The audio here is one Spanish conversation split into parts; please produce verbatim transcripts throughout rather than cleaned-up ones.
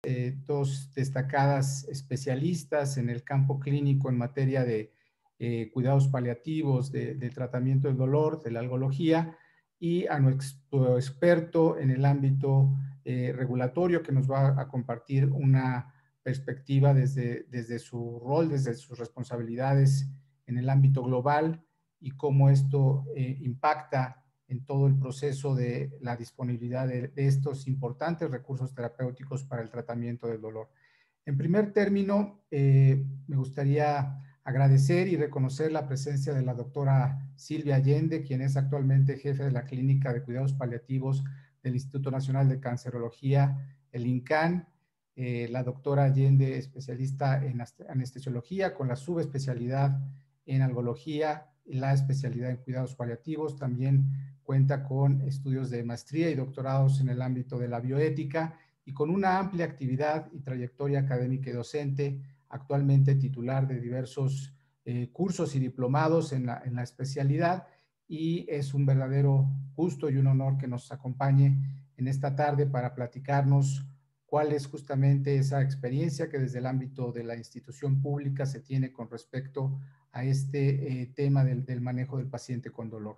eh, dos destacadas especialistas en el campo clínico en materia de eh, cuidados paliativos, de, de tratamiento del dolor, de la algología, y a nuestro experto en el ámbito eh, regulatorio que nos va a compartir una perspectiva desde, desde su rol, desde sus responsabilidades en el ámbito global y cómo esto eh, impacta en todo el proceso de la disponibilidad de, de estos importantes recursos terapéuticos para el tratamiento del dolor. En primer término, eh, me gustaría agradecer y reconocer la presencia de la doctora Silvia Allende, quien es actualmente jefe de la Clínica de Cuidados Paliativos del Instituto Nacional de Cancerología, el INCAN. Eh, la doctora Allende, especialista en anestesiología, con la subespecialidad en algología y la especialidad en cuidados paliativos. También cuenta con estudios de maestría y doctorados en el ámbito de la bioética y con una amplia actividad y trayectoria académica y docente, actualmente titular de diversos eh, cursos y diplomados en la, en la especialidad, y es un verdadero gusto y un honor que nos acompañe en esta tarde para platicarnos cuál es justamente esa experiencia que desde el ámbito de la institución pública se tiene con respecto a este eh, tema del, del manejo del paciente con dolor.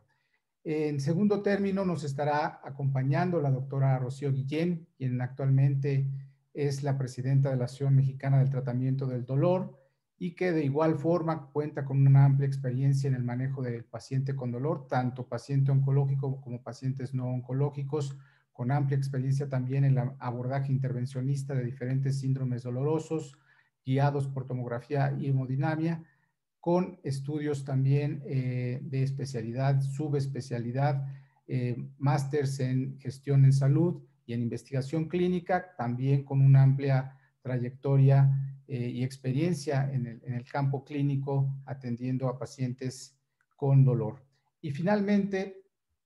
En segundo término, nos estará acompañando la doctora Rocío Guillén, quien actualmente es la presidenta de la Asociación Mexicana del Tratamiento del Dolor y que de igual forma cuenta con una amplia experiencia en el manejo del paciente con dolor, tanto paciente oncológico como pacientes no oncológicos, con amplia experiencia también en el abordaje intervencionista de diferentes síndromes dolorosos, guiados por tomografía y hemodinamia, con estudios también eh, de especialidad, subespecialidad, eh, másters en gestión en salud y en investigación clínica, también con una amplia trayectoria eh, y experiencia en el, en el campo clínico atendiendo a pacientes con dolor. Y finalmente,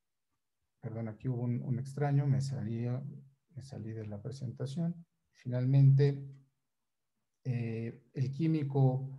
perdón, aquí hubo un, un extraño, me salí, me salí de la presentación. Finalmente, eh, el químico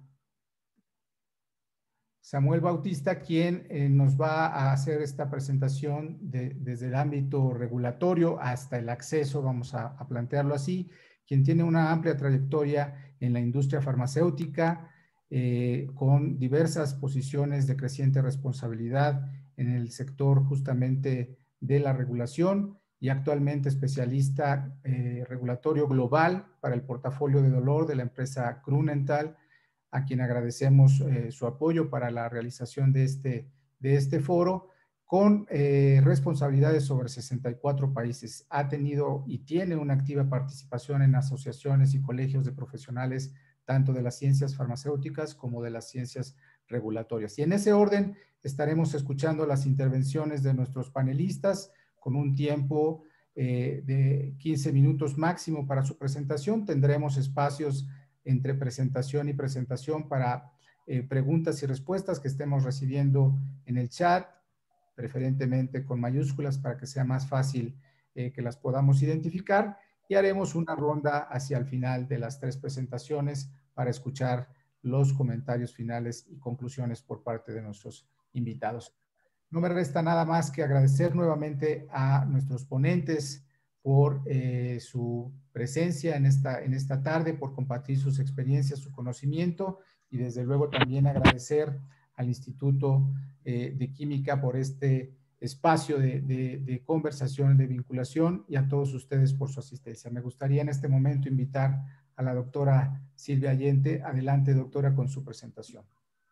Samuel Bautista, quien eh, nos va a hacer esta presentación de, desde el ámbito regulatorio hasta el acceso, vamos a, a plantearlo así, quien tiene una amplia trayectoria en la industria farmacéutica, eh, con diversas posiciones de creciente responsabilidad en el sector justamente de la regulación y actualmente especialista eh, regulatorio global para el portafolio de dolor de la empresa Grunenthal, a quien agradecemos eh, su apoyo para la realización de este, de este foro, con eh, responsabilidades sobre sesenta y cuatro países. Ha tenido y tiene una activa participación en asociaciones y colegios de profesionales, tanto de las ciencias farmacéuticas como de las ciencias regulatorias. Y en ese orden estaremos escuchando las intervenciones de nuestros panelistas con un tiempo eh, de quince minutos máximo para su presentación. Tendremos espacios entre presentación y presentación para eh, preguntas y respuestas que estemos recibiendo en el chat, preferentemente con mayúsculas para que sea más fácil eh, que las podamos identificar, y haremos una ronda hacia el final de las tres presentaciones para escuchar los comentarios finales y conclusiones por parte de nuestros invitados. No me resta nada más que agradecer nuevamente a nuestros ponentes por eh, su presencia en esta, en esta tarde, por compartir sus experiencias, su conocimiento, y desde luego también agradecer al Instituto eh, de Química por este espacio de, de, de conversación, de vinculación, y a todos ustedes por su asistencia. Me gustaría en este momento invitar a la doctora Silvia Allende. Adelante, doctora, con su presentación.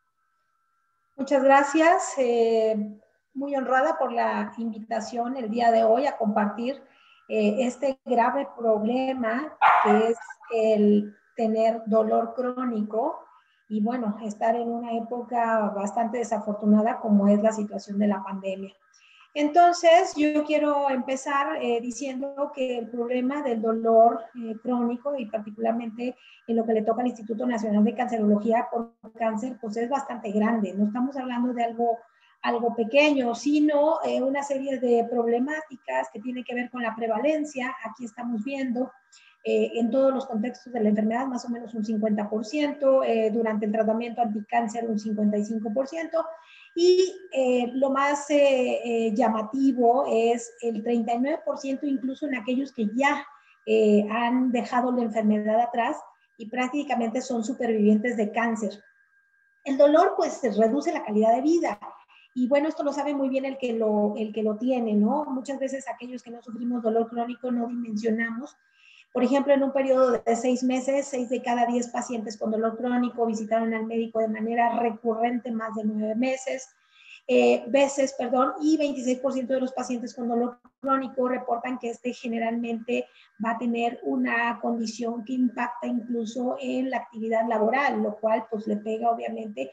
Muchas gracias. Eh, muy honrada por la invitación el día de hoy a compartir eh, este grave problema que es el tener dolor crónico y, bueno, estar en una época bastante desafortunada como es la situación de la pandemia. Entonces, yo quiero empezar eh, diciendo que el problema del dolor eh, crónico, y particularmente en lo que le toca al Instituto Nacional de Cancerología por cáncer, pues es bastante grande. No estamos hablando de algo, algo pequeño, sino eh, una serie de problemáticas que tienen que ver con la prevalencia. Aquí estamos viendo eh, en todos los contextos de la enfermedad más o menos un cincuenta por ciento, eh, durante el tratamiento anticáncer un cincuenta y cinco por ciento, y eh, lo más eh, eh, llamativo es el treinta y nueve por ciento incluso en aquellos que ya eh, han dejado la enfermedad atrás y prácticamente son supervivientes de cáncer. El dolor pues reduce la calidad de vida. Y bueno, esto lo sabe muy bien el que lo, el que lo tiene, ¿no? Muchas veces aquellos que no sufrimos dolor crónico no dimensionamos. Por ejemplo, en un periodo de seis meses, seis de cada diez pacientes con dolor crónico visitaron al médico de manera recurrente más de nueve meses. Eh, veces, perdón, y veintiséis por ciento de los pacientes con dolor crónico reportan que este generalmente va a tener una condición que impacta incluso en la actividad laboral, lo cual pues le pega obviamente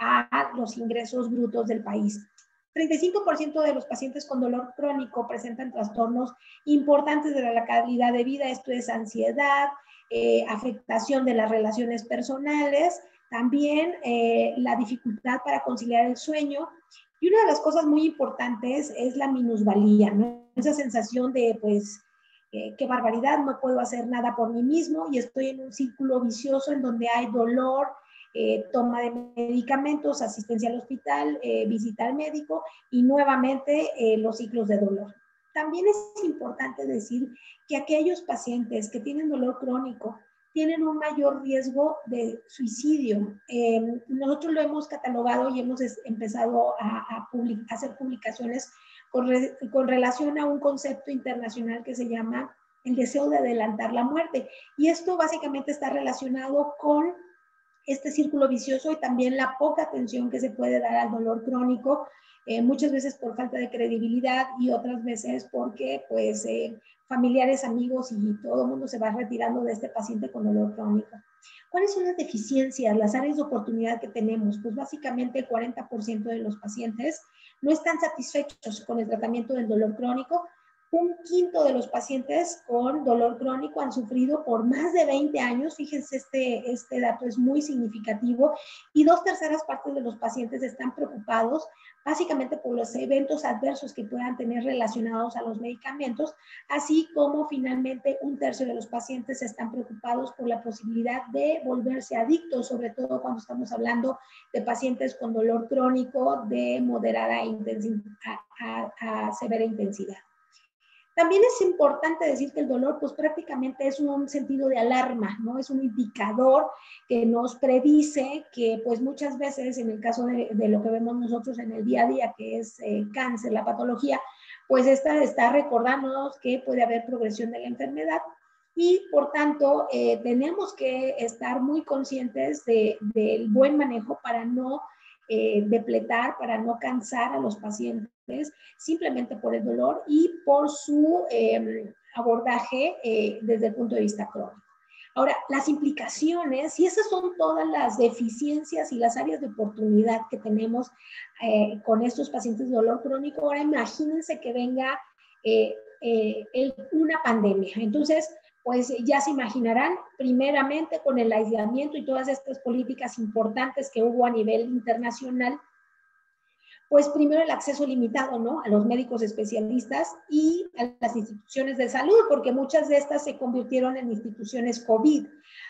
a los ingresos brutos del país. treinta y cinco por ciento de los pacientes con dolor crónico presentan trastornos importantes de la calidad de vida, esto es ansiedad, eh, afectación de las relaciones personales, también eh, la dificultad para conciliar el sueño. Y una de las cosas muy importantes es la minusvalía, ¿no? Esa sensación de, pues, eh, qué barbaridad, no puedo hacer nada por mí mismo y estoy en un círculo vicioso en donde hay dolor, eh, toma de medicamentos, asistencia al hospital, eh, visita al médico y nuevamente eh, los ciclos de dolor. También es importante decir que aquellos pacientes que tienen dolor crónico tienen un mayor riesgo de suicidio. Eh, nosotros lo hemos catalogado y hemos empezado a, a, public, a hacer publicaciones con, re, con relación a un concepto internacional que se llama el deseo de adelantar la muerte. Y esto básicamente está relacionado con este círculo vicioso y también la poca atención que se puede dar al dolor crónico, eh, muchas veces por falta de credibilidad y otras veces porque pues eh, familiares, amigos y todo el mundo se va retirando de este paciente con dolor crónico. ¿Cuáles son las deficiencias, las áreas de oportunidad que tenemos? Pues básicamente el cuarenta por ciento de los pacientes no están satisfechos con el tratamiento del dolor crónico. Un quinto de los pacientes con dolor crónico han sufrido por más de veinte años, fíjense, este, este dato es muy significativo, y dos terceras partes de los pacientes están preocupados básicamente por los eventos adversos que puedan tener relacionados a los medicamentos, así como finalmente un tercio de los pacientes están preocupados por la posibilidad de volverse adictos, sobre todo cuando estamos hablando de pacientes con dolor crónico de moderada intensidad a, a, a severa intensidad. También es importante decir que el dolor pues prácticamente es un sentido de alarma, ¿no? Es un indicador que nos predice que pues muchas veces en el caso de, de lo que vemos nosotros en el día a día, que es eh, cáncer, la patología, pues esta está recordándonos que puede haber progresión de la enfermedad y por tanto eh, tenemos que estar muy conscientes de, del buen manejo para no Eh, depletar, para no cansar a los pacientes simplemente por el dolor y por su eh, abordaje eh, desde el punto de vista crónico. Ahora, las implicaciones, y esas son todas las deficiencias y las áreas de oportunidad que tenemos eh, con estos pacientes de dolor crónico. Ahora imagínense que venga eh, eh, el, una pandemia. Entonces, pues ya se imaginarán, primeramente con el aislamiento y todas estas políticas importantes que hubo a nivel internacional, pues primero el acceso limitado, ¿no? A los médicos especialistas y a las instituciones de salud, porque muchas de estas se convirtieron en instituciones COVID.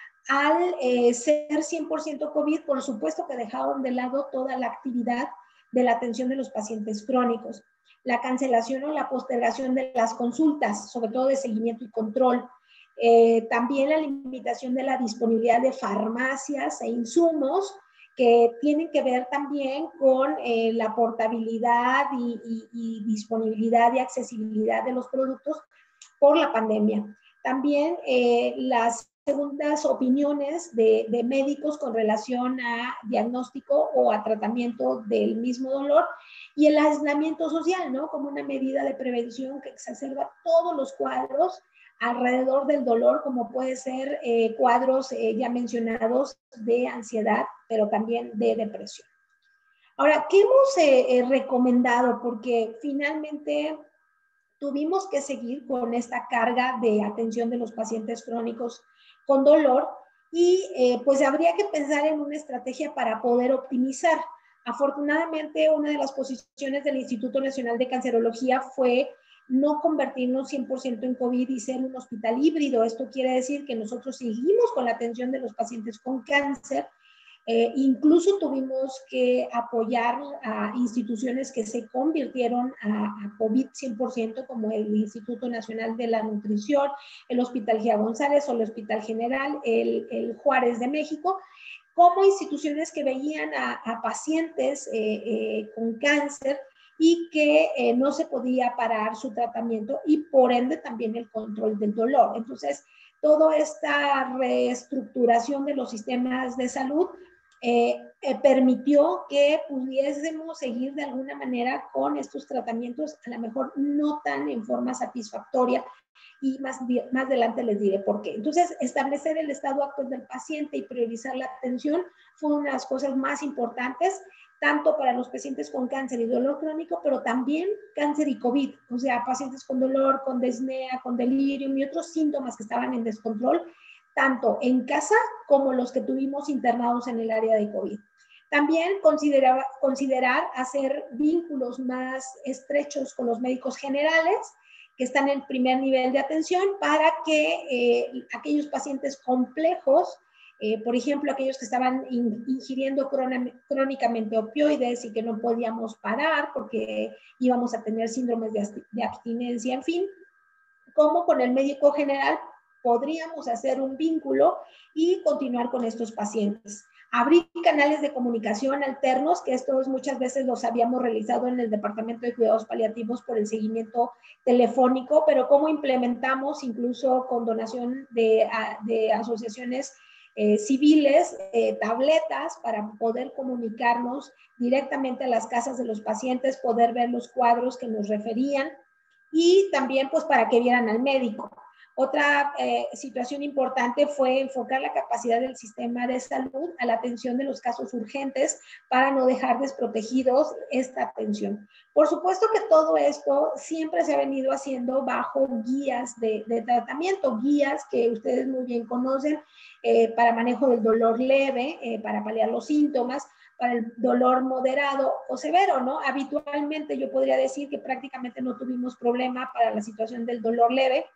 Al eh, ser cien por ciento COVID, por supuesto que dejaron de lado toda la actividad de la atención de los pacientes crónicos. La cancelación o la postergación de las consultas, sobre todo de seguimiento y control. Eh, también la limitación de la disponibilidad de farmacias e insumos que tienen que ver también con eh, la portabilidad y, y, y disponibilidad y accesibilidad de los productos por la pandemia. También eh, las segundas opiniones de, de médicos con relación a diagnóstico o a tratamiento del mismo dolor y el aislamiento social, ¿no? Como una medida de prevención que exacerba todos los cuadros alrededor del dolor, como puede ser eh, cuadros eh, ya mencionados de ansiedad, pero también de depresión. Ahora, ¿qué hemos eh, eh, recomendado? Porque finalmente tuvimos que seguir con esta carga de atención de los pacientes crónicos con dolor y eh, pues habría que pensar en una estrategia para poder optimizar. Afortunadamente, una de las posiciones del Instituto Nacional de Cancerología fue no convertirnos cien por ciento en COVID y ser un hospital híbrido. Esto quiere decir que nosotros seguimos con la atención de los pacientes con cáncer Eh, incluso tuvimos que apoyar a instituciones que se convirtieron a, a COVID cien por ciento, como el Instituto Nacional de la Nutrición, el Hospital Gia González o el Hospital General, el, el Juárez de México, como instituciones que veían a, a pacientes eh, eh, con cáncer y que eh, no se podía parar su tratamiento y por ende también el control del dolor. Entonces, toda esta reestructuración de los sistemas de salud eh, eh, permitió que pudiésemos seguir de alguna manera con estos tratamientos, a lo mejor no tan en forma satisfactoria, y más, más adelante les diré por qué. Entonces, establecer el estado actual del paciente y priorizar la atención fue una de las cosas más importantes, tanto para los pacientes con cáncer y dolor crónico, pero también cáncer y COVID, o sea, pacientes con dolor, con disnea, con delirium y otros síntomas que estaban en descontrol, tanto en casa como los que tuvimos internados en el área de COVID. También considerar, considerar hacer vínculos más estrechos con los médicos generales, que están en el primer nivel de atención, para que eh, aquellos pacientes complejos, eh, por ejemplo, aquellos que estaban in, ingiriendo crónicamente opioides y que no podíamos parar porque íbamos a tener síndromes de, de abstinencia, en fin, como con el médico general podríamos hacer un vínculo y continuar con estos pacientes. Abrir canales de comunicación alternos, que estos muchas veces los habíamos realizado en el Departamento de Cuidados Paliativos por el seguimiento telefónico, pero cómo implementamos incluso con donación de, de asociaciones eh, civiles, eh, tabletas para poder comunicarnos directamente a las casas de los pacientes, poder ver los cuadros que nos referían y también pues para que vieran al médico. Otra eh, situación importante fue enfocar la capacidad del sistema de salud a la atención de los casos urgentes para no dejar desprotegidos esta atención. Por supuesto que todo esto siempre se ha venido haciendo bajo guías de, de tratamiento, guías que ustedes muy bien conocen eh, para manejo del dolor leve, eh, para paliar los síntomas, para el dolor moderado o severo, ¿no? Habitualmente yo podría decir que prácticamente no tuvimos problema para la situación del dolor leve,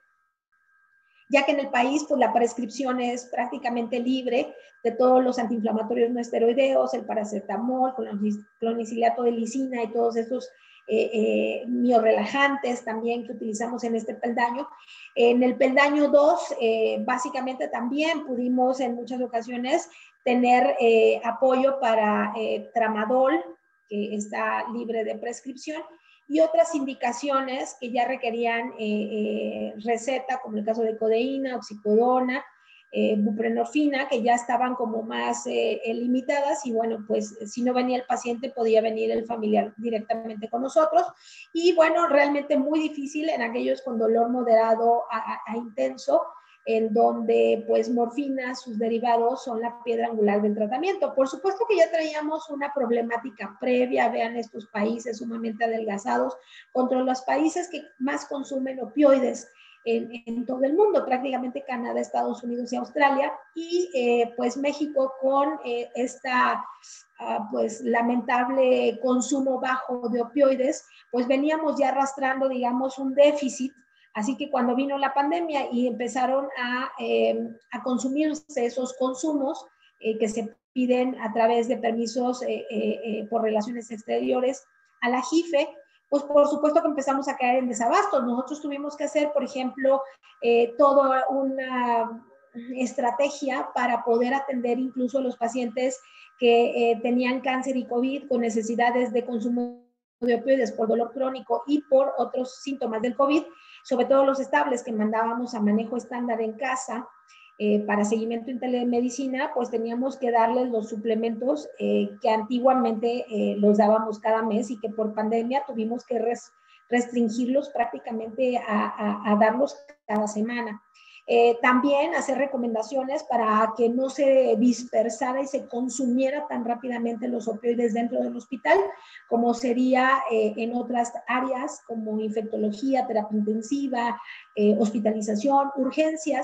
ya que en el país pues la prescripción es prácticamente libre de todos los antiinflamatorios no esteroideos, el paracetamol, clonicilato de lisina y todos estos eh, eh, miorrelajantes también que utilizamos en este peldaño. En el peldaño dos, eh, básicamente también pudimos en muchas ocasiones tener eh, apoyo para eh, tramadol, que está libre de prescripción, y otras indicaciones que ya requerían eh, eh, receta, como el caso de codeína, oxicodona, eh, buprenorfina, que ya estaban como más eh, limitadas, y bueno, pues si no venía el paciente, podía venir el familiar directamente con nosotros. Y bueno, realmente muy difícil en aquellos con dolor moderado a, a, a intenso, en donde pues morfina, sus derivados son la piedra angular del tratamiento. Por supuesto que ya traíamos una problemática previa, vean estos países sumamente adelgazados, contra los países que más consumen opioides en, en todo el mundo, prácticamente Canadá, Estados Unidos y Australia, y eh, pues México con eh, esta uh, pues lamentable consumo bajo de opioides, pues veníamos ya arrastrando, digamos, un déficit. Así que cuando vino la pandemia y empezaron a, eh, a consumirse esos consumos eh, que se piden a través de permisos eh, eh, eh, por relaciones exteriores a la J I F E, pues por supuesto que empezamos a caer en desabastos. Nosotros tuvimos que hacer, por ejemplo, eh, toda una estrategia para poder atender incluso a los pacientes que eh, tenían cáncer y COVID con necesidades de consumo de opioides por dolor crónico y por otros síntomas del COVID, sobre todo los estables que mandábamos a manejo estándar en casa eh, para seguimiento en telemedicina, pues teníamos que darles los suplementos eh, que antiguamente eh, los dábamos cada mes y que por pandemia tuvimos que res, restringirlos prácticamente a, a, a darlos cada semana. Eh, también hacer recomendaciones para que no se dispersara y se consumiera tan rápidamente los opioides dentro del hospital, como sería eh, en otras áreas como infectología, terapia intensiva, eh, hospitalización, urgencias,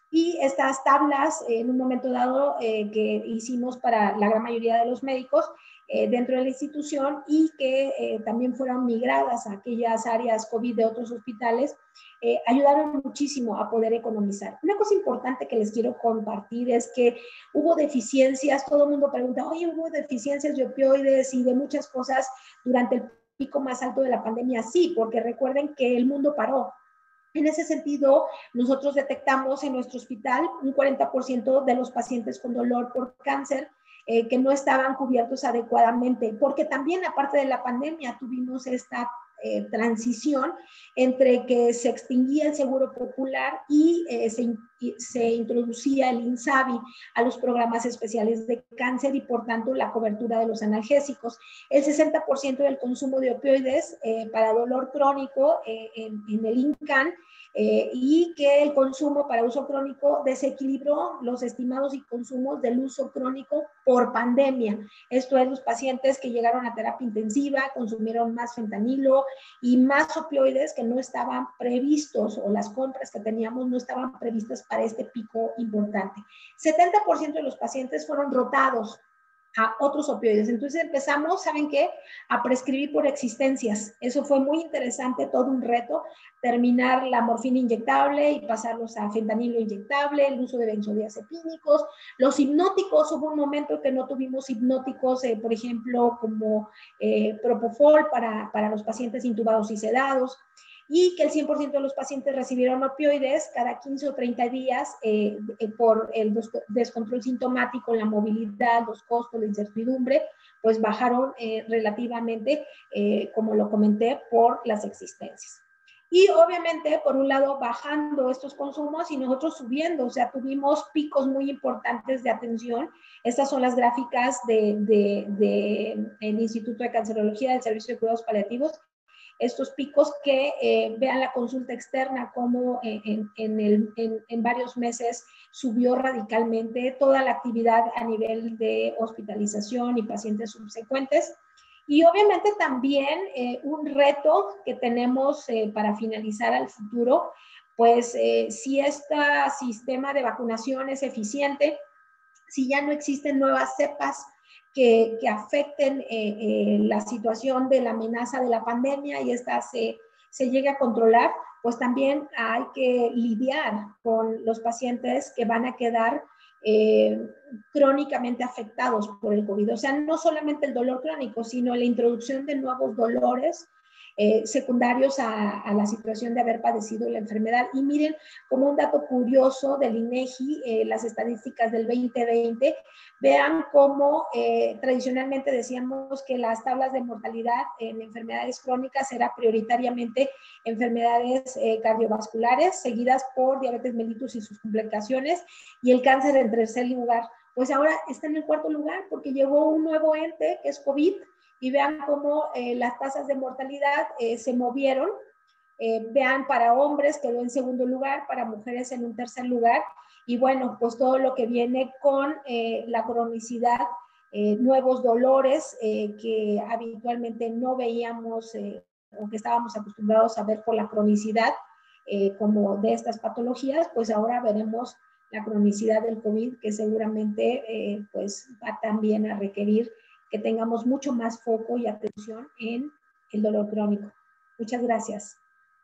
Y estas tablas, eh, en un momento dado, eh, que hicimos para la gran mayoría de los médicos eh, dentro de la institución y que eh, también fueron migradas a aquellas áreas COVID de otros hospitales, eh, ayudaron muchísimo a poder economizar. Una cosa importante que les quiero compartir es que hubo deficiencias, todo el mundo pregunta, oye, hubo deficiencias de opioides y de muchas cosas durante el pico más alto de la pandemia. Sí, porque recuerden que el mundo paró. En ese sentido, nosotros detectamos en nuestro hospital un cuarenta por ciento de los pacientes con dolor por cáncer eh, que no estaban cubiertos adecuadamente, porque también aparte de la pandemia tuvimos esta eh, transición entre que se extinguía el seguro popular y eh, se, se introducía el INSABI a los programas especiales de cáncer y por tanto la cobertura de los analgésicos. El sesenta por ciento del consumo de opioides eh, para dolor crónico eh, en, en el INCAN Eh, y que el consumo para uso crónico desequilibró los estimados y consumos del uso crónico por pandemia. Esto es, los pacientes que llegaron a terapia intensiva consumieron más fentanilo y más opioides que no estaban previstos, o las compras que teníamos no estaban previstas para este pico importante. setenta por ciento de los pacientes fueron rotados a otros opioides. Entonces empezamos, ¿saben qué? A prescribir por existencias. Eso fue muy interesante, todo un reto, terminar la morfina inyectable y pasarlos a fentanilo inyectable, el uso de benzodiazepínicos, los hipnóticos. Hubo un momento que no tuvimos hipnóticos, eh, por ejemplo, como eh, Propofol para, para los pacientes intubados y sedados, y que el cien por ciento de los pacientes recibieron opioides cada quince o treinta días eh, por el descontrol sintomático, la movilidad, los costos, la incertidumbre, pues bajaron eh, relativamente, eh, como lo comenté, por las existencias. Y obviamente, por un lado, bajando estos consumos y nosotros subiendo, o sea, tuvimos picos muy importantes de atención. Estas son las gráficas del de, de, de Instituto de Cancerología del Servicio de Cuidados Paliativos. Estos picos que eh, vean la consulta externa como eh, en, en, el, en, en varios meses subió radicalmente toda la actividad a nivel de hospitalización y pacientes subsecuentes. Y obviamente también eh, un reto que tenemos eh, para finalizar al futuro, pues eh, si este sistema de vacunación es eficiente, si ya no existen nuevas cepas que, que afecten eh, eh, la situación de la amenaza de la pandemia y esta se, se llegue a controlar, pues también hay que lidiar con los pacientes que van a quedar eh, crónicamente afectados por el COVID. O sea, no solamente el dolor crónico, sino la introducción de nuevos dolores eh, secundarios a, a la situación de haber padecido la enfermedad. Y miren, como un dato curioso del INEGI, eh, las estadísticas del veinte veinte, vean cómo eh, tradicionalmente decíamos que las tablas de mortalidad en enfermedades crónicas era prioritariamente enfermedades eh, cardiovasculares, seguidas por diabetes mellitus y sus complicaciones, y el cáncer en tercer lugar. Pues ahora está en el cuarto lugar porque llegó un nuevo ente que es COVID, y vean cómo eh, las tasas de mortalidad eh, se movieron. Eh, vean, para hombres quedó en segundo lugar, para mujeres en un tercer lugar, y bueno, pues todo lo que viene con eh, la cronicidad, eh, nuevos dolores eh, que habitualmente no veíamos eh, o que estábamos acostumbrados a ver por la cronicidad eh, como de estas patologías, pues ahora veremos la cronicidad del COVID, que seguramente eh, pues va también a requerir que tengamos mucho más foco y atención en el dolor crónico. Muchas gracias.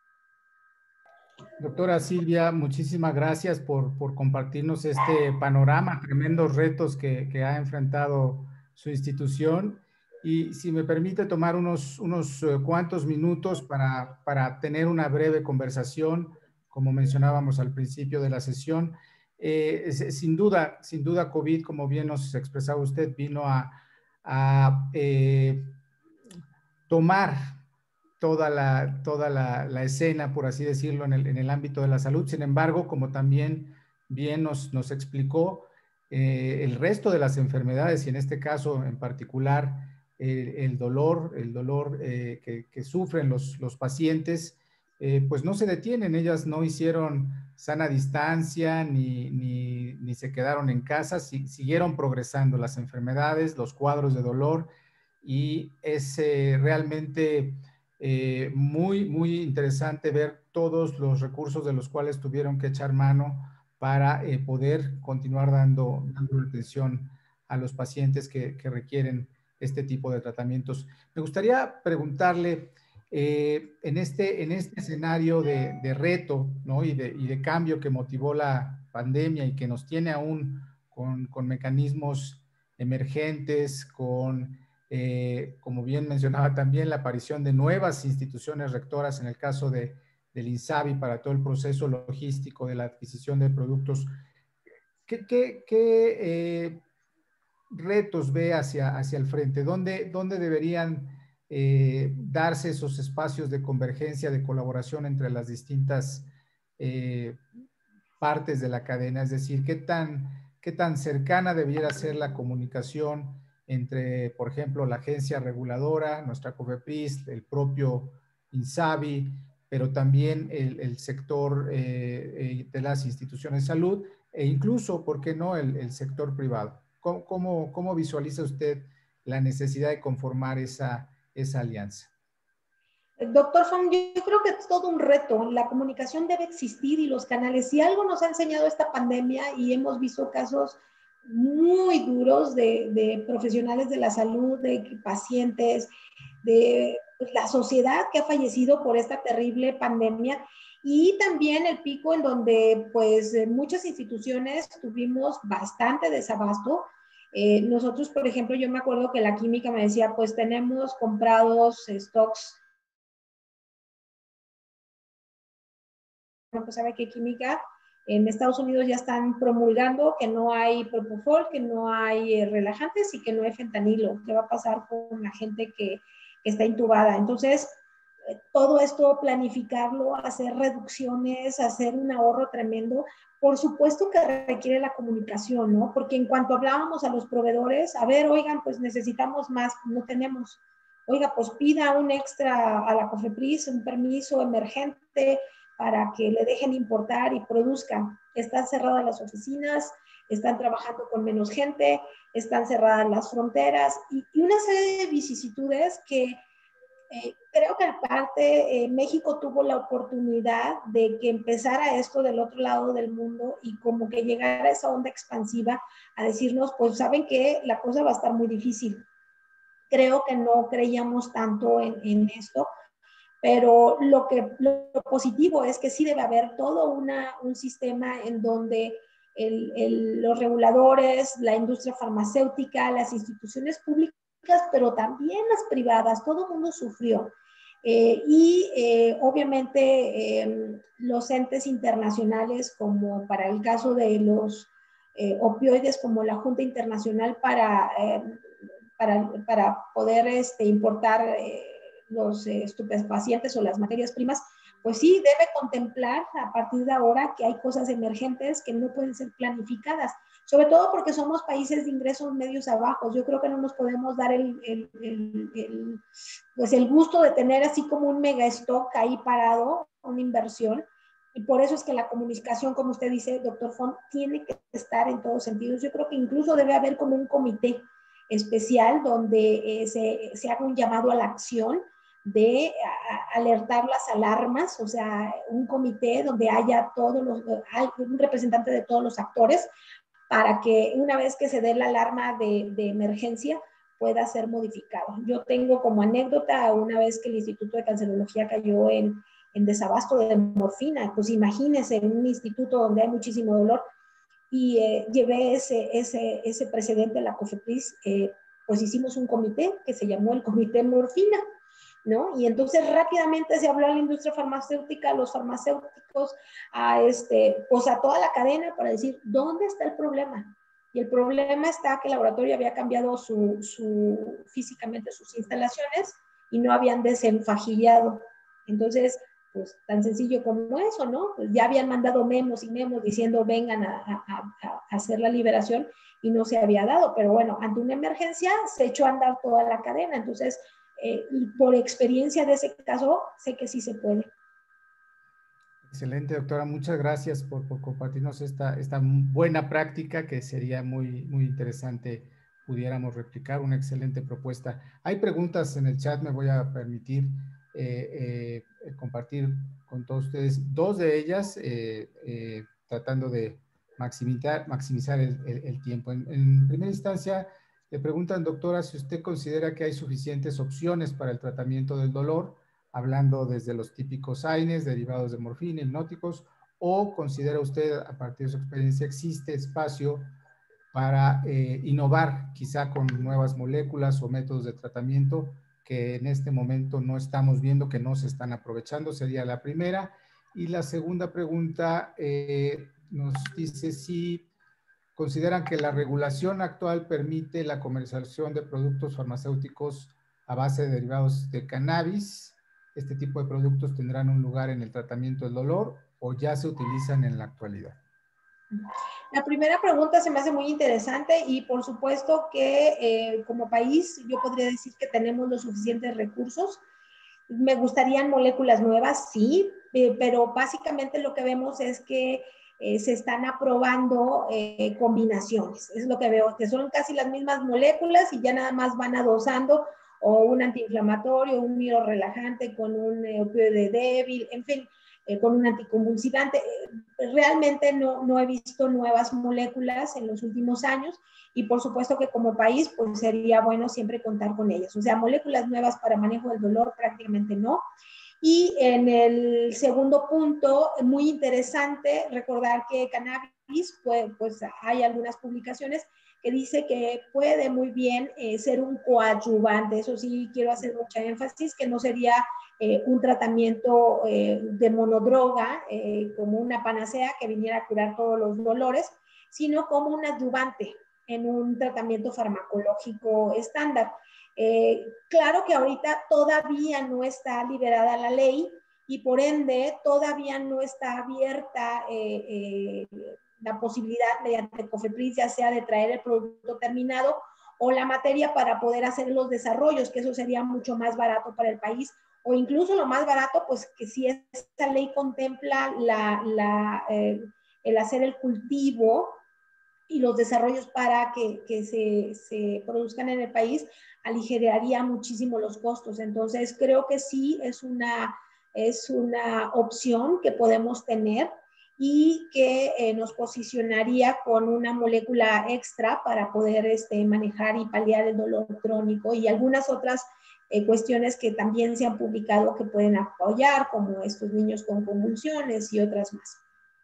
Doctora Silvia, muchísimas gracias por, por compartirnos este panorama, tremendos retos que, que ha enfrentado su institución. Y si me permite tomar unos, unos uh, cuantos minutos para, para tener una breve conversación, como mencionábamos al principio de la sesión. Eh, sin duda, sin duda COVID, como bien nos expresaba usted, vino a, a eh, tomar toda la, toda la, la escena, por así decirlo, en el, en el ámbito de la salud. Sin embargo, como también bien nos, nos explicó, eh, el resto de las enfermedades, y en este caso en particular eh, el dolor, el dolor eh, que, que sufren los, los pacientes, eh, pues no se detienen. Ellas no hicieron sana distancia ni, ni, ni se quedaron en casa, si, siguieron progresando las enfermedades, los cuadros de dolor, y es eh, realmente eh, muy, muy interesante ver todos los recursos de los cuales tuvieron que echar mano para eh, poder continuar dando, dando atención a los pacientes que, que requieren este tipo de tratamientos. Me gustaría preguntarle, eh, en, este, en este escenario de, de reto, ¿no? y, de, y de cambio que motivó la pandemia y que nos tiene aún con, con mecanismos emergentes, con, eh, como bien mencionaba también, la aparición de nuevas instituciones rectoras en el caso de, del INSABI para todo el proceso logístico de la adquisición de productos. ¿Qué, qué, qué eh, retos ve hacia, hacia el frente? ¿Dónde, dónde deberían eh, darse esos espacios de convergencia, de colaboración entre las distintas eh, partes de la cadena? Es decir, ¿qué tan, qué tan cercana debiera ser la comunicación entre, por ejemplo, la agencia reguladora, nuestra COFEPRIS, el propio INSABI, pero también el, el sector eh, de las instituciones de salud e incluso, ¿por qué no?, el, el sector privado? ¿Cómo, cómo, cómo visualiza usted la necesidad de conformar esa, esa alianza? Doctor Fong, yo creo que es todo un reto. La comunicación debe existir y los canales. Si algo nos ha enseñado esta pandemia, y hemos visto casos muy duros de, de profesionales de la salud, de pacientes, de la sociedad que ha fallecido por esta terrible pandemia, y también el pico en donde pues muchas instituciones tuvimos bastante desabasto. Eh, nosotros, por ejemplo, yo me acuerdo que la química me decía, pues tenemos comprados stocks. Pues sabe que química en Estados Unidos ya están promulgando que no hay propofol, que no hay eh, relajantes y que no hay fentanilo. ¿Qué va a pasar con la gente que, que está intubada? Entonces, eh, todo esto, planificarlo, hacer reducciones, hacer un ahorro tremendo, por supuesto que requiere la comunicación, ¿no? Porque en cuanto hablábamos a los proveedores, a ver, oigan, pues necesitamos más, no tenemos. Oiga, pues pida un extra a la COFEPRIS, un permiso emergente, para que le dejen importar y produzcan. Están cerradas las oficinas, están trabajando con menos gente, están cerradas las fronteras y, y una serie de vicisitudes que eh, creo que aparte eh, México tuvo la oportunidad de que empezara esto del otro lado del mundo y como que llegara esa onda expansiva a decirnos, pues saben que la cosa va a estar muy difícil. Creo que no creíamos tanto en, en esto, pero lo, que, lo positivo es que sí debe haber todo una, un sistema en donde el, el, los reguladores, la industria farmacéutica, las instituciones públicas, pero también las privadas, todo el mundo sufrió. Eh, y eh, obviamente eh, los entes internacionales, como para el caso de los eh, opioides, como la Junta Internacional para, eh, para, para poder este, importar eh, los eh, estupefacientes o las materias primas, pues sí debe contemplar a partir de ahora que hay cosas emergentes que no pueden ser planificadas, sobre todo porque somos países de ingresos medios a bajos. Yo creo que no nos podemos dar el, el, el, el, pues el gusto de tener así como un mega stock ahí parado, una inversión, y por eso es que la comunicación, como usted dice, doctor Font, tiene que estar en todos sentidos. Yo creo que incluso debe haber como un comité especial donde eh, se, se haga un llamado a la acción de a, alertar las alarmas, o sea, un comité donde haya todos los, un representante de todos los actores para que una vez que se dé la alarma de, de emergencia pueda ser modificado. Yo tengo como anécdota una vez que el Instituto de Cancerología cayó en, en desabasto de morfina, pues imagínense en un instituto donde hay muchísimo dolor, y eh, llevé ese, ese, ese precedente a la COFEPRIS, eh, pues hicimos un comité que se llamó el Comité Morfina, ¿no? Y entonces rápidamente se habló a la industria farmacéutica, a los farmacéuticos, a, este, pues a toda la cadena para decir, ¿dónde está el problema? Y el problema está que el laboratorio había cambiado su, su, físicamente sus instalaciones y no habían desenfajillado. Entonces, pues tan sencillo como eso, ¿no? Pues ya habían mandado memos y memos diciendo vengan a, a, a hacer la liberación y no se había dado. Pero bueno, ante una emergencia se echó a andar toda la cadena. Entonces, eh, por experiencia de ese caso, sé que sí se puede. Excelente, doctora. Muchas gracias por, por compartirnos esta, esta buena práctica que sería muy, muy interesante pudiéramos replicar. Una excelente propuesta. Hay preguntas en el chat, me voy a permitir eh, eh, compartir con todos ustedes dos de ellas, eh, eh, tratando de, maximizar, maximizar el, el, el tiempo. En, en primera instancia, le preguntan, doctora, si usted considera que hay suficientes opciones para el tratamiento del dolor, hablando desde los típicos A I N E S, derivados de morfina, hipnóticos, o considera usted, a partir de su experiencia, existe espacio para eh, innovar quizá con nuevas moléculas o métodos de tratamiento que en este momento no estamos viendo, que no se están aprovechando, sería la primera. Y la segunda pregunta eh, nos dice si consideran que la regulación actual permite la comercialización de productos farmacéuticos a base de derivados de cannabis. ¿Este tipo de productos tendrán un lugar en el tratamiento del dolor o ya se utilizan en la actualidad? La primera pregunta se me hace muy interesante y por supuesto que eh, como país yo podría decir que tenemos los suficientes recursos. Me gustarían moléculas nuevas, sí, eh, pero básicamente lo que vemos es que eh, se están aprobando eh, combinaciones. Es lo que veo, que son casi las mismas moléculas y ya nada más van adosando o un antiinflamatorio, un relajante con un eh, opioide débil, en fin, eh, con un anticonvulsivante. Realmente no, no he visto nuevas moléculas en los últimos años y por supuesto que como país pues sería bueno siempre contar con ellas. O sea, moléculas nuevas para manejo del dolor prácticamente no. Y en el segundo punto, muy interesante recordar que cannabis, pues, pues hay algunas publicaciones que dice que puede muy bien eh, ser un coadyuvante. Eso sí, quiero hacer mucha énfasis, que no sería eh, un tratamiento eh, de monodroga, eh, como una panacea que viniera a curar todos los dolores, sino como un adyuvante en un tratamiento farmacológico estándar. Eh, claro que ahorita todavía no está liberada la ley y por ende todavía no está abierta eh, eh, la posibilidad mediante COFEPRIS ya sea de traer el producto terminado o la materia para poder hacer los desarrollos, que eso sería mucho más barato para el país, o incluso lo más barato, pues que si esta ley contempla la, la, eh, el hacer el cultivo y los desarrollos para que, que se, se produzcan en el país, aligeraría muchísimo los costos. Entonces, creo que sí es una, es una opción que podemos tener y que eh, nos posicionaría con una molécula extra para poder este, manejar y paliar el dolor crónico y algunas otras eh, cuestiones que también se han publicado que pueden apoyar, como estos niños con convulsiones y otras más.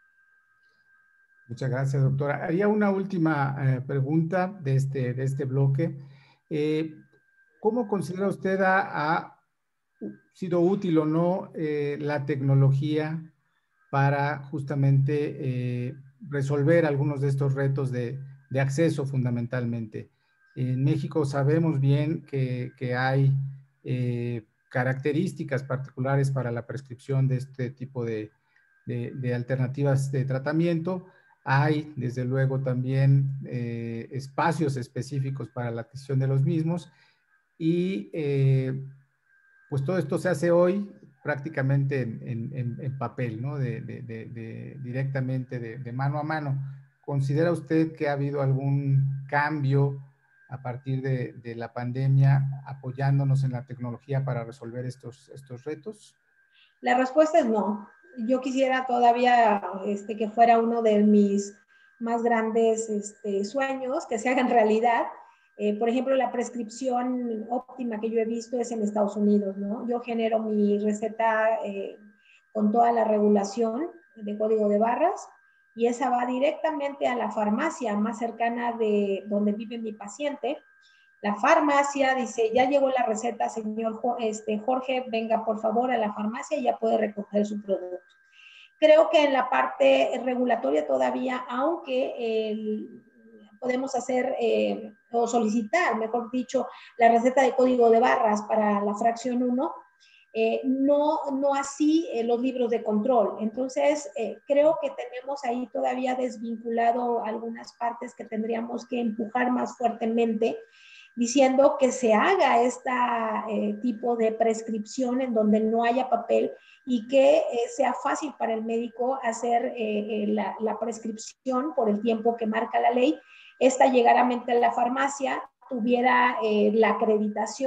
Muchas gracias, doctora. Haría una última eh, pregunta de este, de este bloque. Eh, ¿Cómo considera usted ha, ha sido útil o no eh, la tecnología para justamente eh, resolver algunos de estos retos de, de acceso fundamentalmente? En México sabemos bien que, que hay eh, características particulares para la prescripción de este tipo de, de, de alternativas de tratamiento. Hay, desde luego, también eh, espacios específicos para la adquisición de los mismos y eh, pues todo esto se hace hoy prácticamente en, en, en papel, ¿no? De, de, de, de directamente de, de mano a mano. ¿Considera usted que ha habido algún cambio a partir de, de la pandemia apoyándonos en la tecnología para resolver estos, estos retos? La respuesta es no. Yo quisiera todavía este, que fuera uno de mis más grandes este, sueños, que se hagan realidad. Eh, por ejemplo, la prescripción óptima que yo he visto es en Estados Unidos, ¿no? Yo genero mi receta eh, con toda la regulación de código de barras y esa va directamente a la farmacia más cercana de donde vive mi paciente. La farmacia dice, ya llegó la receta, señor este, Jorge, venga por favor a la farmacia y ya puede recoger su producto. Creo que en la parte regulatoria todavía, aunque el, podemos hacer eh, o solicitar, mejor dicho, la receta de código de barras para la fracción uno, eh, no, no así eh, los libros de control. Entonces, eh, creo que tenemos ahí todavía desvinculado algunas partes que tendríamos que empujar más fuertemente, diciendo que se haga este eh, tipo de prescripción en donde no haya papel y que eh, sea fácil para el médico hacer eh, la, la prescripción por el tiempo que marca la ley. Esta llegara a la farmacia, tuviera eh, la acreditación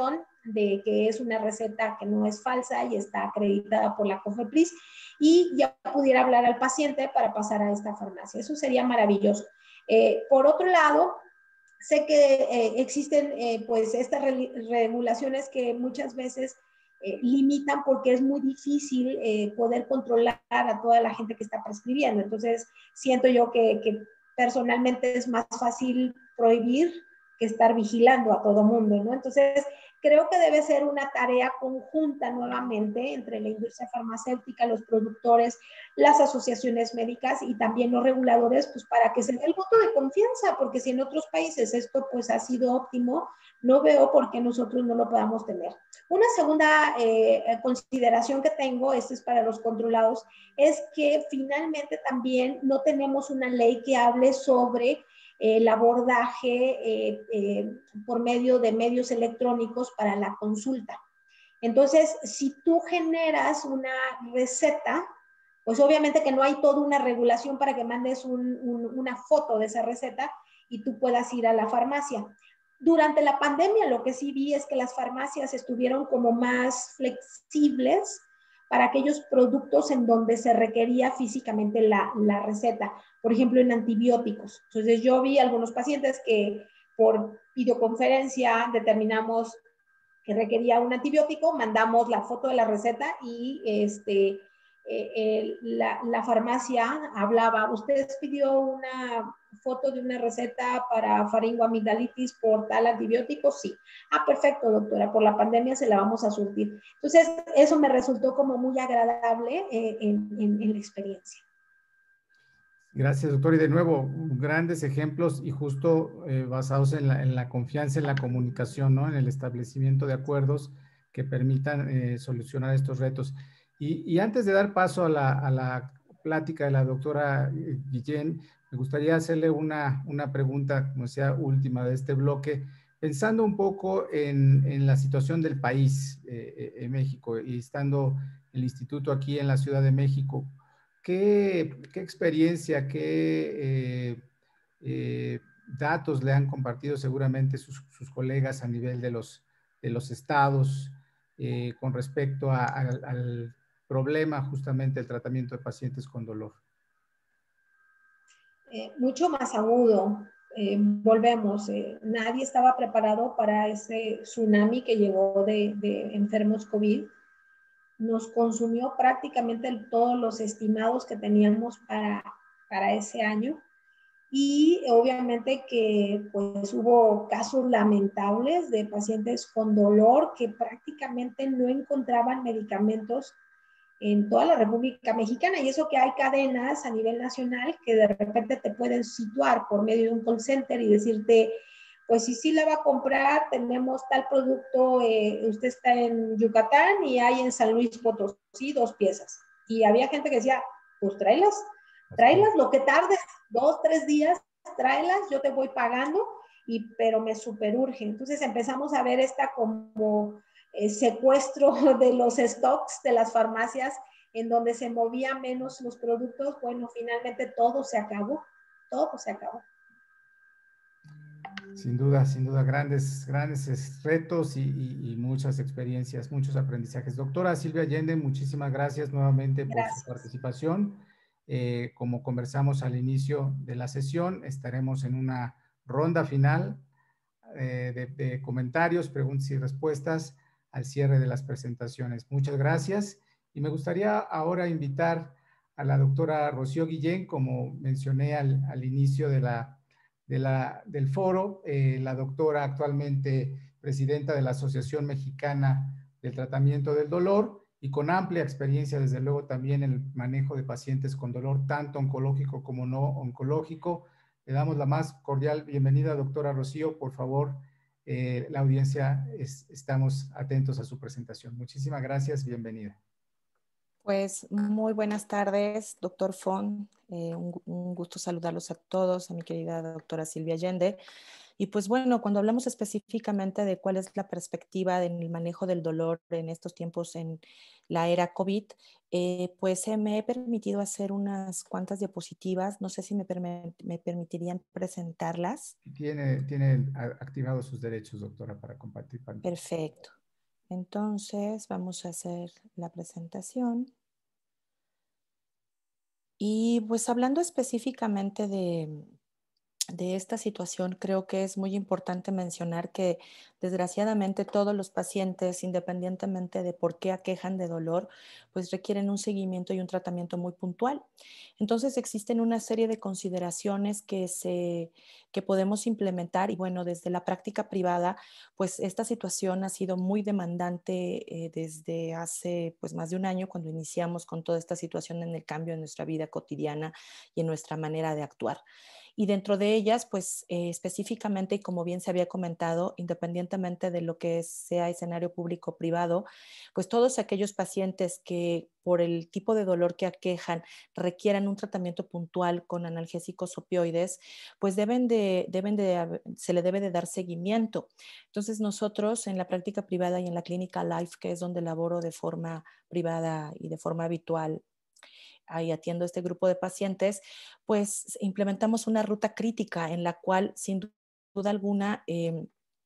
de que es una receta que no es falsa y está acreditada por la COFEPRIS, y ya pudiera hablar al paciente para pasar a esta farmacia. Eso sería maravilloso. Eh, por otro lado, sé que eh, existen eh, pues estas re regulaciones que muchas veces eh, limitan porque es muy difícil eh, poder controlar a toda la gente que está prescribiendo. Entonces, siento yo que, que personalmente es más fácil prohibir que estar vigilando a todo mundo, ¿no? Entonces, creo que debe ser una tarea conjunta nuevamente entre la industria farmacéutica, los productores, las asociaciones médicas y también los reguladores, pues para que se dé el voto de confianza, porque si en otros países esto pues ha sido óptimo, no veo por qué nosotros no lo podamos tener. Una segunda eh, consideración que tengo, esto es para los controlados, es que finalmente también no tenemos una ley que hable sobre el abordaje eh, eh, por medio de medios electrónicos para la consulta. Entonces, si tú generas una receta, pues obviamente que no hay toda una regulación para que mandes un, un, una foto de esa receta y tú puedas ir a la farmacia. Durante la pandemia lo que sí vi es que las farmacias estuvieron como más flexibles para aquellos productos en donde se requería físicamente la, la receta, por ejemplo, en antibióticos. Entonces yo vi algunos pacientes que por videoconferencia determinamos que requería un antibiótico, mandamos la foto de la receta y este, eh, eh, la, la farmacia hablaba, ¿usted pidió una foto de una receta para faringoamigdalitis por tal antibiótico? Sí. Ah, perfecto, doctora, por la pandemia se la vamos a surtir. Entonces, eso me resultó como muy agradable eh, en, en, en la experiencia. Gracias, doctor. Y de nuevo, grandes ejemplos y justo eh, basados en la, en la confianza, en la comunicación, ¿no? En el establecimiento de acuerdos que permitan eh, solucionar estos retos. Y, y antes de dar paso a la, a la plática de la doctora Guillén, me gustaría hacerle una, una pregunta, como sea última de este bloque, pensando un poco en, en la situación del país, eh, en México, y estando el instituto aquí en la Ciudad de México. ¿Qué, qué experiencia, qué eh, eh, datos le han compartido seguramente sus, sus, colegas a nivel de los, de los estados eh, con respecto a, a, al problema justamente del tratamiento de pacientes con dolor? Eh, mucho más agudo. Eh, volvemos, eh, nadie estaba preparado para ese tsunami que llegó de, de enfermos COVID. Nos consumió prácticamente todos los estimados que teníamos para, para ese año y obviamente que pues hubo casos lamentables de pacientes con dolor que prácticamente no encontraban medicamentos en toda la República Mexicana, y eso que hay cadenas a nivel nacional que de repente te pueden situar por medio de un call center y decirte, pues si sí la va a comprar, tenemos tal producto, eh, usted está en Yucatán y hay en San Luis Potosí dos piezas. Y había gente que decía, pues tráelas, tráelas, lo que tardes, dos, tres días, tráelas, yo te voy pagando, y, pero me superurge. Entonces empezamos a ver esta como eh, secuestro de los stocks de las farmacias, en donde se movían menos los productos. Bueno, finalmente todo se acabó, todo se acabó. Sin duda, sin duda, grandes, grandes retos y, y, y muchas experiencias, muchos aprendizajes. Doctora Silvia Allende, muchísimas gracias nuevamente por Gracias. su participación. Eh, como conversamos al inicio de la sesión, estaremos en una ronda final eh, de, de comentarios, preguntas y respuestas al cierre de las presentaciones. Muchas gracias. Y me gustaría ahora invitar a la doctora Rocío Guillén, como mencioné al, al inicio de la De la, del foro, eh, la doctora actualmente presidenta de la Asociación Mexicana del Tratamiento del Dolor y con amplia experiencia, desde luego, también en el manejo de pacientes con dolor, tanto oncológico como no oncológico. Le damos la más cordial bienvenida, doctora Rocío. Por favor, eh, la audiencia, es, estamos atentos a su presentación. Muchísimas gracias, bienvenida. Pues muy buenas tardes, doctor Fon. Eh, un, un gusto saludarlos a todos, a mi querida doctora Silvia Allende. Y pues bueno, cuando hablamos específicamente de cuál es la perspectiva en el manejo del dolor en estos tiempos en la era COVID, eh, pues eh, me he permitido hacer unas cuantas diapositivas. No sé si me, perm me permitirían presentarlas. Tiene, tiene activados sus derechos, doctora, para compartir pantalla. Perfecto. Entonces vamos a hacer la presentación. Y pues hablando específicamente de, de esta situación, creo que es muy importante mencionar que desgraciadamente todos los pacientes, independientemente de por qué aquejan de dolor, pues requieren un seguimiento y un tratamiento muy puntual. Entonces existen una serie de consideraciones que, se, que podemos implementar y bueno, desde la práctica privada, pues esta situación ha sido muy demandante eh, desde hace pues más de un año cuando iniciamos con toda esta situación en el cambio en nuestra vida cotidiana y en nuestra manera de actuar. Y dentro de ellas, pues eh, específicamente, y como bien se había comentado, independientemente de lo que sea escenario público o privado, pues todos aquellos pacientes que por el tipo de dolor que aquejan requieran un tratamiento puntual con analgésicos opioides, pues deben de, deben de, se le debe de dar seguimiento. Entonces nosotros en la práctica privada y en la clínica Life, que es donde laboro de forma privada y de forma habitual, ahí atiendo a este grupo de pacientes, pues implementamos una ruta crítica en la cual sin duda alguna eh,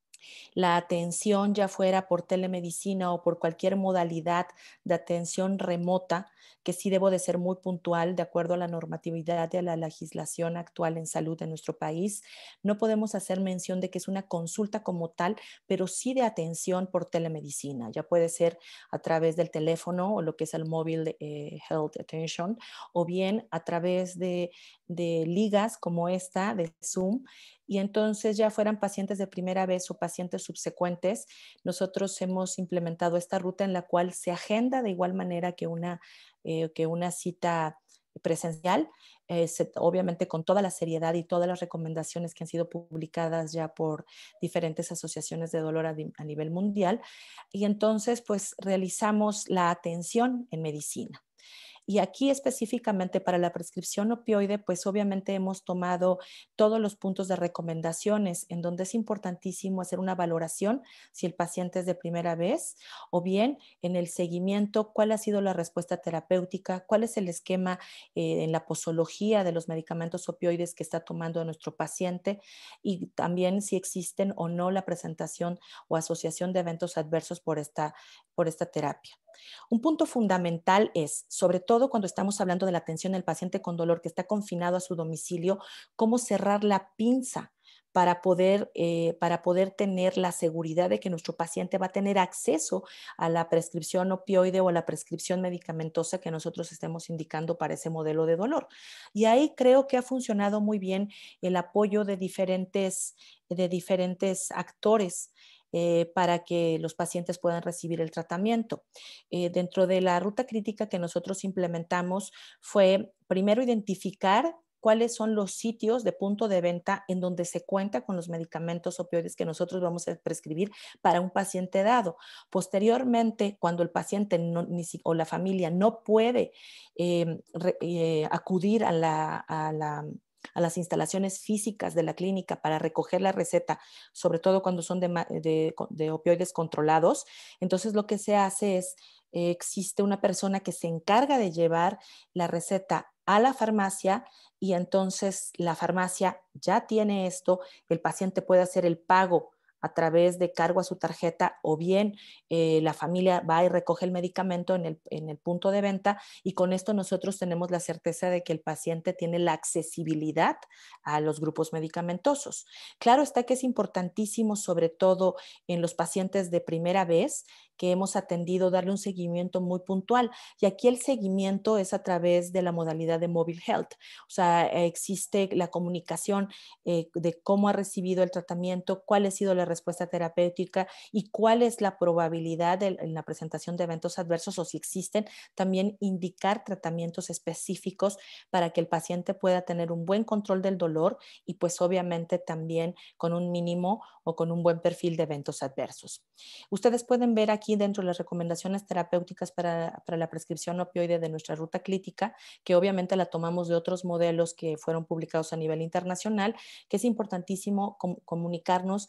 la atención, ya fuera por telemedicina o por cualquier modalidad de atención remota, que sí debo de ser muy puntual de acuerdo a la normatividad y a la legislación actual en salud en nuestro país. No podemos hacer mención de que es una consulta como tal, pero sí de atención por telemedicina. Ya puede ser a través del teléfono o lo que es el Mobile eh, Health Attention, o bien a través de, de ligas como esta de Zoom. Y entonces ya fueran pacientes de primera vez o pacientes subsecuentes, nosotros hemos implementado esta ruta en la cual se agenda de igual manera que una, eh, que una cita presencial, eh, se, obviamente con toda la seriedad y todas las recomendaciones que han sido publicadas ya por diferentes asociaciones de dolor a, a nivel mundial. Y entonces pues realizamos la atención en medicina. Y aquí específicamente para la prescripción opioide, pues obviamente hemos tomado todos los puntos de recomendaciones en donde es importantísimo hacer una valoración si el paciente es de primera vez o bien en el seguimiento, cuál ha sido la respuesta terapéutica, cuál es el esquema eh, en la posología de los medicamentos opioides que está tomando nuestro paciente y también si existen o no la presentación o asociación de eventos adversos por esta, por esta terapia. Un punto fundamental es, sobre todo cuando estamos hablando de la atención al paciente con dolor que está confinado a su domicilio, cómo cerrar la pinza para poder, eh, para poder tener la seguridad de que nuestro paciente va a tener acceso a la prescripción opioide o a la prescripción medicamentosa que nosotros estemos indicando para ese modelo de dolor. Y ahí creo que ha funcionado muy bien el apoyo de diferentes, de diferentes actores. Eh, para que los pacientes puedan recibir el tratamiento. Eh, dentro de la ruta crítica que nosotros implementamos fue primero identificar cuáles son los sitios de punto de venta en donde se cuenta con los medicamentos opioides que nosotros vamos a prescribir para un paciente dado. Posteriormente, cuando el paciente no, ni, o la familia no puede eh, re, eh, acudir a la, a la a las instalaciones físicas de la clínica para recoger la receta, sobre todo cuando son de, de, de opioides controlados, entonces lo que se hace es, eh, existe una persona que se encarga de llevar la receta a la farmacia y entonces la farmacia ya tiene esto, el paciente puede hacer el pago a través de cargo a su tarjeta o bien eh, la familia va y recoge el medicamento en el, en el punto de venta y con esto nosotros tenemos la certeza de que el paciente tiene la accesibilidad a los grupos medicamentosos. Claro está que es importantísimo, sobre todo en los pacientes de primera vez, que hemos atendido, darle un seguimiento muy puntual. Y aquí el seguimiento es a través de la modalidad de Mobile Health. O sea, existe la comunicación eh, de cómo ha recibido el tratamiento, cuál ha sido la respuesta terapéutica y cuál es la probabilidad de, en la presentación de eventos adversos o si existen, también indicar tratamientos específicos para que el paciente pueda tener un buen control del dolor y pues obviamente también con un mínimo o con un buen perfil de eventos adversos. Ustedes pueden ver aquí dentro de las recomendaciones terapéuticas para, para la prescripción opioide de nuestra ruta crítica, que obviamente la tomamos de otros modelos que fueron publicados a nivel internacional, que es importantísimo com comunicarnos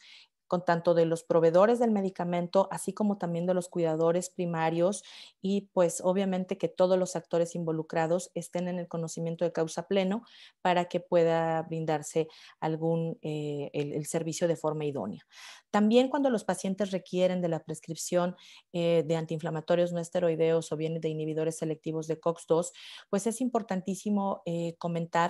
con tanto de los proveedores del medicamento, así como también de los cuidadores primarios y pues obviamente que todos los actores involucrados estén en el conocimiento de causa pleno para que pueda brindarse algún, eh, el, el servicio de forma idónea. También cuando los pacientes requieren de la prescripción eh, de antiinflamatorios no esteroideos o bien de inhibidores selectivos de COX dos, pues es importantísimo eh, comentar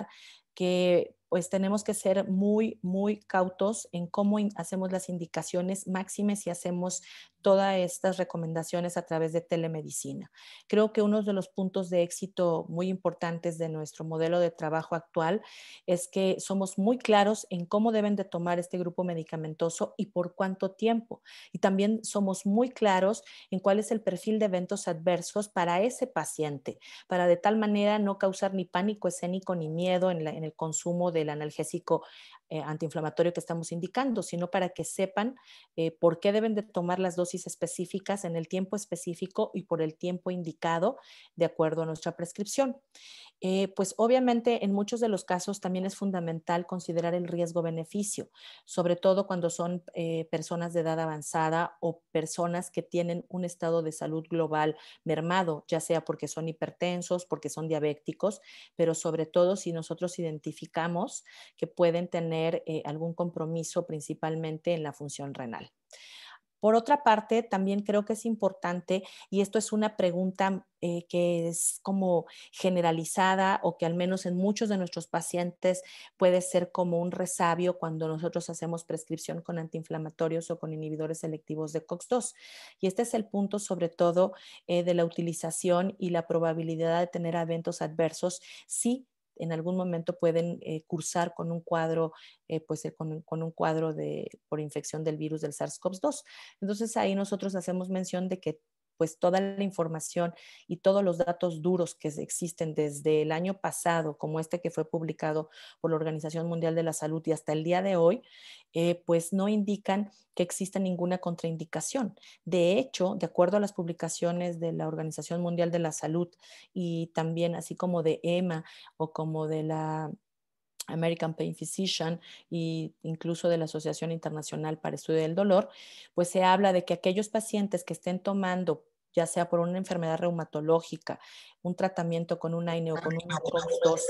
que pues tenemos que ser muy, muy cautos en cómo hacemos las indicaciones máximas y hacemos todas estas recomendaciones a través de telemedicina. Creo que uno de los puntos de éxito muy importantes de nuestro modelo de trabajo actual es que somos muy claros en cómo deben de tomar este grupo medicamentoso y por cuánto tiempo. Y también somos muy claros en cuál es el perfil de eventos adversos para ese paciente, para de tal manera no causar ni pánico escénico ni miedo en, la, en el consumo del analgésico eh, antiinflamatorio que estamos indicando, sino para que sepan eh, por qué deben de tomar las dosis específicas en el tiempo específico y por el tiempo indicado de acuerdo a nuestra prescripción. Eh, pues obviamente en muchos de los casos también es fundamental considerar el riesgo-beneficio, sobre todo cuando son eh, personas de edad avanzada o personas que tienen un estado de salud global mermado, ya sea porque son hipertensos, porque son diabéticos, pero sobre todo si nosotros identificamos que pueden tener eh, algún compromiso principalmente en la función renal. Por otra parte, también creo que es importante, y esto es una pregunta eh, que es como generalizada o que al menos en muchos de nuestros pacientes puede ser como un resabio cuando nosotros hacemos prescripción con antiinflamatorios o con inhibidores selectivos de COX dos. Y este es el punto sobre todo eh, de la utilización y la probabilidad de tener eventos adversos si en algún momento pueden eh, cursar con un cuadro, eh, pues, eh, con, con, un cuadro de, por infección del virus del SARS CoV dos. Entonces ahí nosotros hacemos mención de que pues toda la información y todos los datos duros que existen desde el año pasado, como este que fue publicado por la Organización Mundial de la Salud y hasta el día de hoy, eh, pues no indican que exista ninguna contraindicación. De hecho, de acuerdo a las publicaciones de la Organización Mundial de la Salud y también así como de E M A o como de la American Pain Physician e incluso de la Asociación Internacional para Estudio del Dolor, pues se habla de que aquellos pacientes que estén tomando, ya sea por una enfermedad reumatológica, un tratamiento con un AINE o con un COX dos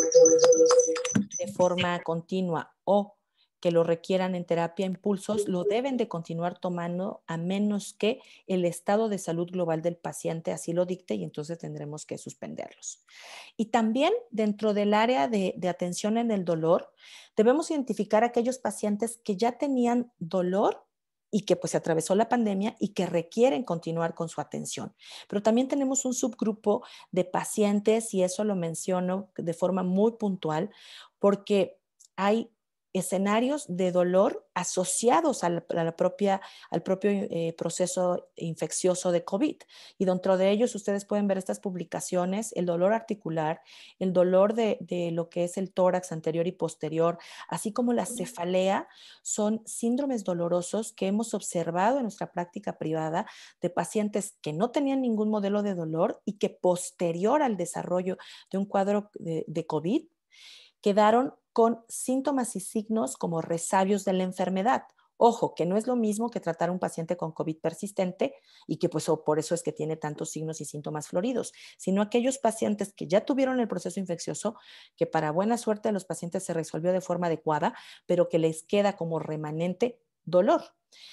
de forma continua o que lo requieran en terapia impulsos, lo deben de continuar tomando a menos que el estado de salud global del paciente así lo dicte y entonces tendremos que suspenderlos. Y también dentro del área de, de atención en el dolor, debemos identificar a aquellos pacientes que ya tenían dolor y que pues se atravesó la pandemia y que requieren continuar con su atención. Pero también tenemos un subgrupo de pacientes, y eso lo menciono de forma muy puntual, porque hay escenarios de dolor asociados a la, a la propia, al propio eh, proceso infeccioso de COVID. Y dentro de ellos ustedes pueden ver estas publicaciones, el dolor articular, el dolor de, de lo que es el tórax anterior y posterior, así como la cefalea, son síndromes dolorosos que hemos observado en nuestra práctica privada de pacientes que no tenían ningún modelo de dolor y que posterior al desarrollo de un cuadro de, de COVID, quedaron con síntomas y signos como resabios de la enfermedad. Ojo, que no es lo mismo que tratar a un paciente con COVID persistente y que pues oh, por eso es que tiene tantos signos y síntomas floridos, sino aquellos pacientes que ya tuvieron el proceso infeccioso, que para buena suerte de los pacientes se resolvió de forma adecuada, pero que les queda como remanente dolor.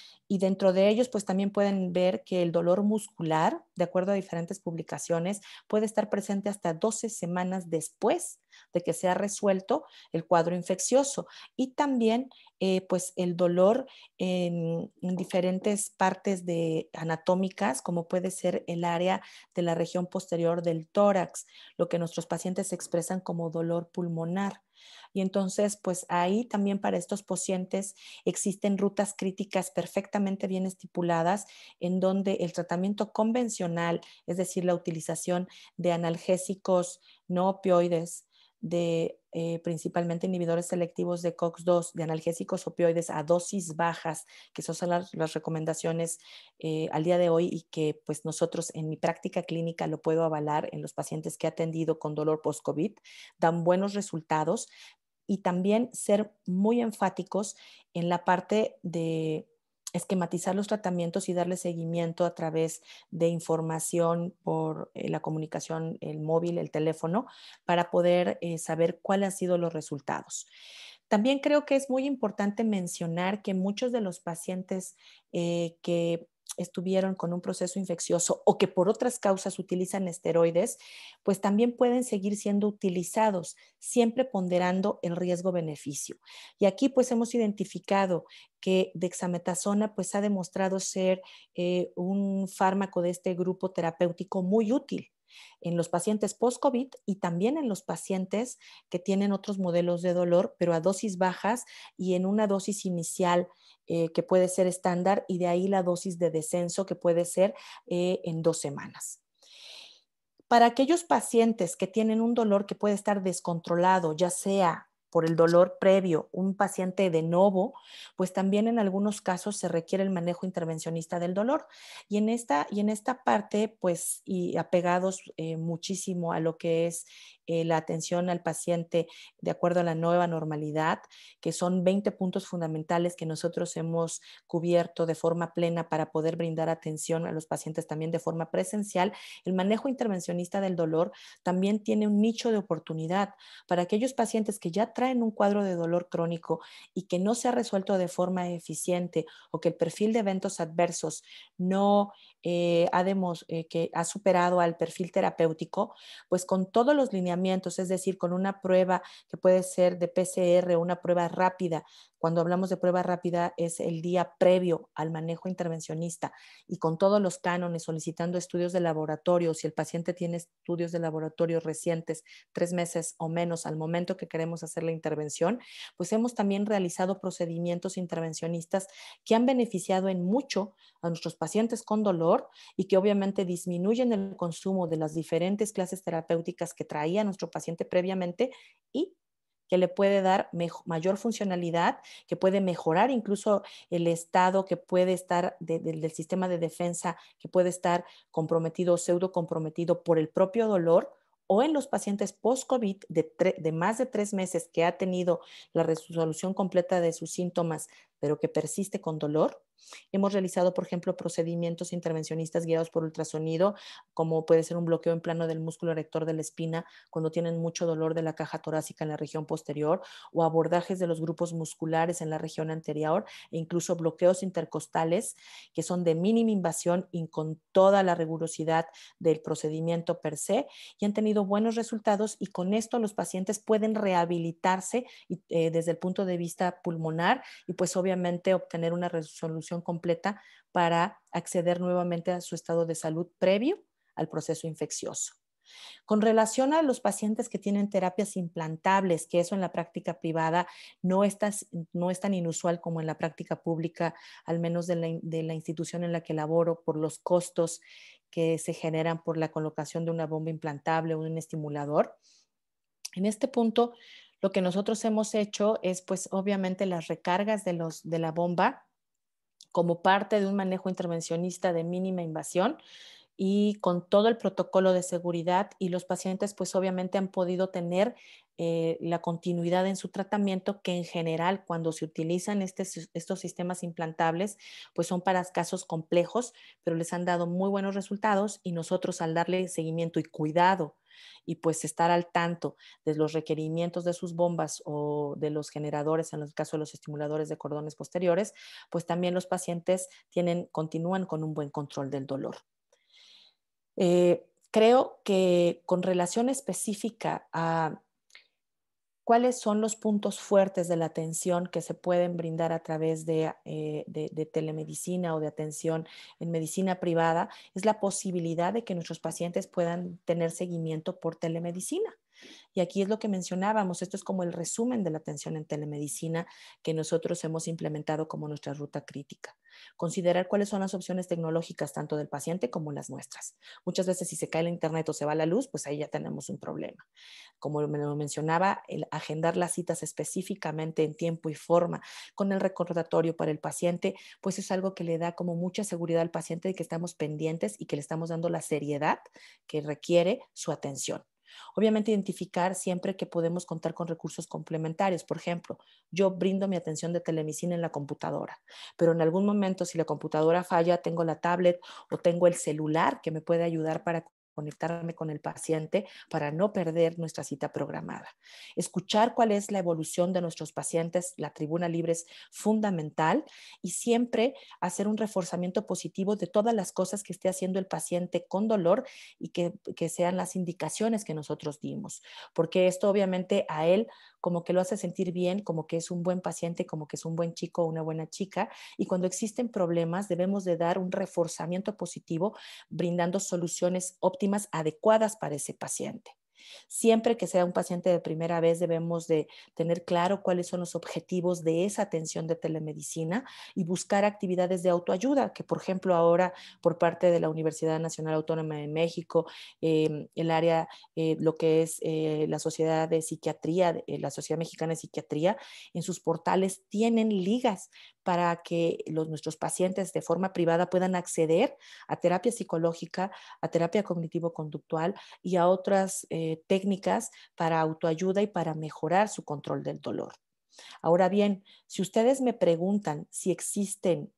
Y dentro de ellos, pues también pueden ver que el dolor muscular, de acuerdo a diferentes publicaciones, puede estar presente hasta doce semanas después de que se ha resuelto el cuadro infeccioso. Y también, eh, pues, el dolor en, en diferentes partes de, anatómicas, como puede ser el área de la región posterior del tórax, lo que nuestros pacientes expresan como dolor pulmonar. Y entonces, pues ahí también para estos pacientes existen rutas críticas perfectamente bien estipuladas en donde el tratamiento convencional, es decir, la utilización de analgésicos no opioides, de eh, principalmente inhibidores selectivos de COX dos, de analgésicos opioides a dosis bajas, que esas son las, las recomendaciones eh, al día de hoy y que pues nosotros en mi práctica clínica lo puedo avalar en los pacientes que he atendido con dolor post-COVID, dan buenos resultados, y también ser muy enfáticos en la parte de esquematizar los tratamientos y darle seguimiento a través de información por eh, la comunicación, el móvil, el teléfono, para poder eh, saber cuáles han sido los resultados. También creo que es muy importante mencionar que muchos de los pacientes eh, que estuvieron con un proceso infeccioso o que por otras causas utilizan esteroides, pues también pueden seguir siendo utilizados, siempre ponderando el riesgo-beneficio. Y aquí pues hemos identificado que dexametasona pues ha demostrado ser eh, un fármaco de este grupo terapéutico muy útil en los pacientes post-COVID y también en los pacientes que tienen otros modelos de dolor, pero a dosis bajas y en una dosis inicial eh, que puede ser estándar y de ahí la dosis de descenso que puede ser eh, en dos semanas. Para aquellos pacientes que tienen un dolor que puede estar descontrolado, ya sea por el dolor previo, un paciente de novo, pues también en algunos casos se requiere el manejo intervencionista del dolor. Y en esta, y en esta parte, pues, y apegados eh, muchísimo a lo que es eh, la atención al paciente de acuerdo a la nueva normalidad, que son veinte puntos fundamentales que nosotros hemos cubierto de forma plena para poder brindar atención a los pacientes también de forma presencial. El manejo intervencionista del dolor también tiene un nicho de oportunidad para aquellos pacientes que ya traen un cuadro de dolor crónico y que no se ha resuelto de forma eficiente o que el perfil de eventos adversos no eh, ha, demos, eh, que ha superado al perfil terapéutico, pues con todos los lineamientos, es decir, con una prueba que puede ser de P C R, una prueba rápida. Cuando hablamos de prueba rápida es el día previo al manejo intervencionista y con todos los cánones solicitando estudios de laboratorio. Si el paciente tiene estudios de laboratorio recientes, tres meses o menos al momento que queremos hacer la intervención, pues hemos también realizado procedimientos intervencionistas que han beneficiado en mucho a nuestros pacientes con dolor y que obviamente disminuyen el consumo de las diferentes clases terapéuticas que traía nuestro paciente previamente y que le puede dar mayor funcionalidad, que puede mejorar incluso el estado que puede estar de, de, del sistema de defensa, que puede estar comprometido o pseudo comprometido por el propio dolor, o en los pacientes post-COVID de, de más de tres meses que ha tenido la resolución completa de sus síntomas, pero que persiste con dolor. Hemos realizado, por ejemplo, procedimientos intervencionistas guiados por ultrasonido, como puede ser un bloqueo en plano del músculo erector de la espina cuando tienen mucho dolor de la caja torácica en la región posterior, o abordajes de los grupos musculares en la región anterior, e incluso bloqueos intercostales que son de mínima invasión y con toda la rigurosidad del procedimiento per se, y han tenido buenos resultados, y con esto los pacientes pueden rehabilitarse eh, desde el punto de vista pulmonar y pues obviamente obtener una resolución completa para acceder nuevamente a su estado de salud previo al proceso infeccioso. Con relación a los pacientes que tienen terapias implantables, que eso en la práctica privada no es tan, no es tan inusual como en la práctica pública, al menos de la, de la institución en la que laboro, por los costos que se generan por la colocación de una bomba implantable o un estimulador. En este punto, lo que nosotros hemos hecho es, pues, obviamente las recargas de, los, de la bomba como parte de un manejo intervencionista de mínima invasión y con todo el protocolo de seguridad, y los pacientes pues obviamente han podido tener eh, la continuidad en su tratamiento, que en general cuando se utilizan este, estos sistemas implantables pues son para casos complejos, pero les han dado muy buenos resultados, y nosotros al darle seguimiento y cuidado y pues estar al tanto de los requerimientos de sus bombas o de los generadores, en el caso de los estimuladores de cordones posteriores, pues también los pacientes tienen, continúan con un buen control del dolor. Eh, creo que con relación específica a cuáles son los puntos fuertes de la atención que se pueden brindar a través de, eh, de, de telemedicina o de atención en medicina privada, es la posibilidad de que nuestros pacientes puedan tener seguimiento por telemedicina. Y aquí es lo que mencionábamos, esto es como el resumen de la atención en telemedicina que nosotros hemos implementado como nuestra ruta crítica. Considerar cuáles son las opciones tecnológicas tanto del paciente como las nuestras. Muchas veces si se cae el internet o se va la luz, pues ahí ya tenemos un problema. Como me lo mencionaba, el agendar las citas específicamente en tiempo y forma con el recordatorio para el paciente, pues es algo que le da como mucha seguridad al paciente de que estamos pendientes y que le estamos dando la seriedad que requiere su atención. Obviamente identificar siempre que podemos contar con recursos complementarios. Por ejemplo, yo brindo mi atención de telemedicina en la computadora, pero en algún momento si la computadora falla, tengo la tablet o tengo el celular que me puede ayudar para conectarme con el paciente para no perder nuestra cita programada. Escuchar cuál es la evolución de nuestros pacientes, la tribuna libre es fundamental y siempre hacer un reforzamiento positivo de todas las cosas que esté haciendo el paciente con dolor y que, que sean las indicaciones que nosotros dimos, porque esto obviamente a él como que lo hace sentir bien, como que es un buen paciente, como que es un buen chico o una buena chica, y cuando existen problemas debemos de dar un reforzamiento positivo brindando soluciones óptimas adecuadas para ese paciente. Siempre que sea un paciente de primera vez debemos de tener claro cuáles son los objetivos de esa atención de telemedicina y buscar actividades de autoayuda, que por ejemplo ahora por parte de la Universidad Nacional Autónoma de México, eh, el área, eh, lo que es eh, la Sociedad de Psiquiatría, eh, la Sociedad Mexicana de Psiquiatría, en sus portales tienen ligas para que los, nuestros pacientes de forma privada puedan acceder a terapia psicológica, a terapia cognitivo-conductual y a otras eh, técnicas para autoayuda y para mejorar su control del dolor. Ahora bien, si ustedes me preguntan si existen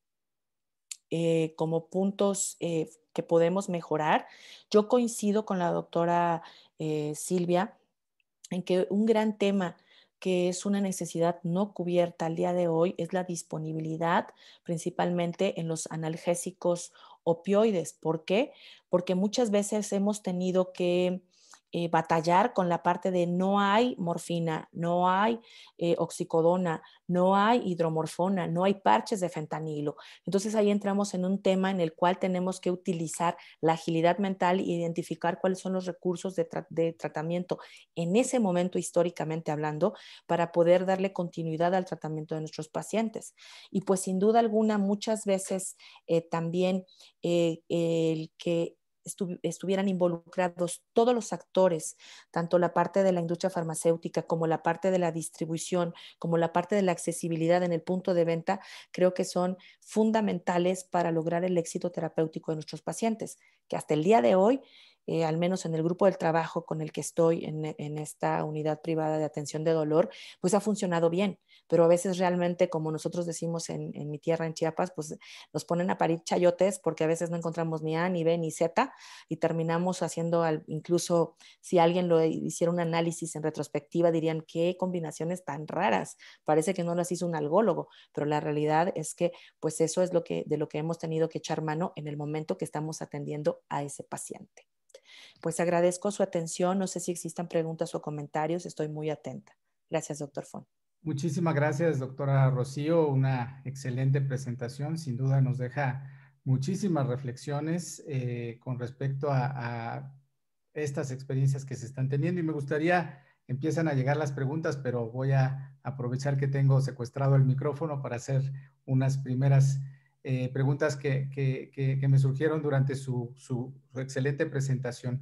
eh, como puntos eh, que podemos mejorar, yo coincido con la doctora eh, Silvia en que un gran tema que es una necesidad no cubierta al día de hoy es la disponibilidad principalmente en los analgésicos opioides. ¿Por qué? Porque muchas veces hemos tenido que eh, batallar con la parte de no hay morfina, no hay eh, oxicodona, no hay hidromorfona, no hay parches de fentanilo. Entonces ahí entramos en un tema en el cual tenemos que utilizar la agilidad mental e identificar cuáles son los recursos de, tra de tratamiento en ese momento históricamente hablando para poder darle continuidad al tratamiento de nuestros pacientes. Y pues sin duda alguna muchas veces eh, también eh, el que estu estuvieran involucrados todos los actores, tanto la parte de la industria farmacéutica como la parte de la distribución, como la parte de la accesibilidad en el punto de venta, creo que son fundamentales para lograr el éxito terapéutico de nuestros pacientes, que hasta el día de hoy Eh, al menos en el grupo del trabajo con el que estoy en, en esta unidad privada de atención de dolor, pues ha funcionado bien, pero a veces realmente, como nosotros decimos en, en mi tierra, en Chiapas, pues nos ponen a parir chayotes porque a veces no encontramos ni A, ni B, ni Z y terminamos haciendo, al, incluso si alguien lo hiciera un análisis en retrospectiva, dirían qué combinaciones tan raras, parece que no las hizo un algólogo, pero la realidad es que pues eso es lo que, de lo que hemos tenido que echar mano en el momento que estamos atendiendo a ese paciente. Pues agradezco su atención. No sé si existan preguntas o comentarios. Estoy muy atenta. Gracias, doctor Fon. Muchísimas gracias, doctora Rocío. Una excelente presentación. Sin duda nos deja muchísimas reflexiones eh, con respecto a, a estas experiencias que se están teniendo. Y me gustaría, empiezan a llegar las preguntas, pero voy a aprovechar que tengo secuestrado el micrófono para hacer unas primeras Eh, preguntas que, que, que, que, me surgieron durante su, su, su excelente presentación.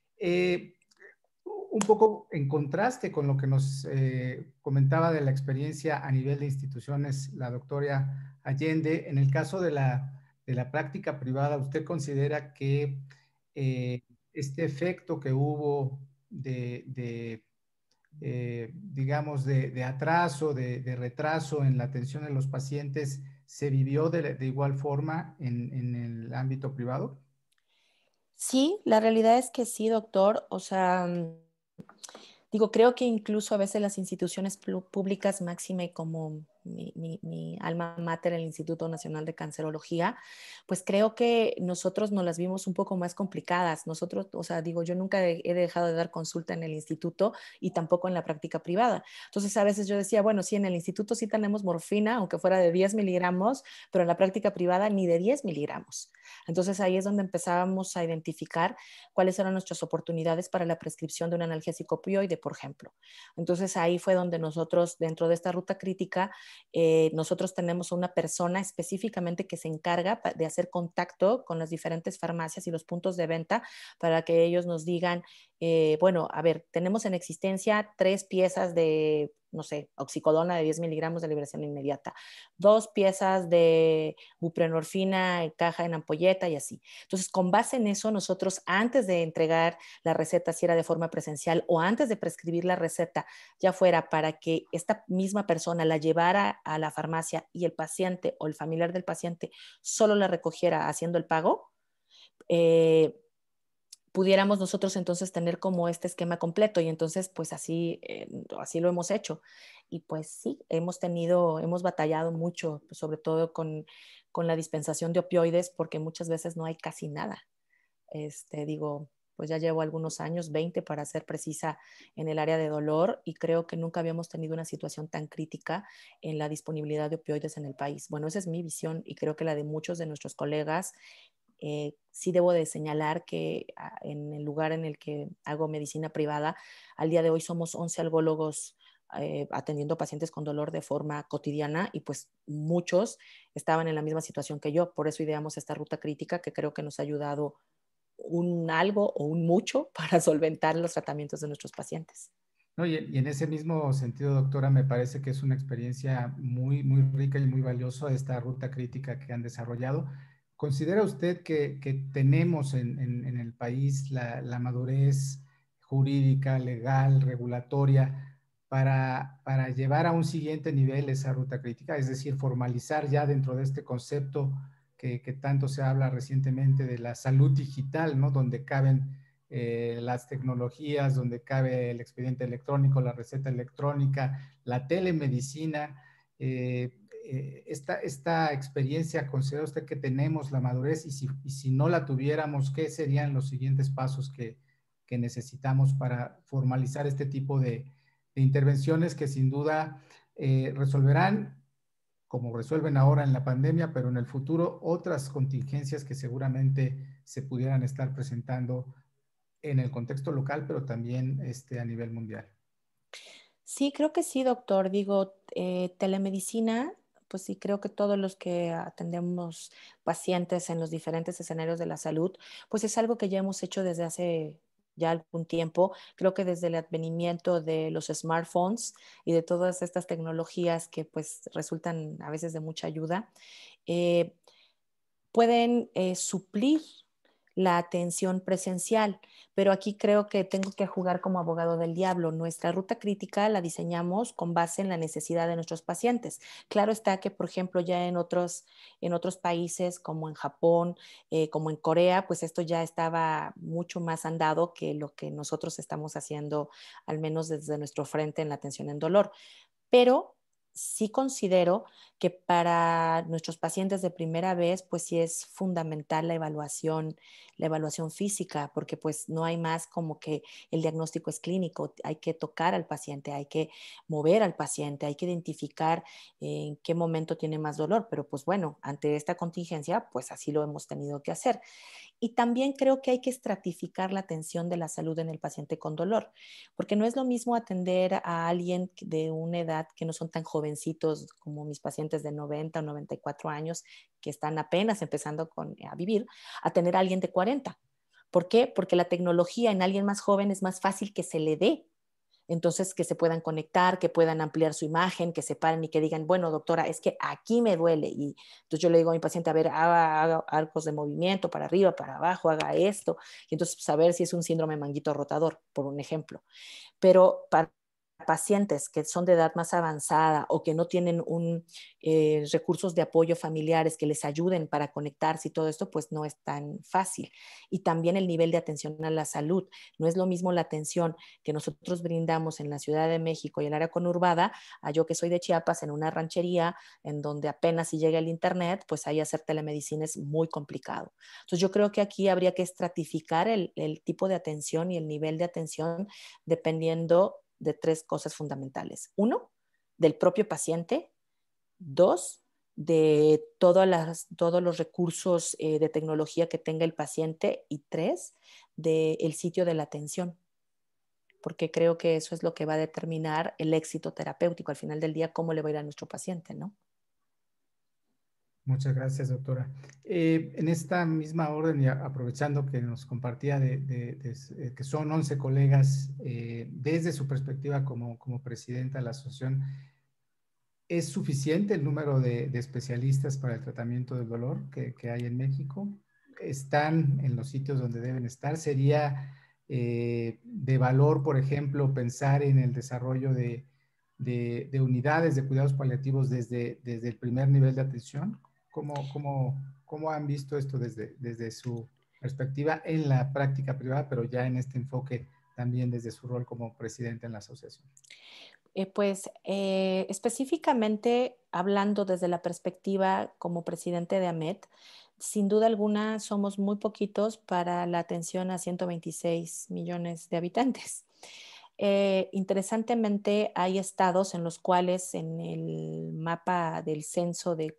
Eh, un poco en contraste con lo que nos eh, comentaba de la experiencia a nivel de instituciones la doctora Allende, en el caso de la, de la práctica privada, ¿usted considera que eh, este efecto que hubo de, de eh, digamos, de, de atraso, de, de retraso en la atención de los pacientes, se vivió de, de igual forma en, en el ámbito privado? Sí, la realidad es que sí, doctor. O sea, digo, creo que incluso a veces las instituciones públicas, máxime como mi, mi, mi alma mater, el Instituto Nacional de Cancerología, pues creo que nosotros nos las vimos un poco más complicadas. Nosotros, o sea, digo, yo nunca he dejado de dar consulta en el instituto y tampoco en la práctica privada. Entonces, a veces yo decía, bueno, sí, en el instituto sí tenemos morfina, aunque fuera de diez miligramos, pero en la práctica privada ni de diez miligramos. Entonces, ahí es donde empezábamos a identificar cuáles eran nuestras oportunidades para la prescripción de un analgésico opioide, por ejemplo. Entonces, ahí fue donde nosotros, dentro de esta ruta crítica, Eh, nosotros tenemos una persona específicamente que se encarga de hacer contacto con las diferentes farmacias y los puntos de venta para que ellos nos digan eh, bueno, a ver, tenemos en existencia tres piezas de, no sé, oxicodona de diez miligramos de liberación inmediata, dos piezas de buprenorfina en caja en ampolleta y así. Entonces, con base en eso, nosotros antes de entregar la receta, si era de forma presencial o antes de prescribir la receta, ya fuera para que esta misma persona la llevara a la farmacia y el paciente o el familiar del paciente solo la recogiera haciendo el pago, eh, pudiéramos nosotros entonces tener como este esquema completo y entonces pues así, eh, así lo hemos hecho. Y pues sí, hemos tenido, hemos batallado mucho, pues, sobre todo con, con la dispensación de opioides porque muchas veces no hay casi nada. Este, digo, pues ya llevo algunos años, veinte para ser precisa, en el área de dolor y creo que nunca habíamos tenido una situación tan crítica en la disponibilidad de opioides en el país. Bueno, esa es mi visión y creo que la de muchos de nuestros colegas. Eh, sí debo de señalar que ah, en el lugar en el que hago medicina privada, al día de hoy somos once algólogos eh, atendiendo pacientes con dolor de forma cotidiana y pues muchos estaban en la misma situación que yo. Por eso ideamos esta ruta crítica que creo que nos ha ayudado un algo o un mucho para solventar los tratamientos de nuestros pacientes. No, y, y en ese mismo sentido, doctora, me parece que es una experiencia muy, muy rica y muy valiosa esta ruta crítica que han desarrollado. ¿Considera usted que, que tenemos en, en, en, el país la, la madurez jurídica, legal, regulatoria para, para llevar a un siguiente nivel esa ruta crítica? Es decir, formalizar ya dentro de este concepto que, que tanto se habla recientemente de la salud digital, ¿no? Donde caben Eh, las tecnologías, donde cabe el expediente electrónico, la receta electrónica, la telemedicina. Eh, eh, esta, esta experiencia, ¿considera usted que tenemos la madurez? Y si, y si no la tuviéramos, ¿qué serían los siguientes pasos que, que necesitamos para formalizar este tipo de, de intervenciones que sin duda eh, resolverán, como resuelven ahora en la pandemia, pero en el futuro otras contingencias que seguramente se pudieran estar presentando en el contexto local, pero también este, a nivel mundial? Sí, creo que sí, doctor. Digo, eh, telemedicina, pues sí, creo que todos los que atendemos pacientes en los diferentes escenarios de la salud, pues es algo que ya hemos hecho desde hace ya algún tiempo. Creo que desde el advenimiento de los smartphones y de todas estas tecnologías que pues resultan a veces de mucha ayuda, eh, pueden eh, suplir la atención presencial, pero aquí creo que tengo que jugar como abogado del diablo. Nuestra ruta crítica la diseñamos con base en la necesidad de nuestros pacientes. Claro está que, por ejemplo, ya en otros, en otros países como en Japón, eh, como en Corea, pues esto ya estaba mucho más andado que lo que nosotros estamos haciendo, al menos desde nuestro frente en la atención en dolor. Pero sí considero que para nuestros pacientes de primera vez, pues sí es fundamental la evaluación, la evaluación física, porque pues no hay más como que el diagnóstico es clínico, hay que tocar al paciente, hay que mover al paciente, hay que identificar en qué momento tiene más dolor, pero pues bueno, ante esta contingencia, pues así lo hemos tenido que hacer. Y también creo que hay que estratificar la atención de la salud en el paciente con dolor, porque no es lo mismo atender a alguien de una edad que no son tan jovencitos como mis pacientes de noventa o noventa y cuatro años que están apenas empezando con, a vivir, a tener a alguien de cuarenta. ¿Por qué? Porque la tecnología en alguien más joven es más fácil que se le dé. Entonces, que se puedan conectar, que puedan ampliar su imagen, que se paren y que digan, bueno, doctora, es que aquí me duele. Y entonces yo le digo a mi paciente, a ver, haga, haga arcos de movimiento para arriba, para abajo, haga esto. Y entonces saber si es un síndrome manguito rotador, por un ejemplo. Pero para pacientes que son de edad más avanzada o que no tienen un, eh, recursos de apoyo familiares que les ayuden para conectarse y todo esto, pues no es tan fácil. Y también el nivel de atención a la salud. No es lo mismo la atención que nosotros brindamos en la Ciudad de México y el área conurbada a yo que soy de Chiapas en una ranchería en donde apenas si llega el internet, pues ahí hacer telemedicina es muy complicado. Entonces yo creo que aquí habría que estratificar el, el tipo de atención y el nivel de atención dependiendo de tres cosas fundamentales. Uno, del propio paciente. Dos, de todas las, todos los recursos eh, de tecnología que tenga el paciente. Y tres, del sitio de la atención. Porque creo que eso es lo que va a determinar el éxito terapéutico al final del día, cómo le va a ir a nuestro paciente, ¿no? Muchas gracias, doctora. Eh, en esta misma orden, y aprovechando que nos compartía de, de, de, que son once colegas, eh, desde su perspectiva como, como presidenta de la asociación, ¿es suficiente el número de, de especialistas para el tratamiento del dolor que, que hay en México? ¿Están en los sitios donde deben estar? ¿Sería eh, de valor, por ejemplo, pensar en el desarrollo de, de, de unidades de cuidados paliativos desde, desde el primer nivel de atención? ¿Cómo, cómo, cómo han visto esto desde, desde su perspectiva en la práctica privada, pero ya en este enfoque también desde su rol como presidente en la asociación? Eh, pues eh, específicamente hablando desde la perspectiva como presidente de AMET, sin duda alguna somos muy poquitos para la atención a ciento veintiséis millones de habitantes. Eh, interesantemente, hay estados en los cuales en el mapa del censo de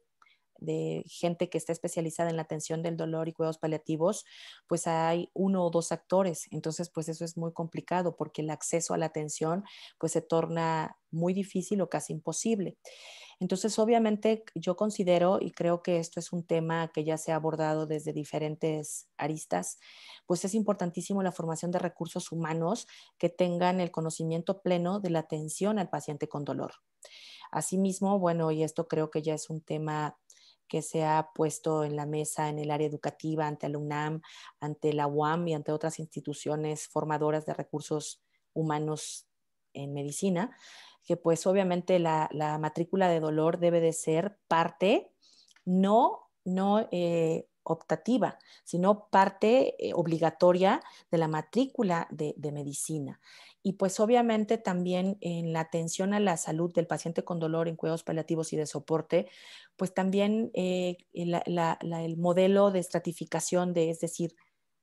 de gente que está especializada en la atención del dolor y cuidados paliativos, pues hay uno o dos actores. Entonces, pues eso es muy complicado porque el acceso a la atención pues se torna muy difícil o casi imposible. Entonces, obviamente, yo considero y creo que esto es un tema que ya se ha abordado desde diferentes aristas, pues es importantísimo la formación de recursos humanos que tengan el conocimiento pleno de la atención al paciente con dolor. Asimismo, bueno, y esto creo que ya es un tema que se ha puesto en la mesa en el área educativa ante la UNAM, ante la U A M y ante otras instituciones formadoras de recursos humanos en medicina, que pues obviamente la, la matrícula de dolor debe de ser parte, no, no eh, optativa, sino parte eh, obligatoria de la matrícula de, de medicina. Y pues obviamente también en la atención a la salud del paciente con dolor en cuidados paliativos y de soporte, pues también eh, la, la, la, el modelo de estratificación de, es decir,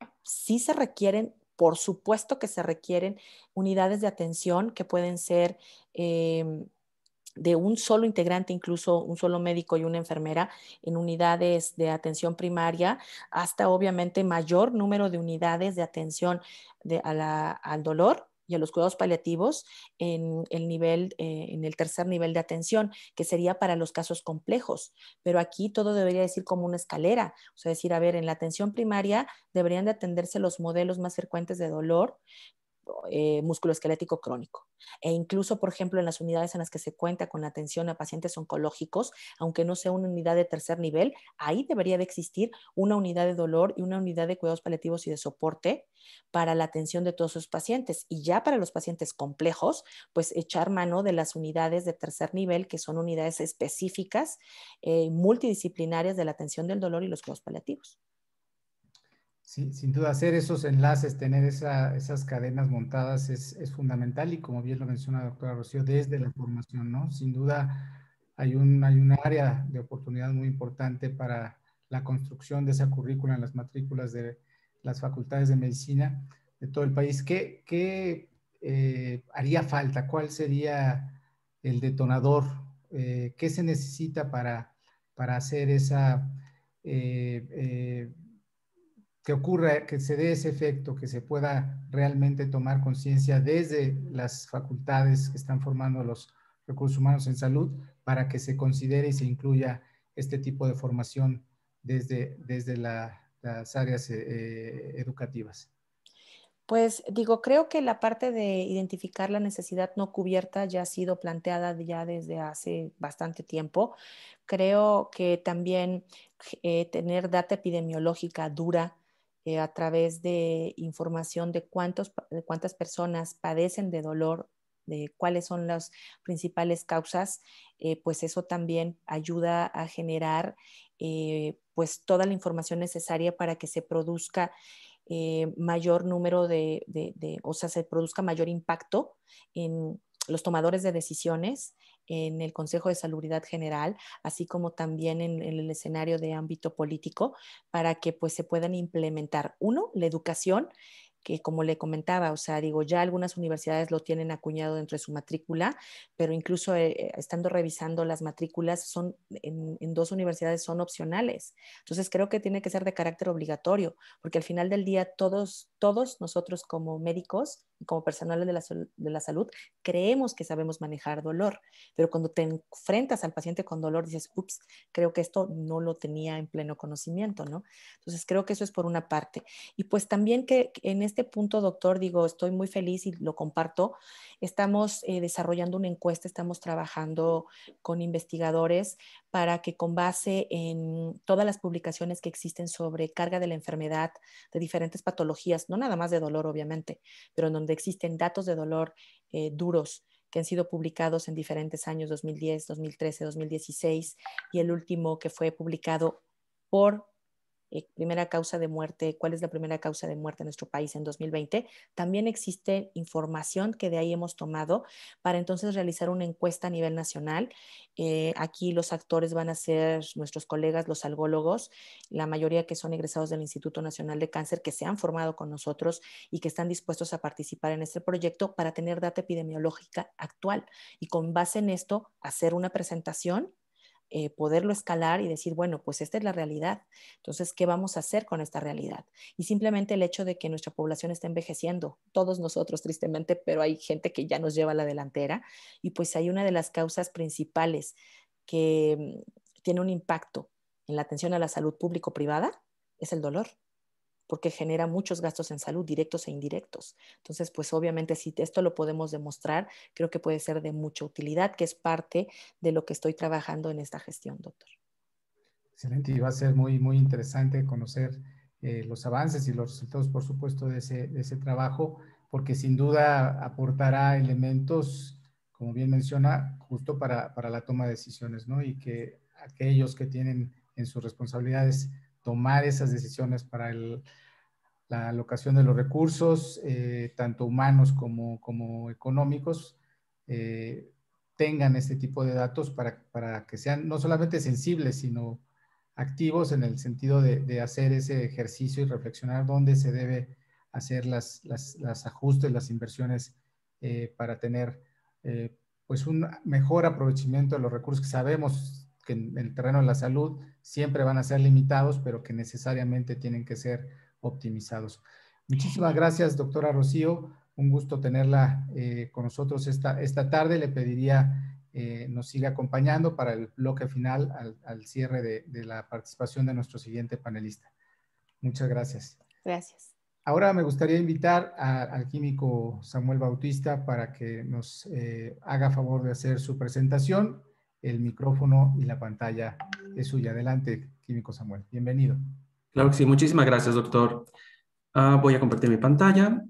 sí se requieren, por supuesto que se requieren unidades de atención que pueden ser eh, de un solo integrante, incluso un solo médico y una enfermera en unidades de atención primaria, hasta obviamente mayor número de unidades de atención de, a la, al dolor y a los cuidados paliativos en el nivel, eh, en el tercer nivel de atención, que sería para los casos complejos. Pero aquí todo debería decir como una escalera, o sea, decir, a ver, en la atención primaria deberían de atenderse los modelos más frecuentes de dolor, Eh, musculoesquelético crónico. E incluso, por ejemplo, en las unidades en las que se cuenta con la atención a pacientes oncológicos, aunque no sea una unidad de tercer nivel, ahí debería de existir una unidad de dolor y una unidad de cuidados paliativos y de soporte para la atención de todos sus pacientes. Y ya para los pacientes complejos, pues echar mano de las unidades de tercer nivel, que son unidades específicas, eh, multidisciplinarias de la atención del dolor y los cuidados paliativos. Sí, sin duda, hacer esos enlaces, tener esa, esas cadenas montadas es, es fundamental y como bien lo menciona la doctora Rocío, desde la formación, ¿no? Sin duda hay un, hay un área de oportunidad muy importante para la construcción de esa currícula en las matrículas de las facultades de medicina de todo el país. ¿Qué, qué eh, haría falta? ¿Cuál sería el detonador? Eh, ¿Qué se necesita para, para hacer esa... Eh, eh, que ocurra, que se dé ese efecto, que se pueda realmente tomar conciencia desde las facultades que están formando los recursos humanos en salud para que se considere y se incluya este tipo de formación desde, desde la, las áreas eh, educativas? Pues digo, creo que la parte de identificar la necesidad no cubierta ya ha sido planteada ya desde hace bastante tiempo. Creo que también eh, tener data epidemiológica dura eh, a través de información de, cuántos, de cuántas personas padecen de dolor, de cuáles son las principales causas, eh, pues eso también ayuda a generar eh, pues toda la información necesaria para que se produzca eh, mayor número de, de, de, o sea, se produzca mayor impacto en los tomadores de decisiones, en el Consejo de Salubridad General, así como también en, en el escenario de ámbito político, para que pues se puedan implementar, uno, la educación, que como le comentaba, o sea, digo, ya algunas universidades lo tienen acuñado dentro de su matrícula, pero incluso eh, estando revisando las matrículas, son en, en dos universidades son opcionales. Entonces creo que tiene que ser de carácter obligatorio, porque al final del día todos, todos nosotros como médicos y como personal de la, de la salud creemos que sabemos manejar dolor, pero cuando te enfrentas al paciente con dolor dices, ups, creo que esto no lo tenía en pleno conocimiento, ¿no? Entonces creo que eso es por una parte. Y pues también que en este punto, doctor, digo, estoy muy feliz y lo comparto, estamos eh, desarrollando una encuesta, estamos trabajando con investigadores para que con base en todas las publicaciones que existen sobre carga de la enfermedad, de diferentes patologías, no nada más de dolor obviamente, pero en donde existen datos de dolor eh, duros que han sido publicados en diferentes años, dos mil diez, dos mil trece, dos mil dieciséis, y el último que fue publicado por eh, primera causa de muerte, cuál es la primera causa de muerte en nuestro país en dos mil veinte, también existe información que de ahí hemos tomado para entonces realizar una encuesta a nivel nacional. Eh, aquí los actores van a ser nuestros colegas, los algólogos, la mayoría que son egresados del Instituto Nacional de Cáncer, que se han formado con nosotros y que están dispuestos a participar en este proyecto para tener data epidemiológica actual y con base en esto hacer una presentación, Eh, poderlo escalar y decir, bueno, pues esta es la realidad. Entonces, ¿qué vamos a hacer con esta realidad? Y simplemente el hecho de que nuestra población está envejeciendo, todos nosotros tristemente, pero hay gente que ya nos lleva a la delantera y pues hay una de las causas principales que um, tiene un impacto en la atención a la salud público-privada, es el dolor, porque genera muchos gastos en salud, directos e indirectos. Entonces, pues obviamente si esto lo podemos demostrar, creo que puede ser de mucha utilidad, que es parte de lo que estoy trabajando en esta gestión, doctor. Excelente, y va a ser muy, muy interesante conocer eh, los avances y los resultados, por supuesto, de ese, de ese trabajo, porque sin duda aportará elementos, como bien menciona, justo para, para la toma de decisiones, ¿no? Y que aquellos que tienen en sus responsabilidades tomar esas decisiones para el, la alocación de los recursos, eh, tanto humanos como, como económicos, eh, tengan este tipo de datos para, para que sean no solamente sensibles, sino activos en el sentido de, de hacer ese ejercicio y reflexionar dónde se debe hacer las, las, las ajustes, las inversiones eh, para tener eh, pues un mejor aprovechamiento de los recursos que sabemos que en el terreno de la salud siempre van a ser limitados, pero que necesariamente tienen que ser optimizados. Muchísimas gracias, doctora Rocío. Un gusto tenerla eh, con nosotros esta, esta tarde. Le pediría eh, nos siga acompañando para el bloque final al, al cierre de, de la participación de nuestro siguiente panelista. Muchas gracias. Gracias. Ahora me gustaría invitar a, al químico Samuel Bautista para que nos eh, haga favor de hacer su presentación. El micrófono y la pantalla es suya. Adelante, químico Samuel. Bienvenido. Claro que sí. Muchísimas gracias, doctor. Uh, voy a compartir mi pantalla.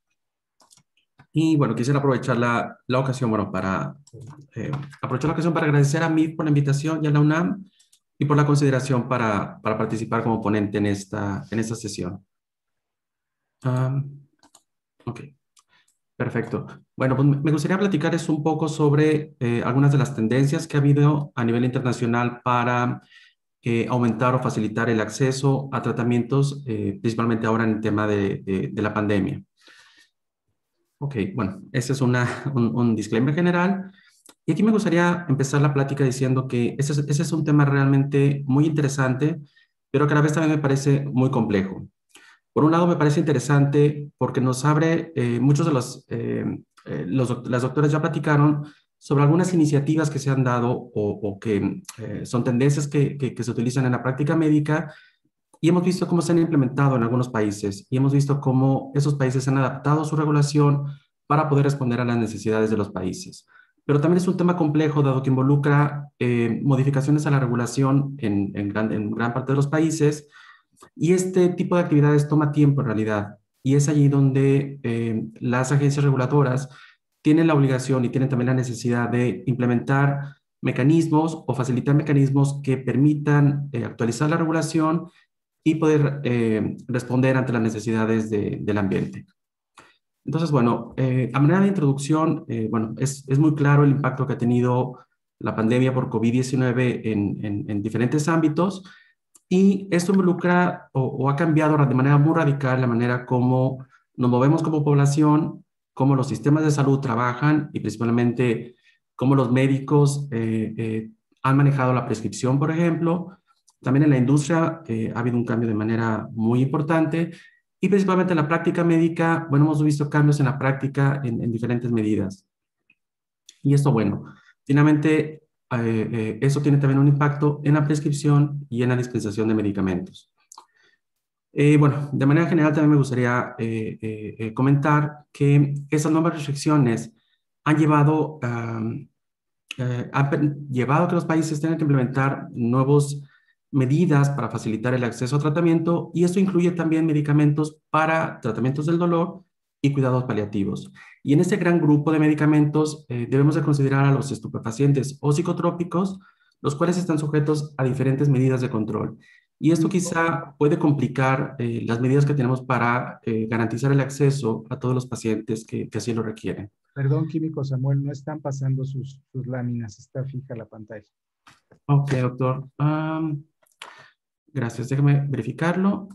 Y bueno, quisiera aprovechar la, la ocasión, bueno, para eh, aprovechar la ocasión para agradecer a M I R por la invitación y a la UNAM y por la consideración para, para participar como ponente en esta, en esta sesión. Um, ok, perfecto. Bueno, pues me gustaría platicarles un poco sobre eh, algunas de las tendencias que ha habido a nivel internacional para eh, aumentar o facilitar el acceso a tratamientos, eh, principalmente ahora en el tema de, de, de la pandemia. Ok, bueno, ese es una, un, un disclaimer general. Y aquí me gustaría empezar la plática diciendo que ese es, ese es un tema realmente muy interesante, pero que a la vez también me parece muy complejo. Por un lado, me parece interesante porque nos abre, eh, muchos de los, eh, eh, los, las doctoras ya platicaron sobre algunas iniciativas que se han dado o, o que eh, son tendencias que, que, que se utilizan en la práctica médica y hemos visto cómo se han implementado en algunos países y hemos visto cómo esos países han adaptado su regulación para poder responder a las necesidades de los países. Pero también es un tema complejo dado que involucra eh, modificaciones a la regulación en, en, gran, en gran parte de los países y este tipo de actividades toma tiempo en realidad y es allí donde eh, las agencias reguladoras tienen la obligación y tienen también la necesidad de implementar mecanismos o facilitar mecanismos que permitan eh, actualizar la regulación y poder eh, responder ante las necesidades de, del ambiente. Entonces, bueno, eh, a manera de introducción, eh, bueno, es, es muy claro el impacto que ha tenido la pandemia por COVID diecinueve en, en, en diferentes ámbitos y esto involucra o, o ha cambiado de manera muy radical la manera como nos movemos como población, cómo los sistemas de salud trabajan y principalmente cómo los médicos eh, eh, han manejado la prescripción, por ejemplo. También en la industria eh, ha habido un cambio de manera muy importante Y principalmente en la práctica médica, bueno, hemos visto cambios en la práctica en, en diferentes medidas. Y esto, bueno, finalmente, eh, eh, eso tiene también un impacto en la prescripción y en la dispensación de medicamentos. Eh, bueno, de manera general también me gustaría eh, eh, eh, comentar que esas nuevas restricciones han llevado, um, eh, han llevado a que los países tengan que implementar nuevas medidas para facilitar el acceso a tratamiento, y esto incluye también medicamentos para tratamientos del dolor y cuidados paliativos. Y en este gran grupo de medicamentos eh, debemos de considerar a los estupefacientes o psicotrópicos, los cuales están sujetos a diferentes medidas de control. Y esto quizá puede complicar eh, las medidas que tenemos para eh, garantizar el acceso a todos los pacientes que, que así lo requieren. Perdón, Químico Samuel, no están pasando sus, sus láminas, está fija la pantalla. Ok, doctor. Um, gracias, déjame verificarlo.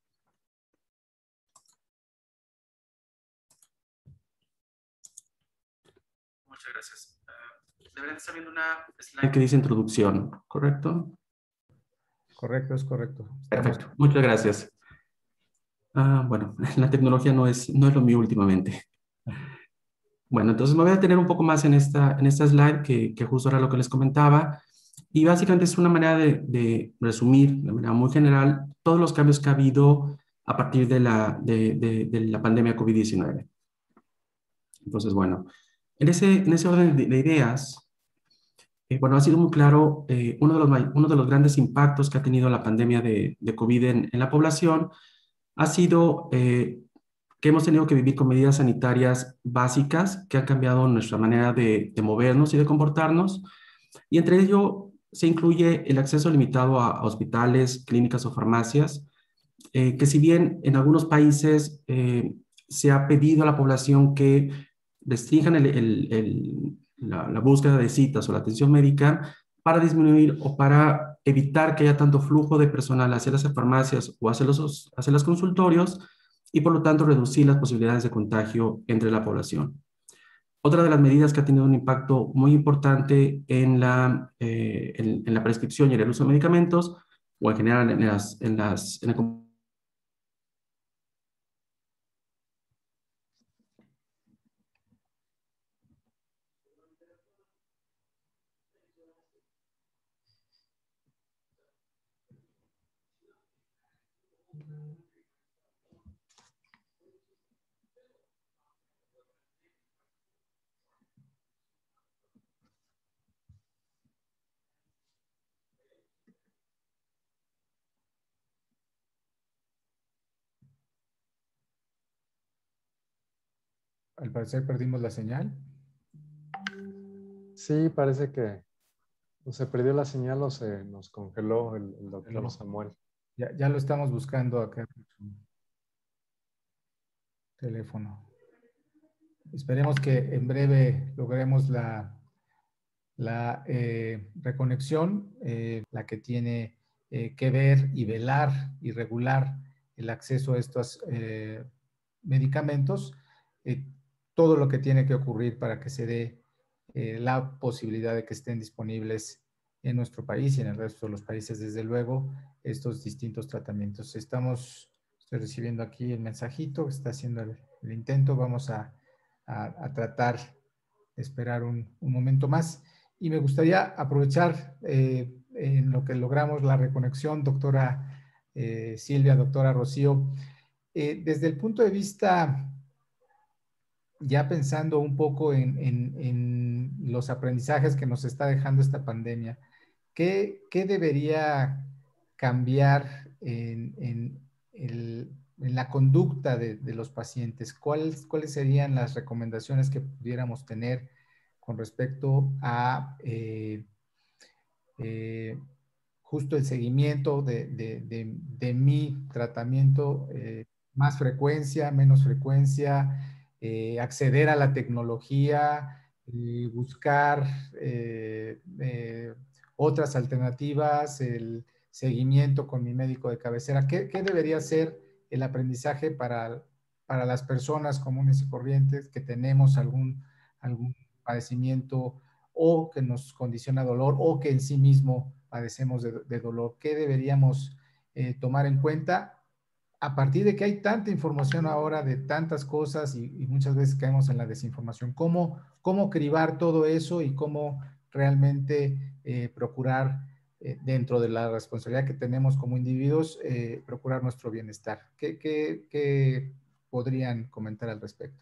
Muchas gracias. Uh, deberían estar viendo una slide que dice introducción, ¿correcto? Correcto, es correcto. Perfecto, muchas gracias. Ah, bueno, la tecnología no es, no es lo mío últimamente. Bueno, entonces me voy a detener un poco más en esta, en esta slide que, que justo era lo que les comentaba. Y básicamente es una manera de, de resumir de manera muy general todos los cambios que ha habido a partir de la, de, de, de la pandemia COVID diecinueve. Entonces, bueno, en ese, en ese orden de, de ideas, eh, bueno, ha sido muy claro eh, uno, de los, uno de los grandes impactos que ha tenido la pandemia de, de COVID en, en la población ha sido eh, que hemos tenido que vivir con medidas sanitarias básicas que han cambiado nuestra manera de, de movernos y de comportarnos. Y entre ello se incluye el acceso limitado a, a hospitales, clínicas o farmacias, eh, que si bien en algunos países eh, se ha pedido a la población que restrinjan el, el, el, la, la búsqueda de citas o la atención médica para disminuir o para evitar que haya tanto flujo de personal hacia las farmacias o hacia los, hacia los consultorios, y por lo tanto reducir las posibilidades de contagio entre la población. Otra de las medidas que ha tenido un impacto muy importante en la, eh, en, en la prescripción y en el uso de medicamentos, o en general en, las, en, las, en el Al parecer perdimos la señal. Sí, parece que o se perdió la señal o se nos congeló el, el doctor No. Samuel. Ya, ya lo estamos buscando acá en su teléfono. Esperemos que en breve logremos la, la eh, reconexión, eh, la que tiene eh, que ver y velar y regular el acceso a estos eh, medicamentos, eh, todo lo que tiene que ocurrir para que se dé eh, la posibilidad de que estén disponibles en nuestro país y en el resto de los países, desde luego, estos distintos tratamientos. Estamos, estoy recibiendo aquí el mensajito, está haciendo el, el intento, vamos a, a, a tratar de esperar un, un momento más. Y me gustaría aprovechar eh, en lo que logramos la reconexión, doctora eh, Silvia, doctora Rocío, eh, desde el punto de vista, ya pensando un poco en, en, en los aprendizajes que nos está dejando esta pandemia, ¿qué, qué debería cambiar en, en, el, en la conducta de, de los pacientes? ¿Cuáles, ¿Cuáles serían las recomendaciones que pudiéramos tener con respecto a eh, eh, justo el seguimiento de, de, de, de mi tratamiento, eh, más frecuencia, menos frecuencia, eh, acceder a la tecnología, eh, buscar eh, eh, otras alternativas, el seguimiento con mi médico de cabecera? ¿Qué, qué debería ser el aprendizaje para, para las personas comunes y corrientes que tenemos algún, algún padecimiento o que nos condiciona dolor o que en sí mismo padecemos de, de dolor? ¿Qué deberíamos eh, tomar en cuenta a partir de que hay tanta información ahora de tantas cosas y, y muchas veces caemos en la desinformación, ¿cómo, cómo cribar todo eso y cómo realmente eh, procurar, eh, dentro de la responsabilidad que tenemos como individuos, eh, procurar nuestro bienestar? ¿Qué, qué, qué podrían comentar al respecto?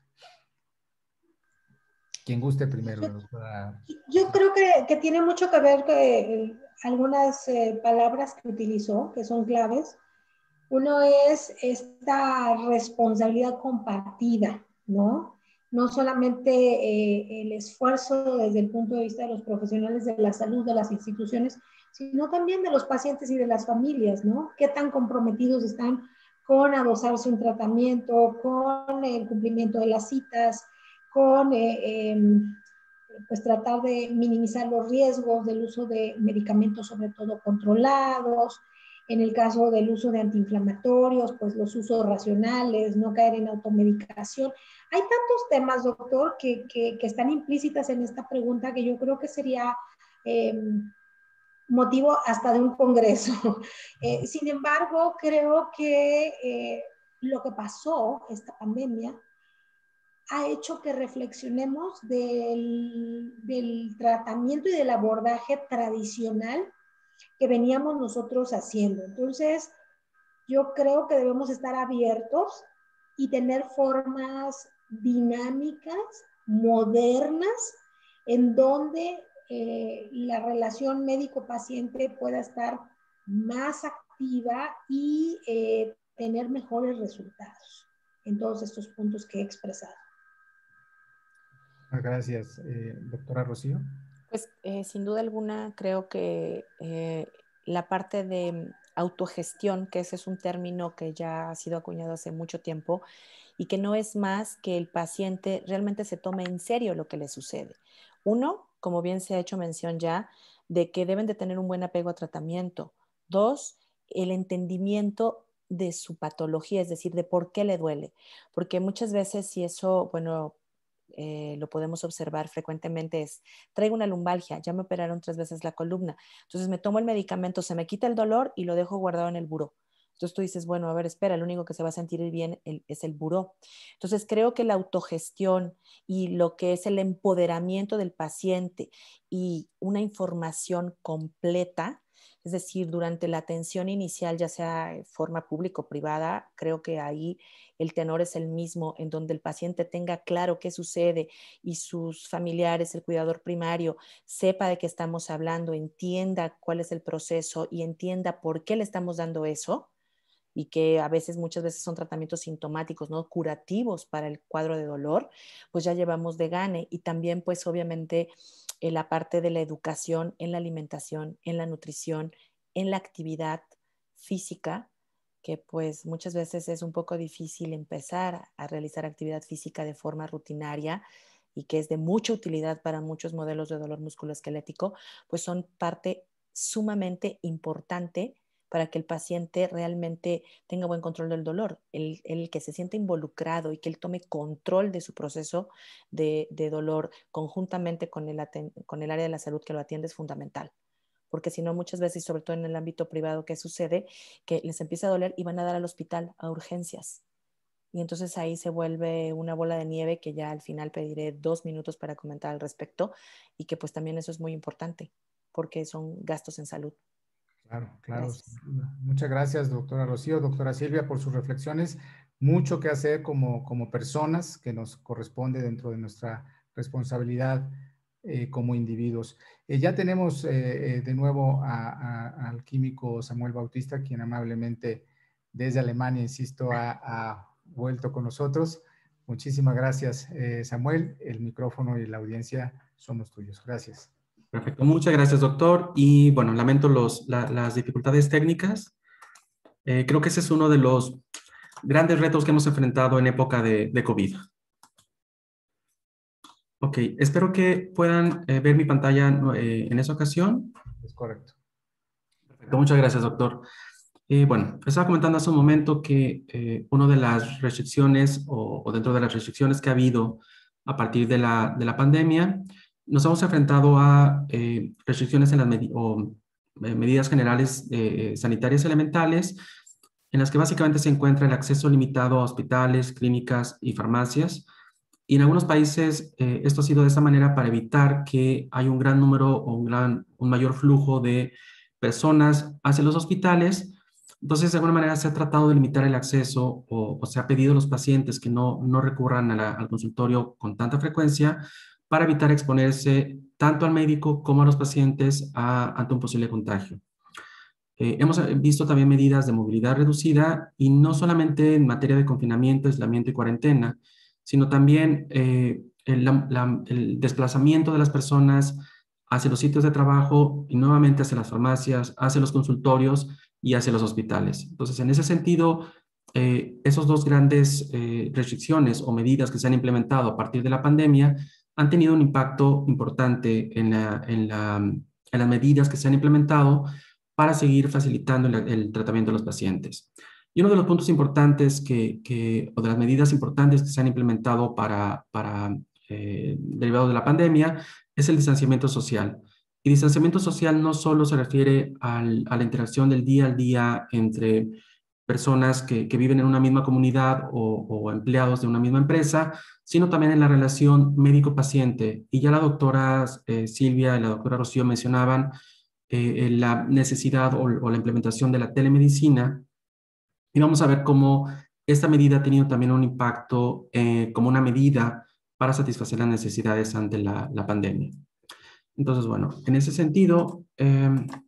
Quien guste primero. Yo, yo creo que, que tiene mucho que ver que eh, algunas eh, palabras que utilizó, que son claves. Uno es esta responsabilidad compartida, ¿no? No solamente eh, el esfuerzo desde el punto de vista de los profesionales de la salud, de las instituciones, sino también de los pacientes y de las familias, ¿no? ¿Qué tan comprometidos están con adosarse un tratamiento, con el cumplimiento de las citas, con eh, eh, pues tratar de minimizar los riesgos del uso de medicamentos, sobre todo controlados? En el caso del uso de antiinflamatorios, pues los usos racionales, no caer en automedicación. Hay tantos temas, doctor, que, que, que están implícitas en esta pregunta que yo creo que sería eh, motivo hasta de un congreso. Eh, sin embargo, creo que eh, lo que pasó, esta pandemia, ha hecho que reflexionemos del, del tratamiento y del abordaje tradicional que veníamos nosotros haciendo. Entonces, yo creo que debemos estar abiertos y tener formas dinámicas, modernas, en donde eh, la relación médico-paciente pueda estar más activa y eh, tener mejores resultados en todos estos puntos que he expresado. Gracias, eh, doctora Rocío. Pues eh, sin duda alguna creo que eh, la parte de autogestión, que ese es un término que ya ha sido acuñado hace mucho tiempo y que no es más que el paciente realmente se tome en serio lo que le sucede. Uno, como bien se ha hecho mención ya, de que deben de tener un buen apego a tratamiento. Dos, el entendimiento de su patología, es decir, de por qué le duele. Porque muchas veces si eso, bueno, Eh, lo podemos observar frecuentemente es, traigo una lumbalgia, ya me operaron tres veces la columna, entonces me tomo el medicamento, se me quita el dolor y lo dejo guardado en el buró. Entonces tú dices, bueno, a ver, espera, el único que se va a sentir bien el, es el buró. Entonces creo que la autogestión y lo que es el empoderamiento del paciente y una información completa, es decir, durante la atención inicial, ya sea de forma pública o privada, creo que ahí el tenor es el mismo, en donde el paciente tenga claro qué sucede y sus familiares, el cuidador primario, sepa de qué estamos hablando, entienda cuál es el proceso y entienda por qué le estamos dando eso, y que a veces, muchas veces son tratamientos sintomáticos, ¿no? Curativos para el cuadro de dolor, pues ya llevamos de gane. Y también, pues obviamente, eh, la parte de la educación en la alimentación, en la nutrición, en la actividad física, que pues muchas veces es un poco difícil empezar a realizar actividad física de forma rutinaria y que es de mucha utilidad para muchos modelos de dolor musculoesquelético, pues son parte sumamente importante para que el paciente realmente tenga buen control del dolor, el, el que se sienta involucrado y que él tome control de su proceso de, de dolor conjuntamente con el, con el área de la salud que lo atiende es fundamental. Porque si no, muchas veces, sobre todo en el ámbito privado, ¿qué sucede? Que les empieza a doler y van a dar al hospital a urgencias. Y entonces ahí se vuelve una bola de nieve que ya al final pediré dos minutos para comentar al respecto y que pues también eso es muy importante porque son gastos en salud. Claro, claro. Gracias. Muchas gracias, doctora Rocío, doctora Silvia, por sus reflexiones. Mucho que hacer como, como personas que nos corresponde dentro de nuestra responsabilidad eh, como individuos. Eh, ya tenemos eh, eh, de nuevo a, a, al químico Samuel Bautista, quien amablemente desde Alemania, insisto, ha, ha vuelto con nosotros. Muchísimas gracias, eh, Samuel. El micrófono y la audiencia somos tuyos. Gracias. Perfecto, muchas gracias, doctor. Y bueno, lamento los, la, las dificultades técnicas. Eh, creo que ese es uno de los grandes retos que hemos enfrentado en época de, de COVID. Ok, espero que puedan eh, ver mi pantalla eh, en esa ocasión. Es correcto. Perfecto, muchas gracias, doctor. Eh, bueno, estaba comentando hace un momento que eh, una de las restricciones o, o dentro de las restricciones que ha habido a partir de la, de la pandemia, nos hemos enfrentado a eh, restricciones en las med o, eh, medidas generales eh, sanitarias elementales en las que básicamente se encuentra el acceso limitado a hospitales, clínicas y farmacias. Y en algunos países eh, esto ha sido de esta manera para evitar que haya un gran número o un, gran, un mayor flujo de personas hacia los hospitales. Entonces, de alguna manera se ha tratado de limitar el acceso o, o se ha pedido a los pacientes que no, no recurran a la, al consultorio con tanta frecuencia para evitar exponerse tanto al médico como a los pacientes a, ante un posible contagio. Eh, hemos visto también medidas de movilidad reducida y no solamente en materia de confinamiento, aislamiento y cuarentena, sino también eh, el, la, el desplazamiento de las personas hacia los sitios de trabajo y nuevamente hacia las farmacias, hacia los consultorios y hacia los hospitales. Entonces, en ese sentido, eh, esos dos grandes eh, restricciones o medidas que se han implementado a partir de la pandemia han tenido un impacto importante en, la, en, la, en las medidas que se han implementado para seguir facilitando el, el tratamiento de los pacientes. Y uno de los puntos importantes que, que, o de las medidas importantes que se han implementado para, para eh, derivado de la pandemia es el distanciamiento social. Y distanciamiento social no solo se refiere al, a la interacción del día al día entre personas que, que viven en una misma comunidad o, o empleados de una misma empresa, sino también en la relación médico-paciente. Y ya la doctora eh, Silvia y la doctora Rocío mencionaban eh, la necesidad o, o la implementación de la telemedicina. Y vamos a ver cómo esta medida ha tenido también un impacto eh, como una medida para satisfacer las necesidades ante la, la pandemia. Entonces, bueno, en ese sentido, eh,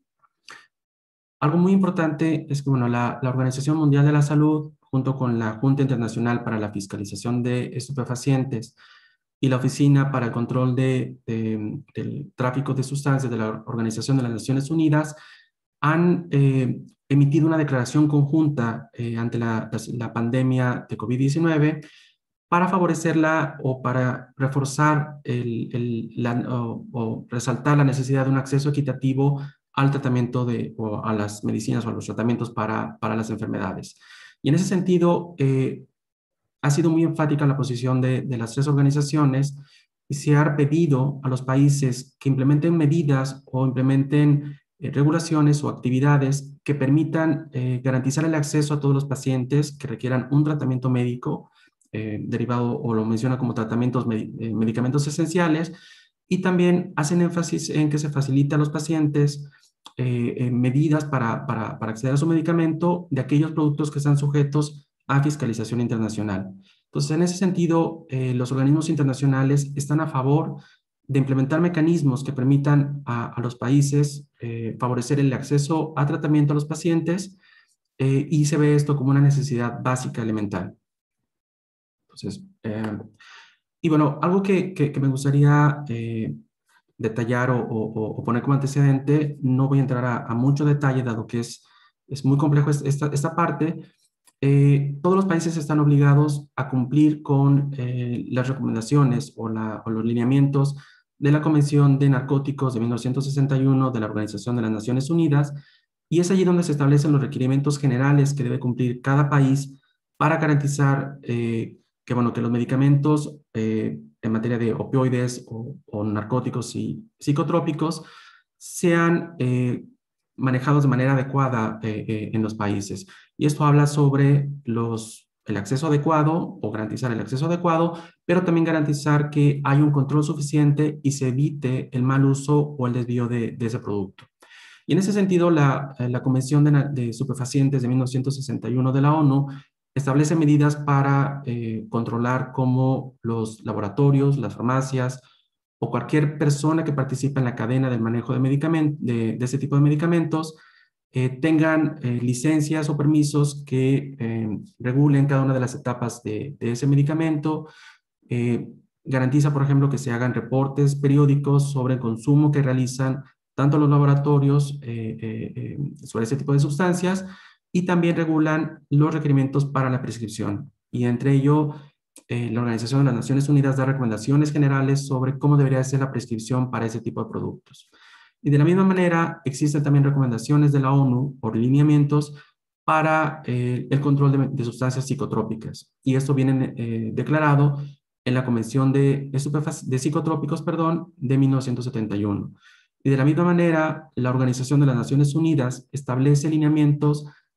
algo muy importante es que, bueno, la, la Organización Mundial de la Salud, junto con la Junta Internacional para la Fiscalización de Estupefacientes y la Oficina para el Control de, de, del Tráfico de Sustancias de la Organización de las Naciones Unidas, han eh, emitido una declaración conjunta eh, ante la, la, la pandemia de COVID diecinueve para favorecerla o para reforzar el, el, la, o, o resaltar la necesidad de un acceso equitativo al tratamiento de, o a las medicinas o a los tratamientos para, para las enfermedades. Y en ese sentido, eh, ha sido muy enfática la posición de, de las tres organizaciones y se ha pedido a los países que implementen medidas o implementen eh, regulaciones o actividades que permitan eh, garantizar el acceso a todos los pacientes que requieran un tratamiento médico eh, derivado o lo menciona como tratamientos, med eh, medicamentos esenciales, y también hacen énfasis en que se facilita a los pacientes eh, eh, medidas para, para, para acceder a su medicamento de aquellos productos que están sujetos a fiscalización internacional. Entonces, en ese sentido, eh, los organismos internacionales están a favor de implementar mecanismos que permitan a, a los países eh, favorecer el acceso a tratamiento a los pacientes eh, y se ve esto como una necesidad básica elemental. Entonces, eh, y bueno, algo que, que, que me gustaría eh, detallar o, o, o poner como antecedente, no voy a entrar a, a mucho detalle dado que es, es muy complejo esta, esta parte. Eh, todos los países están obligados a cumplir con eh, las recomendaciones o, la, o los lineamientos de la Convención de Narcóticos de mil novecientos sesenta y uno de la Organización de las Naciones Unidas, y es allí donde se establecen los requerimientos generales que debe cumplir cada país para garantizar eh, que, bueno, que los medicamentos eh, en materia de opioides o, o narcóticos y psicotrópicos sean eh, manejados de manera adecuada eh, eh, en los países. Y esto habla sobre los, el acceso adecuado o garantizar el acceso adecuado, pero también garantizar que hay un control suficiente y se evite el mal uso o el desvío de, de ese producto. Y en ese sentido, la, la Convención de, de Estupefacientes de mil novecientos sesenta y uno de la ONU establece medidas para eh, controlar cómo los laboratorios, las farmacias o cualquier persona que participa en la cadena del manejo de, medicamentos, de, de ese tipo de medicamentos eh, tengan eh, licencias o permisos que eh, regulen cada una de las etapas de, de ese medicamento. Eh, garantiza, por ejemplo, que se hagan reportes periódicos sobre el consumo que realizan tanto los laboratorios eh, eh, eh, sobre ese tipo de sustancias, y también regulan los requerimientos para la prescripción. Y entre ello, eh, la Organización de las Naciones Unidas da recomendaciones generales sobre cómo debería ser la prescripción para ese tipo de productos. Y de la misma manera, existen también recomendaciones de la ONU por lineamientos para eh, el control de, de sustancias psicotrópicas. Y esto viene eh, declarado en la Convención de, de Psicotrópicos perdón, de mil novecientos setenta y uno. Y de la misma manera, la Organización de las Naciones Unidas establece lineamientos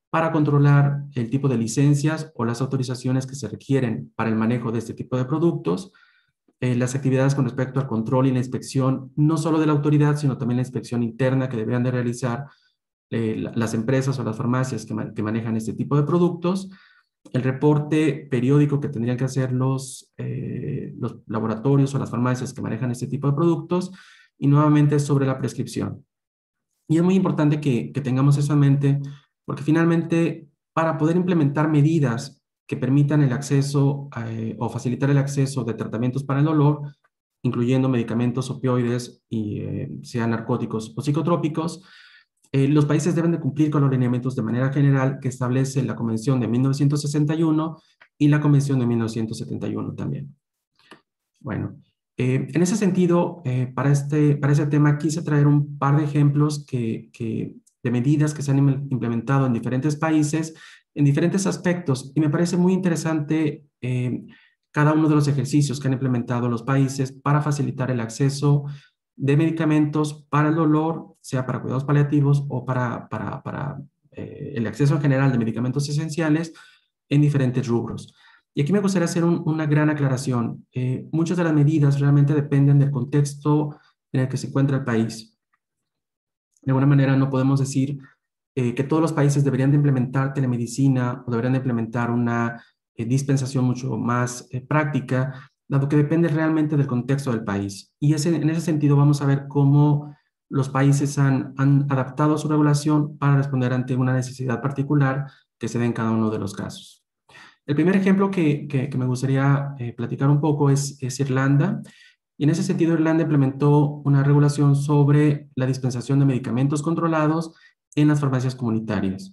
para controlar el tipo de licencias o las autorizaciones que se requieren para el manejo de este tipo de productos, eh, las actividades con respecto al control y la inspección, no solo de la autoridad, sino también la inspección interna que deberían de realizar eh, las empresas o las farmacias que, man que manejan este tipo de productos, el reporte periódico que tendrían que hacer los, eh, los laboratorios o las farmacias que manejan este tipo de productos, y nuevamente sobre la prescripción. Y es muy importante que, que tengamos eso en mente, porque finalmente, para poder implementar medidas que permitan el acceso eh, o facilitar el acceso de tratamientos para el dolor, incluyendo medicamentos opioides y eh, sean narcóticos o psicotrópicos, eh, los países deben de cumplir con los lineamientos de manera general que establece la Convención de mil novecientos sesenta y uno y la Convención de mil novecientos setenta y uno también. Bueno, eh, en ese sentido, eh, para, este, para ese tema quise traer un par de ejemplos que, que, de medidas que se han implementado en diferentes países, en diferentes aspectos, y me parece muy interesante eh, cada uno de los ejercicios que han implementado los países para facilitar el acceso de medicamentos para el dolor, sea para cuidados paliativos o para, para, para eh, el acceso en general de medicamentos esenciales en diferentes rubros. Y aquí me gustaría hacer un, una gran aclaración. Eh, muchas de las medidas realmente dependen del contexto en el que se encuentra el país. De alguna manera no podemos decir eh, que todos los países deberían de implementar telemedicina o deberían de implementar una eh, dispensación mucho más eh, práctica, dado que depende realmente del contexto del país. Y ese, en ese sentido vamos a ver cómo los países han, han adaptado su regulación para responder ante una necesidad particular que se dé en cada uno de los casos. El primer ejemplo que, que, que me gustaría eh, platicar un poco es, es Irlanda. Y en ese sentido, Irlanda implementó una regulación sobre la dispensación de medicamentos controlados en las farmacias comunitarias.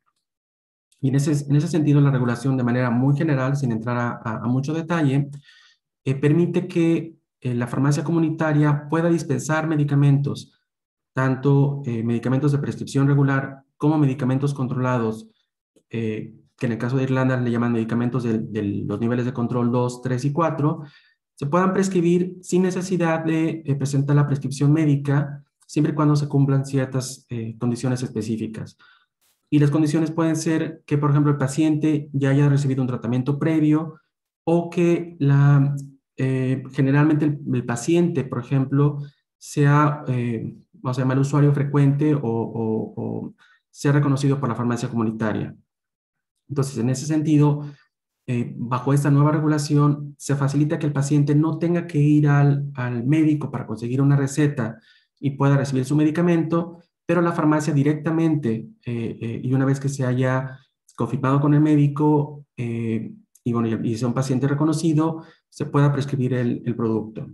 Y en ese, en ese sentido, la regulación de manera muy general, sin entrar a, a, a mucho detalle, eh, permite que eh, la farmacia comunitaria pueda dispensar medicamentos, tanto eh, medicamentos de prescripción regular como medicamentos controlados, eh, que en el caso de Irlanda le llaman medicamentos de, de los niveles de control dos, tres y cuatro, se puedan prescribir sin necesidad de eh, presentar la prescripción médica, siempre y cuando se cumplan ciertas eh, condiciones específicas. Y las condiciones pueden ser que, por ejemplo, el paciente ya haya recibido un tratamiento previo o que la, eh, generalmente el, el paciente, por ejemplo, sea, eh, vamos a llamar usuario frecuente o, o, o sea reconocido por la farmacia comunitaria. Entonces, en ese sentido, eh, bajo esta nueva regulación, se facilita que el paciente no tenga que ir al, al médico para conseguir una receta y pueda recibir su medicamento, pero la farmacia directamente, eh, eh, y una vez que se haya confirmado con el médico, eh, y, bueno, y sea un paciente reconocido, se pueda prescribir el, el producto.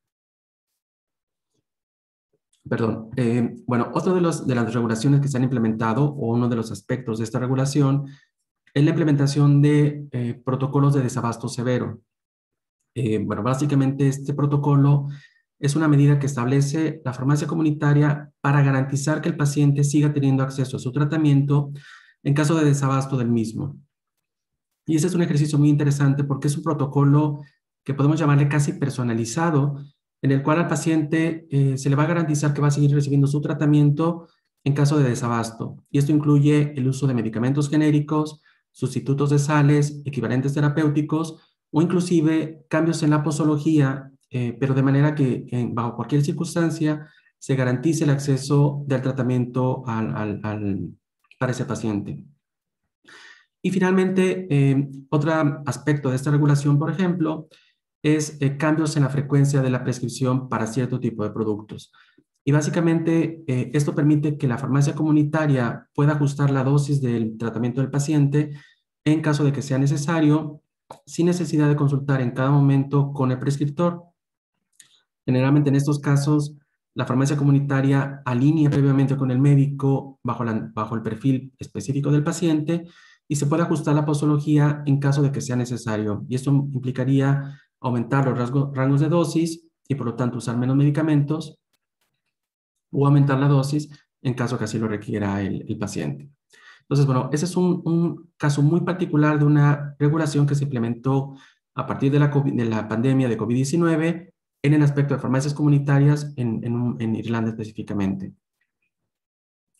Perdón. Eh, bueno, otra de, los, de las regulaciones que se han implementado, o uno de los aspectos de esta regulación, es la implementación de eh, protocolos de desabasto severo. Eh, bueno, básicamente este protocolo es una medida que establece la farmacia comunitaria para garantizar que el paciente siga teniendo acceso a su tratamiento en caso de desabasto del mismo. Y ese es un ejercicio muy interesante porque es un protocolo que podemos llamarle casi personalizado, en el cual al paciente eh, se le va a garantizar que va a seguir recibiendo su tratamiento en caso de desabasto. Y esto incluye el uso de medicamentos genéricos, sustitutos de sales, equivalentes terapéuticos o inclusive cambios en la posología, eh, pero de manera que eh, bajo cualquier circunstancia se garantice el acceso del tratamiento al, al, al, para ese paciente. Y finalmente, eh, otro aspecto de esta regulación, por ejemplo, es eh, cambios en la frecuencia de la prescripción para cierto tipo de productos. Y básicamente eh, esto permite que la farmacia comunitaria pueda ajustar la dosis del tratamiento del paciente en caso de que sea necesario, sin necesidad de consultar en cada momento con el prescriptor. Generalmente en estos casos, la farmacia comunitaria alinea previamente con el médico bajo, la, bajo el perfil específico del paciente y se puede ajustar la posología en caso de que sea necesario. Y esto implicaría aumentar los rasgos, rangos de dosis y por lo tanto usar menos medicamentos o aumentar la dosis en caso que así lo requiera el, el paciente. Entonces, bueno, ese es un, un caso muy particular de una regulación que se implementó a partir de la, COVID, de la pandemia de COVID diecinueve en el aspecto de farmacias comunitarias en, en, en Irlanda específicamente.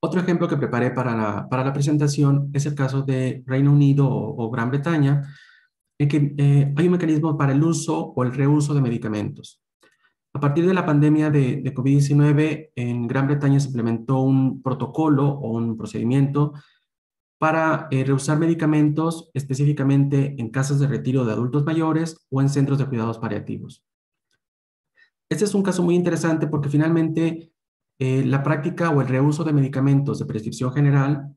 Otro ejemplo que preparé para la, para la presentación es el caso de Reino Unido o, o Gran Bretaña, en que eh, hay un mecanismo para el uso o el reuso de medicamentos. A partir de la pandemia de, de COVID diecinueve, en Gran Bretaña se implementó un protocolo o un procedimiento para eh, reusar medicamentos específicamente en casas de retiro de adultos mayores o en centros de cuidados paliativos. Este es un caso muy interesante porque finalmente eh, la práctica o el reuso de medicamentos de prescripción general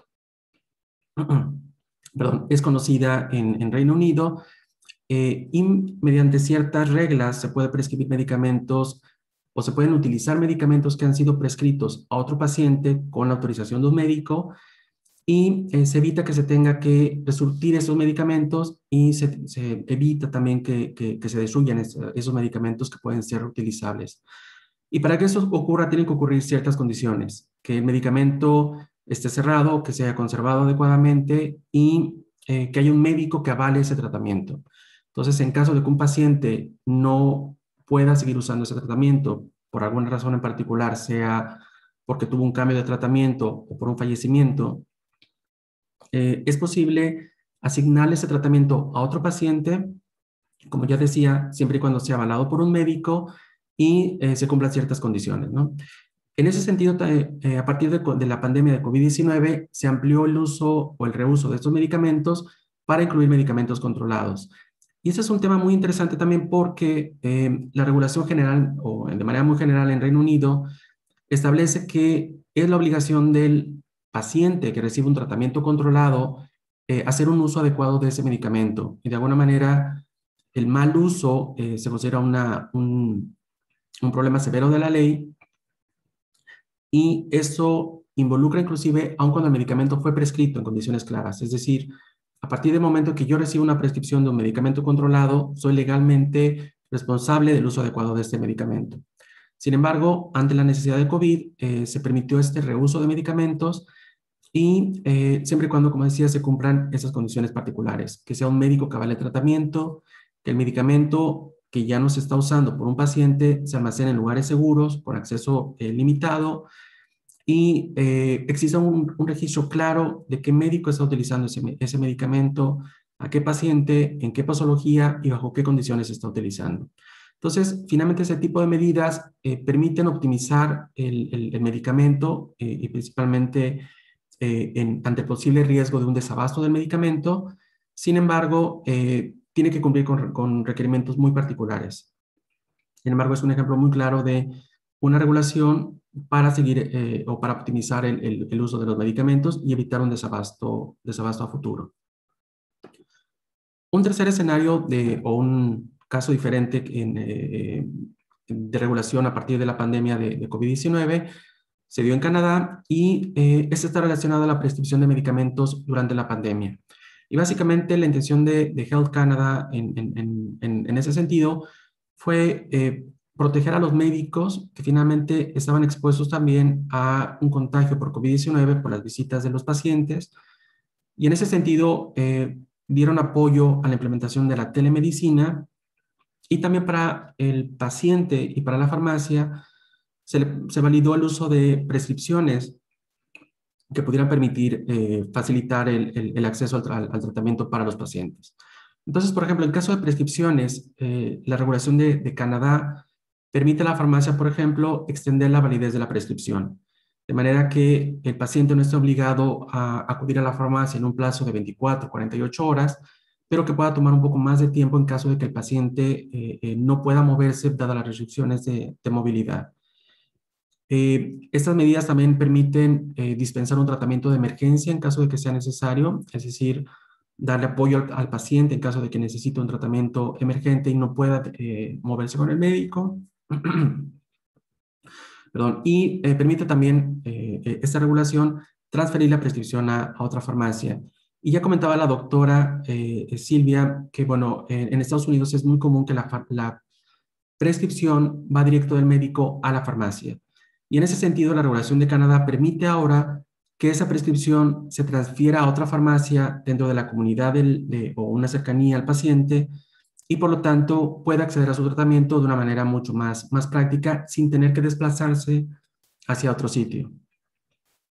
perdón, es conocida en, en Reino Unido eh, y mediante ciertas reglas se puede prescribir medicamentos o se pueden utilizar medicamentos que han sido prescritos a otro paciente con la autorización de un médico y eh, se evita que se tenga que resurtir esos medicamentos y se, se evita también que, que, que se destruyan es, esos medicamentos que pueden ser reutilizables. Y para que eso ocurra, tienen que ocurrir ciertas condiciones, que el medicamento esté cerrado, que se haya conservado adecuadamente y eh, que haya un médico que avale ese tratamiento. Entonces, en caso de que un paciente no pueda seguir usando ese tratamiento por alguna razón en particular, sea porque tuvo un cambio de tratamiento o por un fallecimiento, eh, es posible asignarle ese tratamiento a otro paciente, como ya decía, siempre y cuando sea avalado por un médico y eh, se cumplan ciertas condiciones, ¿no? En ese sentido, eh, a partir de, de la pandemia de COVID diecinueve, se amplió el uso o el reuso de estos medicamentos para incluir medicamentos controlados. Y ese es un tema muy interesante también porque eh, la regulación general, o de manera muy general en Reino Unido, establece que es la obligación del paciente que recibe un tratamiento controlado eh, hacer un uso adecuado de ese medicamento. Y de alguna manera, el mal uso eh, se considera una, un, un problema severo de la ley y eso involucra inclusive aun cuando el medicamento fue prescrito en condiciones claras. Es decir, a partir del momento que yo recibo una prescripción de un medicamento controlado, soy legalmente responsable del uso adecuado de este medicamento. Sin embargo, ante la necesidad de COVID, eh, se permitió este reuso de medicamentos y eh, siempre y cuando, como decía, se cumplan esas condiciones particulares, que sea un médico que avale el tratamiento, que el medicamento que ya no se está usando por un paciente se almacene en lugares seguros, con acceso eh, limitado, y eh, exista un, un registro claro de qué médico está utilizando ese, ese medicamento, a qué paciente, en qué posología y bajo qué condiciones se está utilizando. Entonces, finalmente ese tipo de medidas eh, permiten optimizar el, el, el medicamento eh, y principalmente eh, en, ante el posible riesgo de un desabasto del medicamento. Sin embargo, eh, tiene que cumplir con, con requerimientos muy particulares. Sin embargo, es un ejemplo muy claro de una regulación para seguir eh, o para optimizar el, el, el uso de los medicamentos y evitar un desabasto, desabasto a futuro. Un tercer escenario de, o un caso diferente en, eh, de regulación a partir de la pandemia de, de COVID diecinueve se dio en Canadá y eh, este está relacionado a la prescripción de medicamentos durante la pandemia. Y básicamente la intención de, de Health Canada en, en, en, en ese sentido fue eh, proteger a los médicos que finalmente estaban expuestos también a un contagio por COVID diecinueve por las visitas de los pacientes. Y en ese sentido, eh, dieron apoyo a la implementación de la telemedicina y también para el paciente y para la farmacia se, le, se validó el uso de prescripciones que pudieran permitir eh, facilitar el, el, el acceso al, al, al tratamiento para los pacientes. Entonces, por ejemplo, en caso de prescripciones, eh, la regulación de, de Canadá permite a la farmacia, por ejemplo, extender la validez de la prescripción, de manera que el paciente no esté obligado a acudir a la farmacia en un plazo de veinticuatro, cuarenta y ocho horas, pero que pueda tomar un poco más de tiempo en caso de que el paciente eh, eh, no pueda moverse dadas las restricciones de, de movilidad. Eh, estas medidas también permiten eh, dispensar un tratamiento de emergencia en caso de que sea necesario, es decir, darle apoyo al, al paciente en caso de que necesite un tratamiento emergente y no pueda eh, moverse con el médico. Perdón, y eh, permite también eh, esta regulación transferir la prescripción a, a otra farmacia. Y ya comentaba la doctora eh, Silvia que, bueno, eh, en Estados Unidos es muy común que la, la prescripción va directo del médico a la farmacia. Y en ese sentido, la regulación de Canadá permite ahora que esa prescripción se transfiera a otra farmacia dentro de la comunidad del, de, o una cercanía al paciente y por lo tanto pueda acceder a su tratamiento de una manera mucho más, más práctica sin tener que desplazarse hacia otro sitio.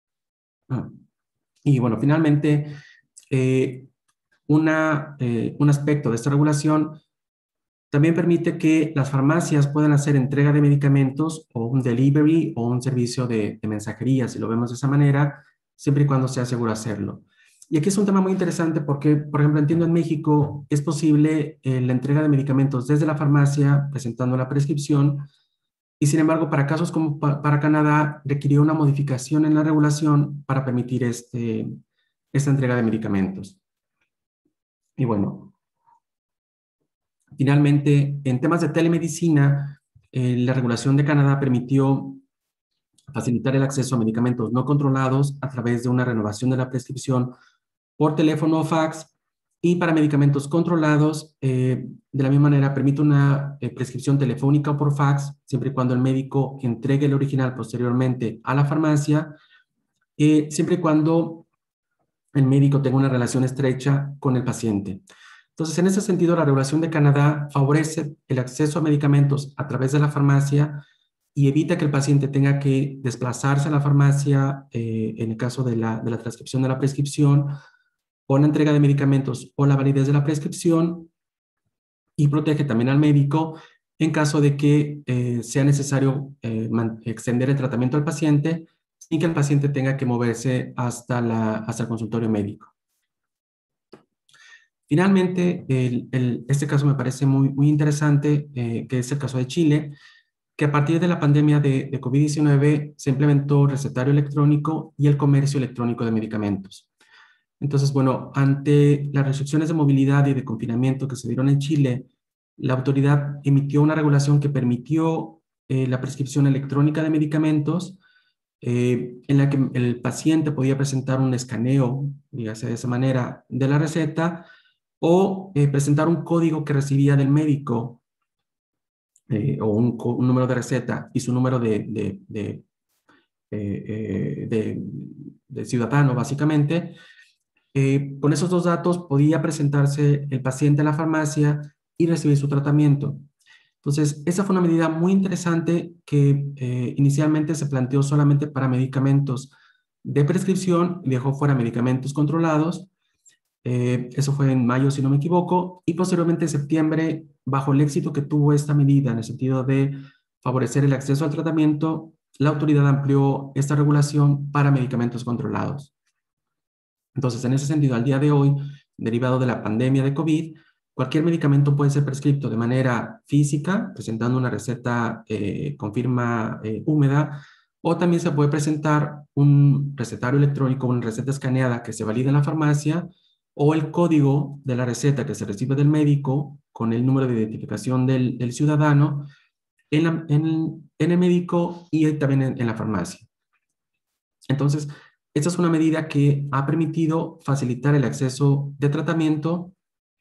Y bueno, finalmente, eh, una, eh, un aspecto de esta regulación también permite que las farmacias puedan hacer entrega de medicamentos o un delivery o un servicio de, de mensajería, si lo vemos de esa manera, siempre y cuando sea seguro hacerlo. Y aquí es un tema muy interesante porque, por ejemplo, entiendo en México es posible eh, la entrega de medicamentos desde la farmacia presentando la prescripción y, sin embargo, para casos como pa para Canadá requirió una modificación en la regulación para permitir este, esta entrega de medicamentos. Y bueno, finalmente, en temas de telemedicina, eh, la regulación de Canadá permitió facilitar el acceso a medicamentos no controlados a través de una renovación de la prescripción por teléfono o fax, y para medicamentos controlados, eh, de la misma manera, permite una eh, prescripción telefónica o por fax, siempre y cuando el médico entregue el original posteriormente a la farmacia, eh, siempre y cuando el médico tenga una relación estrecha con el paciente. Entonces, en ese sentido, la regulación de Canadá favorece el acceso a medicamentos a través de la farmacia y evita que el paciente tenga que desplazarse a la farmacia eh, en el caso de la, de la transcripción de la prescripción o la entrega de medicamentos o la validez de la prescripción, y protege también al médico en caso de que eh, sea necesario eh, extender el tratamiento al paciente sin que el paciente tenga que moverse hasta, la, hasta el consultorio médico. Finalmente, el, el, este caso me parece muy, muy interesante, eh, que es el caso de Chile, que a partir de la pandemia de, de COVID diecinueve se implementó el recetario electrónico y el comercio electrónico de medicamentos. Entonces, bueno, ante las restricciones de movilidad y de confinamiento que se dieron en Chile, la autoridad emitió una regulación que permitió eh, la prescripción electrónica de medicamentos, eh, en la que el paciente podía presentar un escaneo, dígase de esa manera, de la receta, o eh, presentar un código que recibía del médico, eh, o un, un número de receta y su número de, de, de, eh, eh, de, de ciudadano, básicamente. Eh, con esos dos datos podía presentarse el paciente a la farmacia y recibir su tratamiento. Entonces, esa fue una medida muy interesante que eh, inicialmente se planteó solamente para medicamentos de prescripción y dejó fuera medicamentos controlados. Eh, eso fue en mayo, si no me equivoco, y posteriormente en septiembre, bajo el éxito que tuvo esta medida en el sentido de favorecer el acceso al tratamiento, la autoridad amplió esta regulación para medicamentos controlados. Entonces, en ese sentido, al día de hoy, derivado de la pandemia de COVID, cualquier medicamento puede ser prescrito de manera física, presentando una receta eh, con firma eh, húmeda, o también se puede presentar un recetario electrónico, una receta escaneada que se valida en la farmacia, o el código de la receta que se recibe del médico con el número de identificación del, del ciudadano en, la, en, en el médico y también en, en la farmacia. Entonces, esta es una medida que ha permitido facilitar el acceso de tratamiento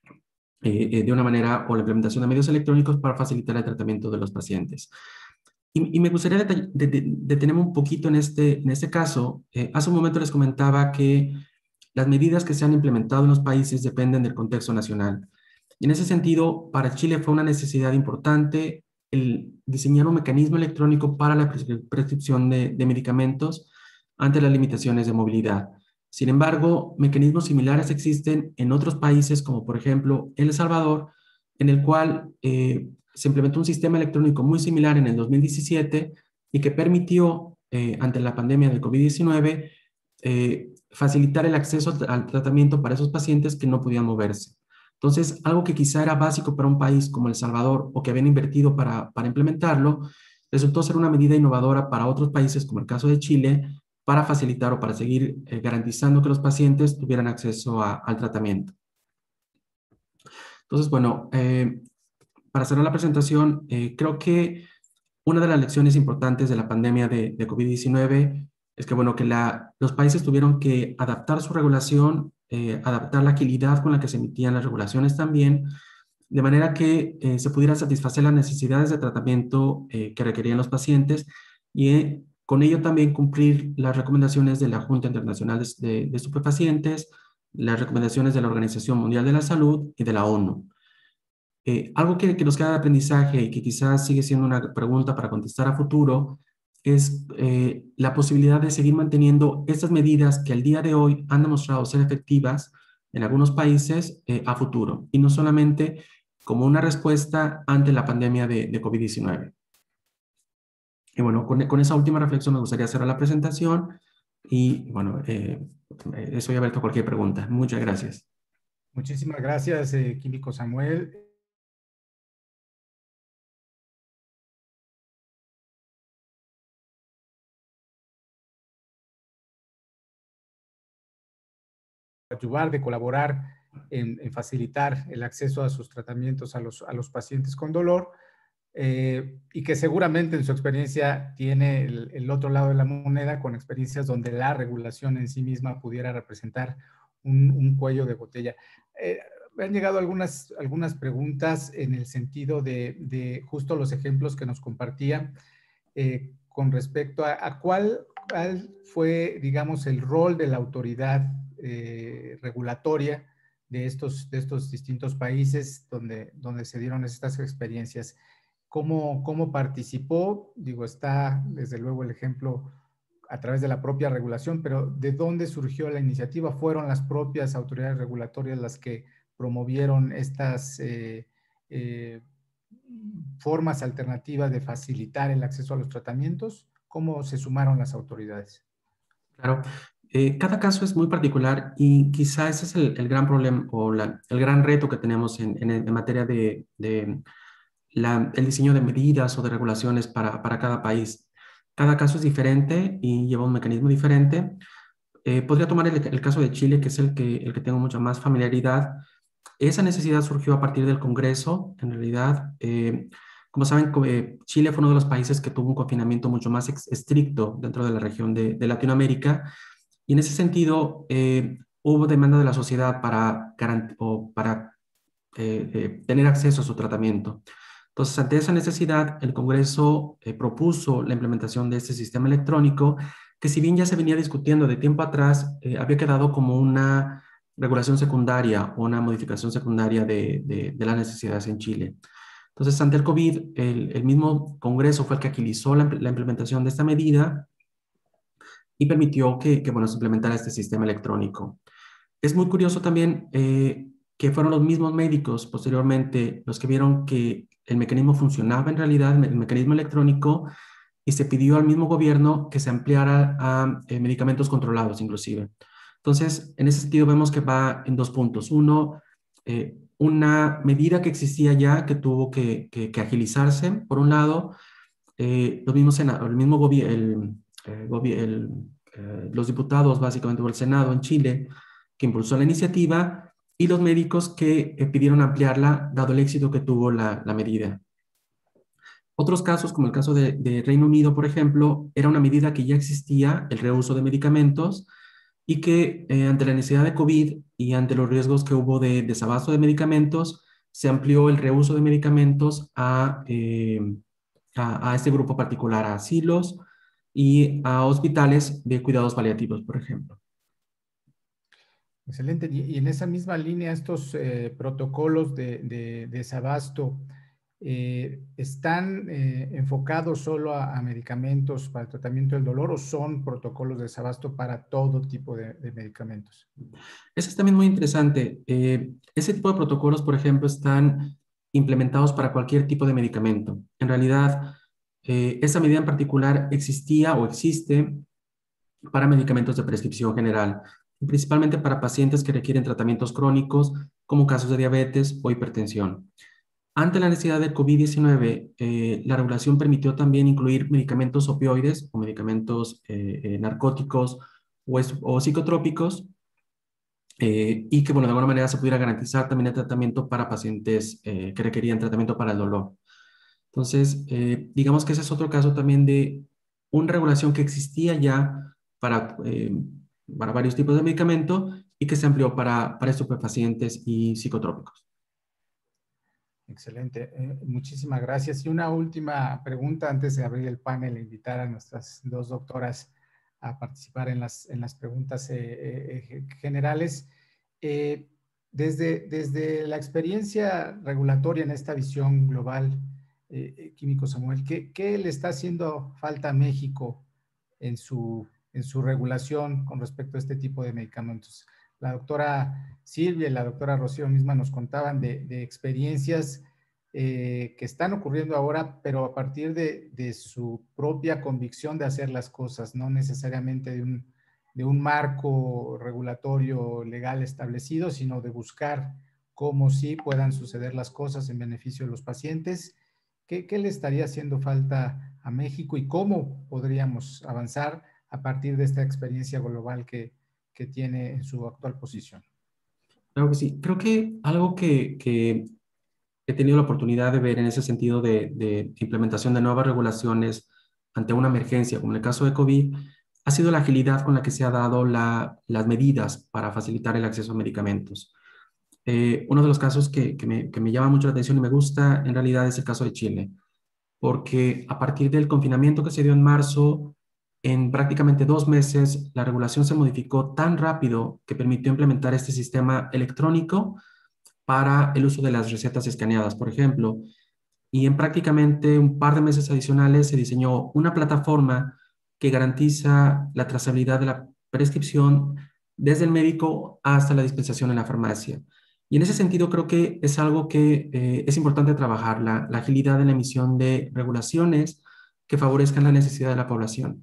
eh, eh, de una manera, o la implementación de medios electrónicos para facilitar el tratamiento de los pacientes. Y, y me gustaría detenerme de, de, de un poquito en este, en este caso. Eh, hace un momento les comentaba que las medidas que se han implementado en los países dependen del contexto nacional. Y en ese sentido, para Chile fue una necesidad importante el diseñar un mecanismo electrónico para la prescripción de, de medicamentos ante las limitaciones de movilidad. Sin embargo, mecanismos similares existen en otros países, como por ejemplo El Salvador, en el cual eh, se implementó un sistema electrónico muy similar en el dos mil diecisiete y que permitió, eh, ante la pandemia de COVID diecinueve, eh, facilitar el acceso al tratamiento para esos pacientes que no podían moverse. Entonces, algo que quizá era básico para un país como El Salvador o que habían invertido para, para implementarlo, resultó ser una medida innovadora para otros países, como el caso de Chile, para facilitar o para seguir eh, garantizando que los pacientes tuvieran acceso a, al tratamiento. Entonces, bueno, eh, para cerrar la presentación, eh, creo que una de las lecciones importantes de la pandemia de, de COVID diecinueve es que, bueno, que la, los países tuvieron que adaptar su regulación, eh, adaptar la agilidad con la que se emitían las regulaciones también, de manera que eh, se pudiera satisfacer las necesidades de tratamiento eh, que requerían los pacientes y eh, con ello también cumplir las recomendaciones de la Junta Internacional de, de Estupefacientes, las recomendaciones de la Organización Mundial de la Salud y de la ONU. Eh, algo que, que nos queda de aprendizaje y que quizás sigue siendo una pregunta para contestar a futuro es eh, la posibilidad de seguir manteniendo estas medidas que al día de hoy han demostrado ser efectivas en algunos países eh, a futuro, y no solamente como una respuesta ante la pandemia de, de COVID diecinueve. Y bueno, con, con esa última reflexión me gustaría cerrar la presentación y bueno, eh, estoy abierto a cualquier pregunta. Muchas gracias. Muchísimas gracias, eh, Químico Samuel. Ayudar, de colaborar en, en facilitar el acceso a sus tratamientos a los, a los pacientes con dolor, eh, y que seguramente en su experiencia tiene el, el otro lado de la moneda, con experiencias donde la regulación en sí misma pudiera representar un, un cuello de botella. Eh, me han llegado algunas, algunas preguntas en el sentido de, de justo los ejemplos que nos compartía, eh, con respecto a, a cuál, cuál fue, digamos, el rol de la autoridad eh, regulatoria de estos, de estos distintos países donde, donde se dieron estas experiencias. ¿Cómo, cómo participó? Digo, está desde luego el ejemplo a través de la propia regulación, pero ¿de dónde surgió la iniciativa? ¿Fueron las propias autoridades regulatorias las que promovieron estas eh, eh, formas alternativas de facilitar el acceso a los tratamientos? ¿Cómo se sumaron las autoridades? Claro, eh, cada caso es muy particular y quizá ese es el, el gran problema o la, el gran reto que tenemos en, en, en materia de, de la, el diseño de medidas o de regulaciones para, para cada país. Cada caso es diferente y lleva un mecanismo diferente. Eh, podría tomar el, el caso de Chile, que es el que, el que tengo mucha más familiaridad. Esa necesidad surgió a partir del Congreso, en realidad. Eh, como saben, eh, Chile fue uno de los países que tuvo un confinamiento mucho más estricto dentro de la región de, de Latinoamérica, y en ese sentido eh, hubo demanda de la sociedad para, o para eh, eh, tener acceso a su tratamiento. Entonces, ante esa necesidad, el Congreso eh, propuso la implementación de este sistema electrónico, que si bien ya se venía discutiendo de tiempo atrás, eh, había quedado como una regulación secundaria o una modificación secundaria de, de, de las necesidades en Chile. Entonces, ante el COVID, el, el mismo Congreso fue el que agilizó la, la implementación de esta medida y permitió que, que bueno, se implementara este sistema electrónico. Es muy curioso también eh, que fueron los mismos médicos posteriormente los que vieron que el mecanismo funcionaba en realidad, el mecanismo electrónico, y se pidió al mismo gobierno que se ampliara a eh, medicamentos controlados inclusive. Entonces, en ese sentido vemos que va en dos puntos. Uno, eh, una medida que existía ya que tuvo que, que, que agilizarse, por un lado, eh, los mismos el mismo gobierno, el, eh, gobi el, eh, los diputados básicamente, o el Senado en Chile, que impulsó la iniciativa, y los médicos que eh, pidieron ampliarla, dado el éxito que tuvo la, la medida. Otros casos, como el caso de, de Reino Unido, por ejemplo, era una medida que ya existía, el reuso de medicamentos, y que eh, ante la necesidad de COVID y ante los riesgos que hubo de desabasto de medicamentos, se amplió el reuso de medicamentos a, eh, a, a este grupo particular, a asilos y a hospitales de cuidados paliativos, por ejemplo. Excelente. Y en esa misma línea, estos eh, protocolos de, de, de desabasto, eh, ¿están eh, enfocados solo a, a medicamentos para el tratamiento del dolor o son protocolos de desabasto para todo tipo de, de medicamentos? Eso es también muy interesante. Eh, ese tipo de protocolos, por ejemplo, están implementados para cualquier tipo de medicamento. En realidad, eh, esa medida en particular existía o existe para medicamentos de prescripción general, principalmente para pacientes que requieren tratamientos crónicos, como casos de diabetes o hipertensión. Ante la necesidad de COVID diecinueve, eh, la regulación permitió también incluir medicamentos opioides o medicamentos eh, eh, narcóticos o, es, o psicotrópicos, eh, y que, bueno, de alguna manera se pudiera garantizar también el tratamiento para pacientes eh, que requerían tratamiento para el dolor. Entonces, eh, digamos que ese es otro caso también de una regulación que existía ya para, eh, para varios tipos de medicamento y que se amplió para, para estupefacientes y psicotrópicos. Excelente. Eh, muchísimas gracias. Y una última pregunta antes de abrir el panel e invitar a nuestras dos doctoras a participar en las, en las preguntas eh, eh, generales. Eh, desde, desde la experiencia regulatoria en esta visión global, eh, químico Samuel, ¿qué, ¿qué le está haciendo falta a México en su, en su regulación con respecto a este tipo de medicamentos? La doctora Silvia y la doctora Rocío misma nos contaban de, de experiencias eh, que están ocurriendo ahora, pero a partir de, de su propia convicción de hacer las cosas, no necesariamente de un, de un marco regulatorio legal establecido, sino de buscar cómo sí puedan suceder las cosas en beneficio de los pacientes. ¿Qué, qué le estaría haciendo falta a México y cómo podríamos avanzar a partir de esta experiencia global que, que tiene en su actual posición? Claro que sí. Creo que algo que, que he tenido la oportunidad de ver en ese sentido de, de implementación de nuevas regulaciones ante una emergencia, como en el caso de COVID, ha sido la agilidad con la que se ha dado la, las medidas para facilitar el acceso a medicamentos. Eh, uno de los casos que, que, me, que me llama mucho la atención y me gusta en realidad es el caso de Chile, porque a partir del confinamiento que se dio en marzo, en prácticamente dos meses, la regulación se modificó tan rápido que permitió implementar este sistema electrónico para el uso de las recetas escaneadas, por ejemplo. Y en prácticamente un par de meses adicionales se diseñó una plataforma que garantiza la trazabilidad de la prescripción desde el médico hasta la dispensación en la farmacia. Y en ese sentido creo que es algo que eh, es importante trabajar, la, la agilidad en la emisión de regulaciones que favorezcan la necesidad de la población.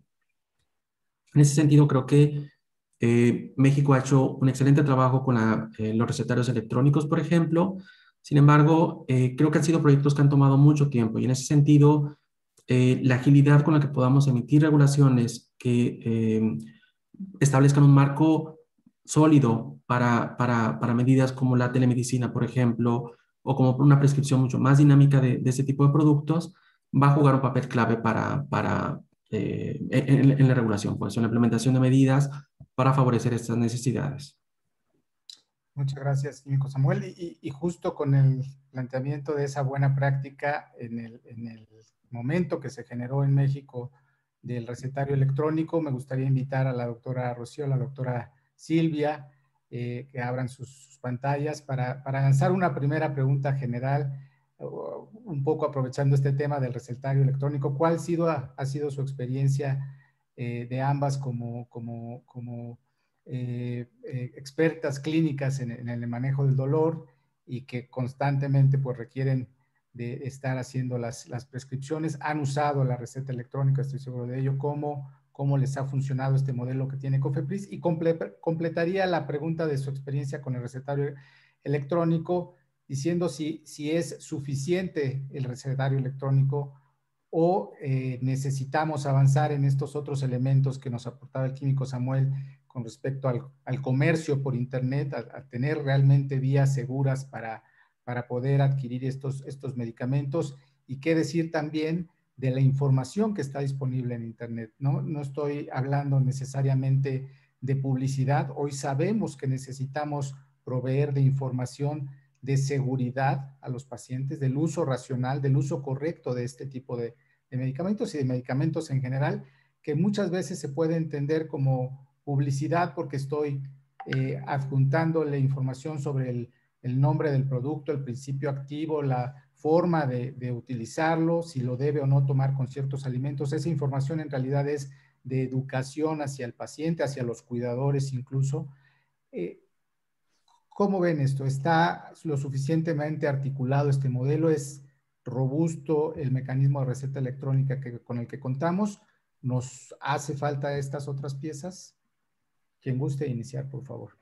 En ese sentido creo que eh, México ha hecho un excelente trabajo con la, eh, los recetarios electrónicos, por ejemplo. Sin embargo, eh, creo que han sido proyectos que han tomado mucho tiempo y en ese sentido, eh, la agilidad con la que podamos emitir regulaciones que eh, establezcan un marco sólido para, para, para medidas como la telemedicina, por ejemplo, o como una prescripción mucho más dinámica de, de este tipo de productos, va a jugar un papel clave para, para, eh, en, en la regulación, pues, en la implementación de medidas para favorecer estas necesidades. Muchas gracias, químico Samuel. Y, y, justo con el planteamiento de esa buena práctica en el, en el momento que se generó en México del recetario electrónico, me gustaría invitar a la doctora Rocío, a la doctora Silvia, eh, que abran sus, sus pantallas para, para lanzar una primera pregunta general, uh, un poco aprovechando este tema del recetario electrónico. ¿Cuál ha sido, ha sido su experiencia eh, de ambas como, como, como Eh, eh, expertas clínicas en, en el manejo del dolor y que constantemente pues requieren de estar haciendo las, las prescripciones? Han usado la receta electrónica, estoy seguro de ello. ¿Cómo, cómo les ha funcionado este modelo que tiene COFEPRIS? Y comple completaría la pregunta de su experiencia con el recetario electrónico diciendo si, si es suficiente el recetario electrónico o eh, necesitamos avanzar en estos otros elementos que nos aportaba el químico Samuel con respecto al, al comercio por internet, a, a tener realmente vías seguras para, para poder adquirir estos, estos medicamentos. Y qué decir también de la información que está disponible en internet, ¿no? No estoy hablando necesariamente de publicidad. Hoy sabemos que necesitamos proveer de información de seguridad a los pacientes, del uso racional, del uso correcto de este tipo de, de medicamentos y de medicamentos en general, que muchas veces se puede entender como publicidad porque estoy eh, adjuntándole información sobre el, el nombre del producto, el principio activo, la forma de, de utilizarlo, si lo debe o no tomar con ciertos alimentos. Esa información en realidad es de educación hacia el paciente, hacia los cuidadores incluso. Eh, ¿Cómo ven esto? ¿Está lo suficientemente articulado este modelo? ¿Es robusto el mecanismo de receta electrónica que, con el que contamos? ¿Nos hace falta estas otras piezas? Quien guste iniciar, por favor.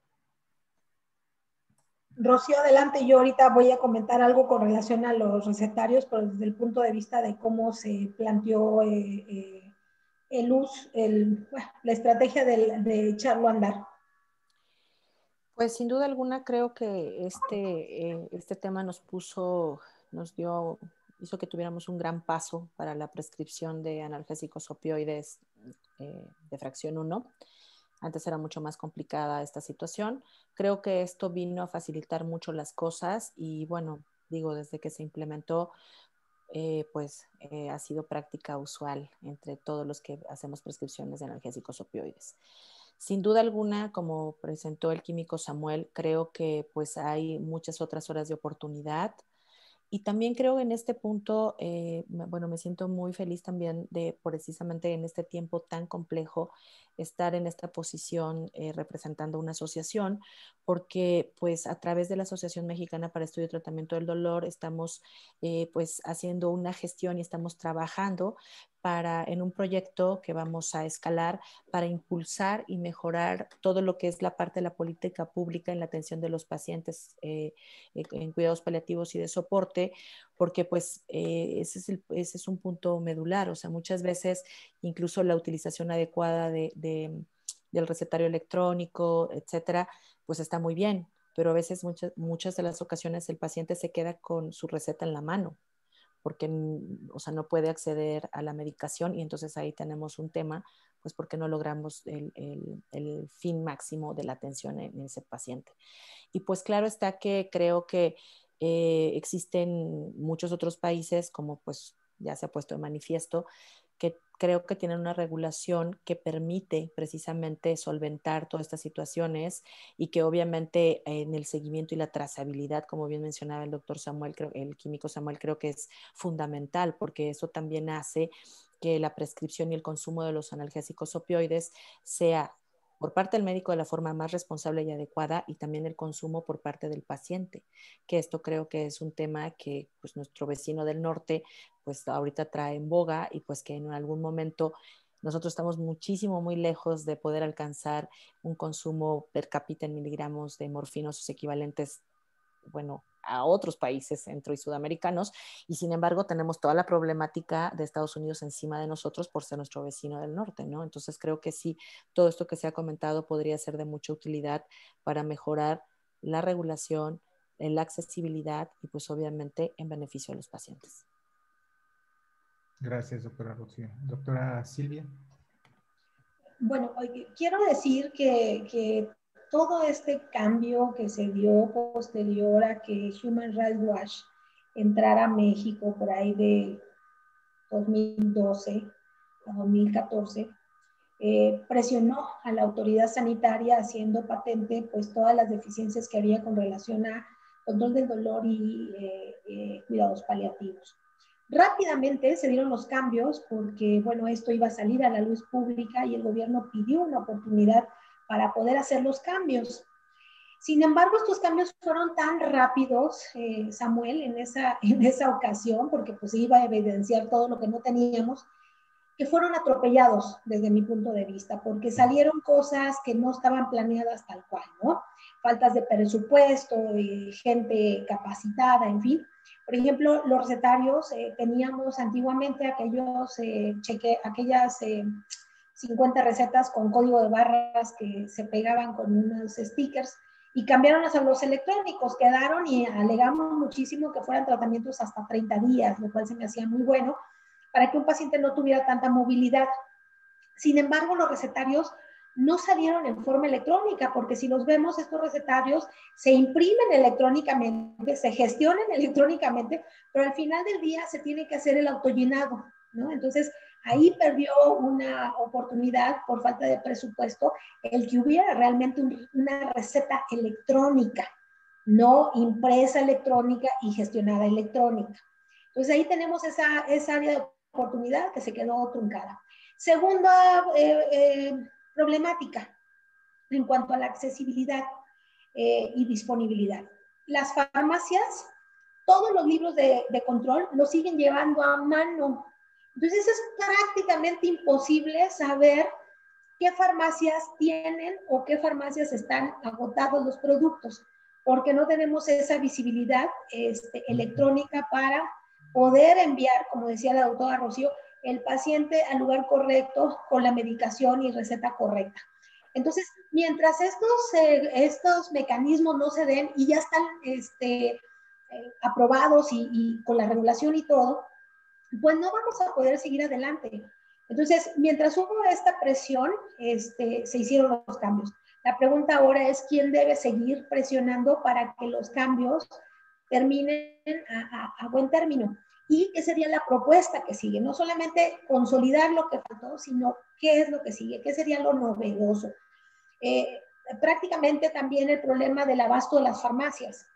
Rocío, adelante. Yo ahorita voy a comentar algo con relación a los recetarios, pero desde el punto de vista de cómo se planteó eh, eh, el uso, el, bueno, la estrategia de, de echarlo a andar. Pues sin duda alguna creo que este, eh, este tema nos puso, nos dio, hizo que tuviéramos un gran paso para la prescripción de analgésicos opioides eh, de fracción uno. Antes era mucho más complicada esta situación. Creo que esto vino a facilitar mucho las cosas y bueno, digo, desde que se implementó, eh, pues eh, ha sido práctica usual entre todos los que hacemos prescripciones de analgésicos opioides. Sin duda alguna, como presentó el químico Samuel, creo que pues hay muchas otras horas de oportunidad Y también creo en este punto, eh, bueno, me siento muy feliz también de precisamente en este tiempo tan complejo estar en esta posición eh, representando una asociación, porque pues a través de la Asociación Mexicana para Estudio y Tratamiento del Dolor estamos eh, pues haciendo una gestión y estamos trabajando para, en un proyecto que vamos a escalar para impulsar y mejorar todo lo que es la parte de la política pública en la atención de los pacientes eh, en cuidados paliativos y de soporte, porque pues eh, ese, es el, ese es un punto medular, o sea, muchas veces incluso la utilización adecuada de, de, del recetario electrónico, etcétera, pues está muy bien, pero a veces muchas, muchas de las ocasiones el paciente se queda con su receta en la mano, porque o sea, no puede acceder a la medicación y entonces ahí tenemos un tema, pues porque no logramos el, el, el fin máximo de la atención en, en ese paciente. Y pues claro está que creo que eh, existen muchos otros países, como pues ya se ha puesto de manifiesto, que creo que tienen una regulación que permite precisamente solventar todas estas situaciones y que obviamente en el seguimiento y la trazabilidad, como bien mencionaba el doctor Samuel, creo, el químico Samuel, creo que es fundamental porque eso también hace que la prescripción y el consumo de los analgésicos opioides sea por parte del médico de la forma más responsable y adecuada y también el consumo por parte del paciente, que esto creo que es un tema que pues nuestro vecino del norte pues ahorita trae en boga y pues que en algún momento nosotros estamos muchísimo muy lejos de poder alcanzar un consumo per cápita en miligramos de morfina o sus equivalentes, bueno, a otros países centro y sudamericanos, y sin embargo tenemos toda la problemática de Estados Unidos encima de nosotros por ser nuestro vecino del norte, ¿no? Entonces creo que sí, todo esto que se ha comentado podría ser de mucha utilidad para mejorar la regulación, la accesibilidad y pues obviamente en beneficio de los pacientes. Gracias, doctora Rocío. Doctora Silvia. Bueno, quiero decir que, que todo este cambio que se dio posterior a que Human Rights Watch entrara a México por ahí de dos mil doce a dos mil catorce, eh, presionó a la autoridad sanitaria haciendo patente pues todas las deficiencias que había con relación a control del dolor y eh, eh, cuidados paliativos. Rápidamente se dieron los cambios porque, bueno, esto iba a salir a la luz pública y el gobierno pidió una oportunidad para poder hacer los cambios. Sin embargo, estos cambios fueron tan rápidos, eh, Samuel, en esa, en esa ocasión, porque pues iba a evidenciar todo lo que no teníamos, que fueron atropellados desde mi punto de vista, porque salieron cosas que no estaban planeadas tal cual, ¿no? Faltas de presupuesto, eh, gente capacitada, en fin. Por ejemplo, los recetarios, eh, teníamos antiguamente aquellos, eh, cheque, aquellas eh, cincuenta recetas con código de barras que se pegaban con unos stickers y cambiaron a los electrónicos, quedaron y alegamos muchísimo que fueran tratamientos hasta treinta días, lo cual se me hacía muy bueno, para que un paciente no tuviera tanta movilidad. Sin embargo, los recetarios no salieron en forma electrónica, porque si los vemos, estos recetarios se imprimen electrónicamente, se gestionan electrónicamente, pero al final del día se tiene que hacer el autollenado, ¿no? Entonces, ahí perdió una oportunidad por falta de presupuesto el que hubiera realmente un, una receta electrónica, no impresa electrónica y gestionada electrónica. Entonces, ahí tenemos esa, esa área de oportunidad que se quedó truncada. Segunda eh, eh, problemática en cuanto a la accesibilidad eh, y disponibilidad. Las farmacias, todos los libros de, de control los siguen llevando a mano. Entonces es prácticamente imposible saber qué farmacias tienen o qué farmacias están agotados los productos, porque no tenemos esa visibilidad este, electrónica para poder enviar, como decía la doctora Rocío, el paciente al lugar correcto con la medicación y receta correcta. Entonces, mientras estos, eh, estos mecanismos no se den y ya están este, eh, aprobados y, y con la regulación y todo, pues no vamos a poder seguir adelante. Entonces, mientras hubo esta presión, este, se hicieron los cambios. La pregunta ahora es, ¿quién debe seguir presionando para que los cambios terminen a, a, a buen término? ¿Y qué sería la propuesta que sigue? No solamente consolidar lo que faltó, sino qué es lo que sigue, qué sería lo novedoso. Eh, prácticamente también el problema del abasto de las farmacias.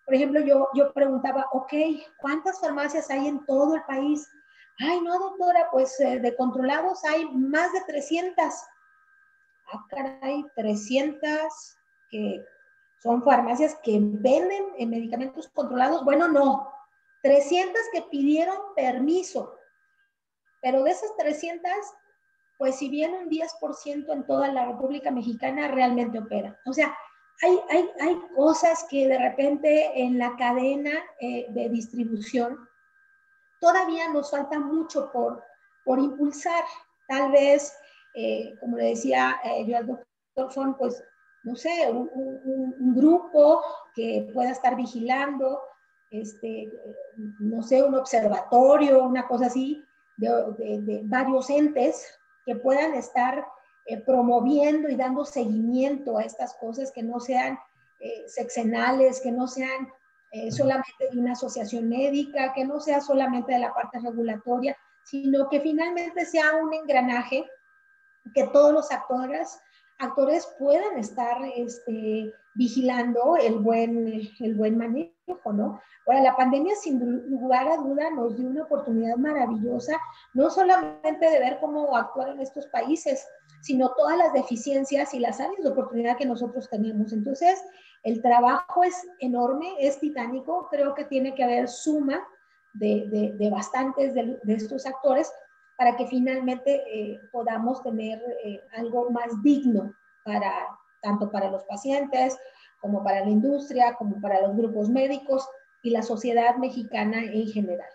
Por ejemplo, yo, yo preguntaba, ok, ¿cuántas farmacias hay en todo el país? Ay, no, doctora, pues eh, de controlados hay más de trescientas. Ah, caray, trescientas que son farmacias que venden en medicamentos controlados. Bueno, no, trescientas que pidieron permiso, pero de esas trescientas, pues si bien un diez por ciento en toda la República Mexicana realmente opera. O sea, hay, hay, hay cosas que de repente en la cadena eh, de distribución todavía nos falta mucho por, por impulsar. Tal vez, eh, como le decía eh, yo al doctor Fon, pues, no sé, un, un, un, grupo que pueda estar vigilando, este, no sé, un observatorio, una cosa así, de, de, de varios entes que puedan estar eh, promoviendo y dando seguimiento a estas cosas, que no sean eh, sexenales, que no sean Eh, solamente de una asociación médica, que no sea solamente de la parte regulatoria, sino que finalmente sea un engranaje que todos los actores, actores puedan estar este, vigilando el buen, el buen manejo, ¿no? Ahora, la pandemia sin lugar a duda nos dio una oportunidad maravillosa, no solamente de ver cómo actuar en estos países, sino todas las deficiencias y las áreas de oportunidad que nosotros tenemos. Entonces, el trabajo es enorme, es titánico, creo que tiene que haber suma de, de, de bastantes de, de estos actores para que finalmente eh, podamos tener eh, algo más digno para, tanto para los pacientes, como para la industria, como para los grupos médicos y la sociedad mexicana en general.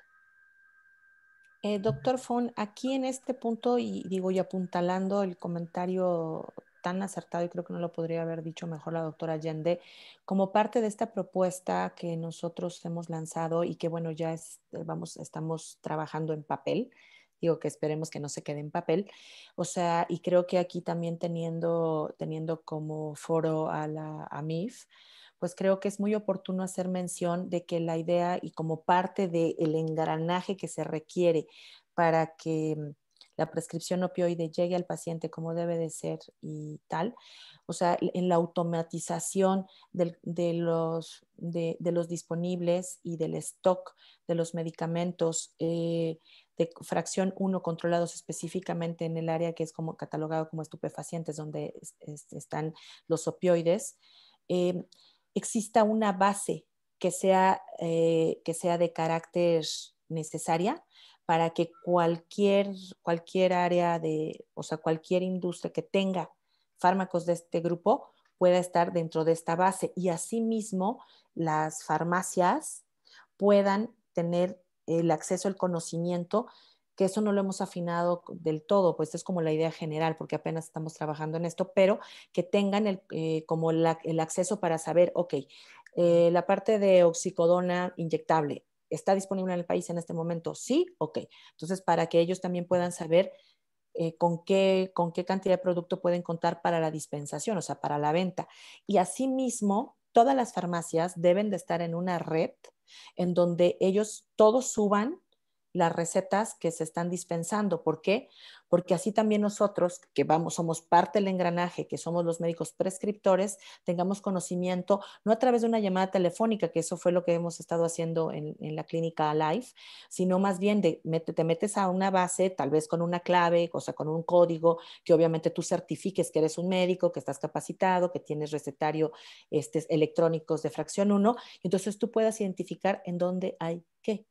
Eh, doctor Fon, aquí en este punto, y digo, y apuntalando el comentario tan acertado, y creo que no lo podría haber dicho mejor la doctora Allende, como parte de esta propuesta que nosotros hemos lanzado y que, bueno, ya es, vamos, estamos trabajando en papel, digo que esperemos que no se quede en papel, o sea, y creo que aquí también teniendo, teniendo como foro a la A M I F, pues creo que es muy oportuno hacer mención de que la idea y como parte del engranaje que se requiere para que la prescripción opioide llegue al paciente como debe de ser y tal, o sea, en la automatización del, de, los, de, de los disponibles y del stock de los medicamentos eh, de fracción uno controlados específicamente en el área que es como catalogado como estupefacientes, donde es, es, están los opioides, eh, exista una base que sea, eh, que sea de carácter necesaria para que cualquier, cualquier área de, o sea, cualquier industria que tenga fármacos de este grupo pueda estar dentro de esta base y asimismo las farmacias puedan tener el acceso al conocimiento, que eso no lo hemos afinado del todo, pues es como la idea general, porque apenas estamos trabajando en esto, pero que tengan el, eh, como la, el acceso para saber, ok, eh, la parte de oxicodona inyectable, ¿está disponible en el país en este momento? Sí, ok. Entonces, para que ellos también puedan saber eh, con, qué, con qué cantidad de producto pueden contar para la dispensación, o sea, para la venta. Y asimismo, todas las farmacias deben de estar en una red en donde ellos todos suban las recetas que se están dispensando. ¿Por qué? Porque así también nosotros, que vamos, somos parte del engranaje, que somos los médicos prescriptores, tengamos conocimiento, no a través de una llamada telefónica, que eso fue lo que hemos estado haciendo en, en la clínica Live, sino más bien de, te metes a una base, tal vez con una clave, o sea, con un código, que obviamente tú certifiques que eres un médico, que estás capacitado, que tienes recetario este, electrónicos de fracción uno, y entonces tú puedas identificar en dónde hay qué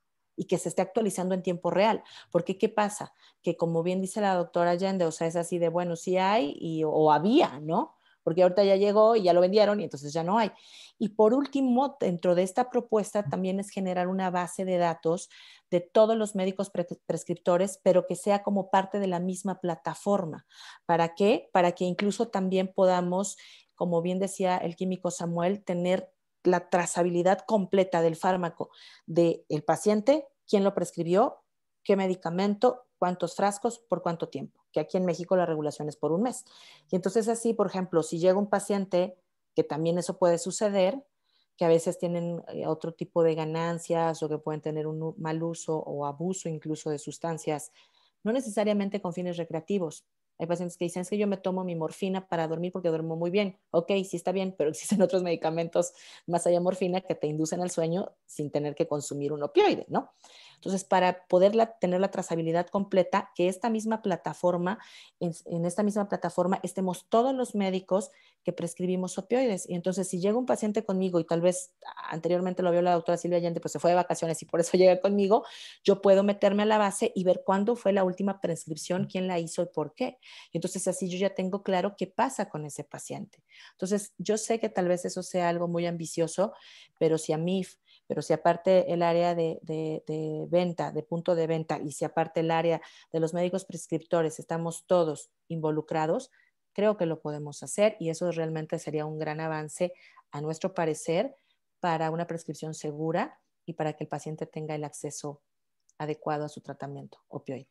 y que se esté actualizando en tiempo real. Porque, ¿qué pasa? Que como bien dice la doctora Allende, o sea, es así de, bueno, sí hay y, o había, ¿no? Porque ahorita ya llegó y ya lo vendieron y entonces ya no hay. Y por último, dentro de esta propuesta también es generar una base de datos de todos los médicos pre prescriptores, pero que sea como parte de la misma plataforma. ¿Para qué? Para que incluso también podamos, como bien decía el químico Samuel, tener la trazabilidad completa del fármaco del paciente, quién lo prescribió, qué medicamento, cuántos frascos, por cuánto tiempo, que aquí en México la regulación es por un mes. Y entonces así, por ejemplo, si llega un paciente, que también eso puede suceder, que a veces tienen otro tipo de ganancias o que pueden tener un mal uso o abuso incluso de sustancias, no necesariamente con fines recreativos, Hay pacientes que dicen, es que yo me tomo mi morfina para dormir porque duermo muy bien. Ok, sí está bien, pero existen otros medicamentos más allá de morfina que te inducen al sueño sin tener que consumir un opioide, ¿no? Entonces, para poder la, tener la trazabilidad completa, que esta misma plataforma, en, en esta misma plataforma estemos todos los médicos que prescribimos opioides. Y entonces, si llega un paciente conmigo y tal vez anteriormente lo vio la doctora Silvia Allende, pues se fue de vacaciones y por eso llega conmigo, yo puedo meterme a la base y ver cuándo fue la última prescripción, quién la hizo y por qué. Y entonces así yo ya tengo claro qué pasa con ese paciente. Entonces, yo sé que tal vez eso sea algo muy ambicioso, pero si a M I F, pero si aparte el área de, de, de venta, de punto de venta, y si aparte el área de los médicos prescriptores, estamos todos involucrados, creo que lo podemos hacer y eso realmente sería un gran avance, a nuestro parecer, para una prescripción segura y para que el paciente tenga el acceso adecuado a su tratamiento opioide.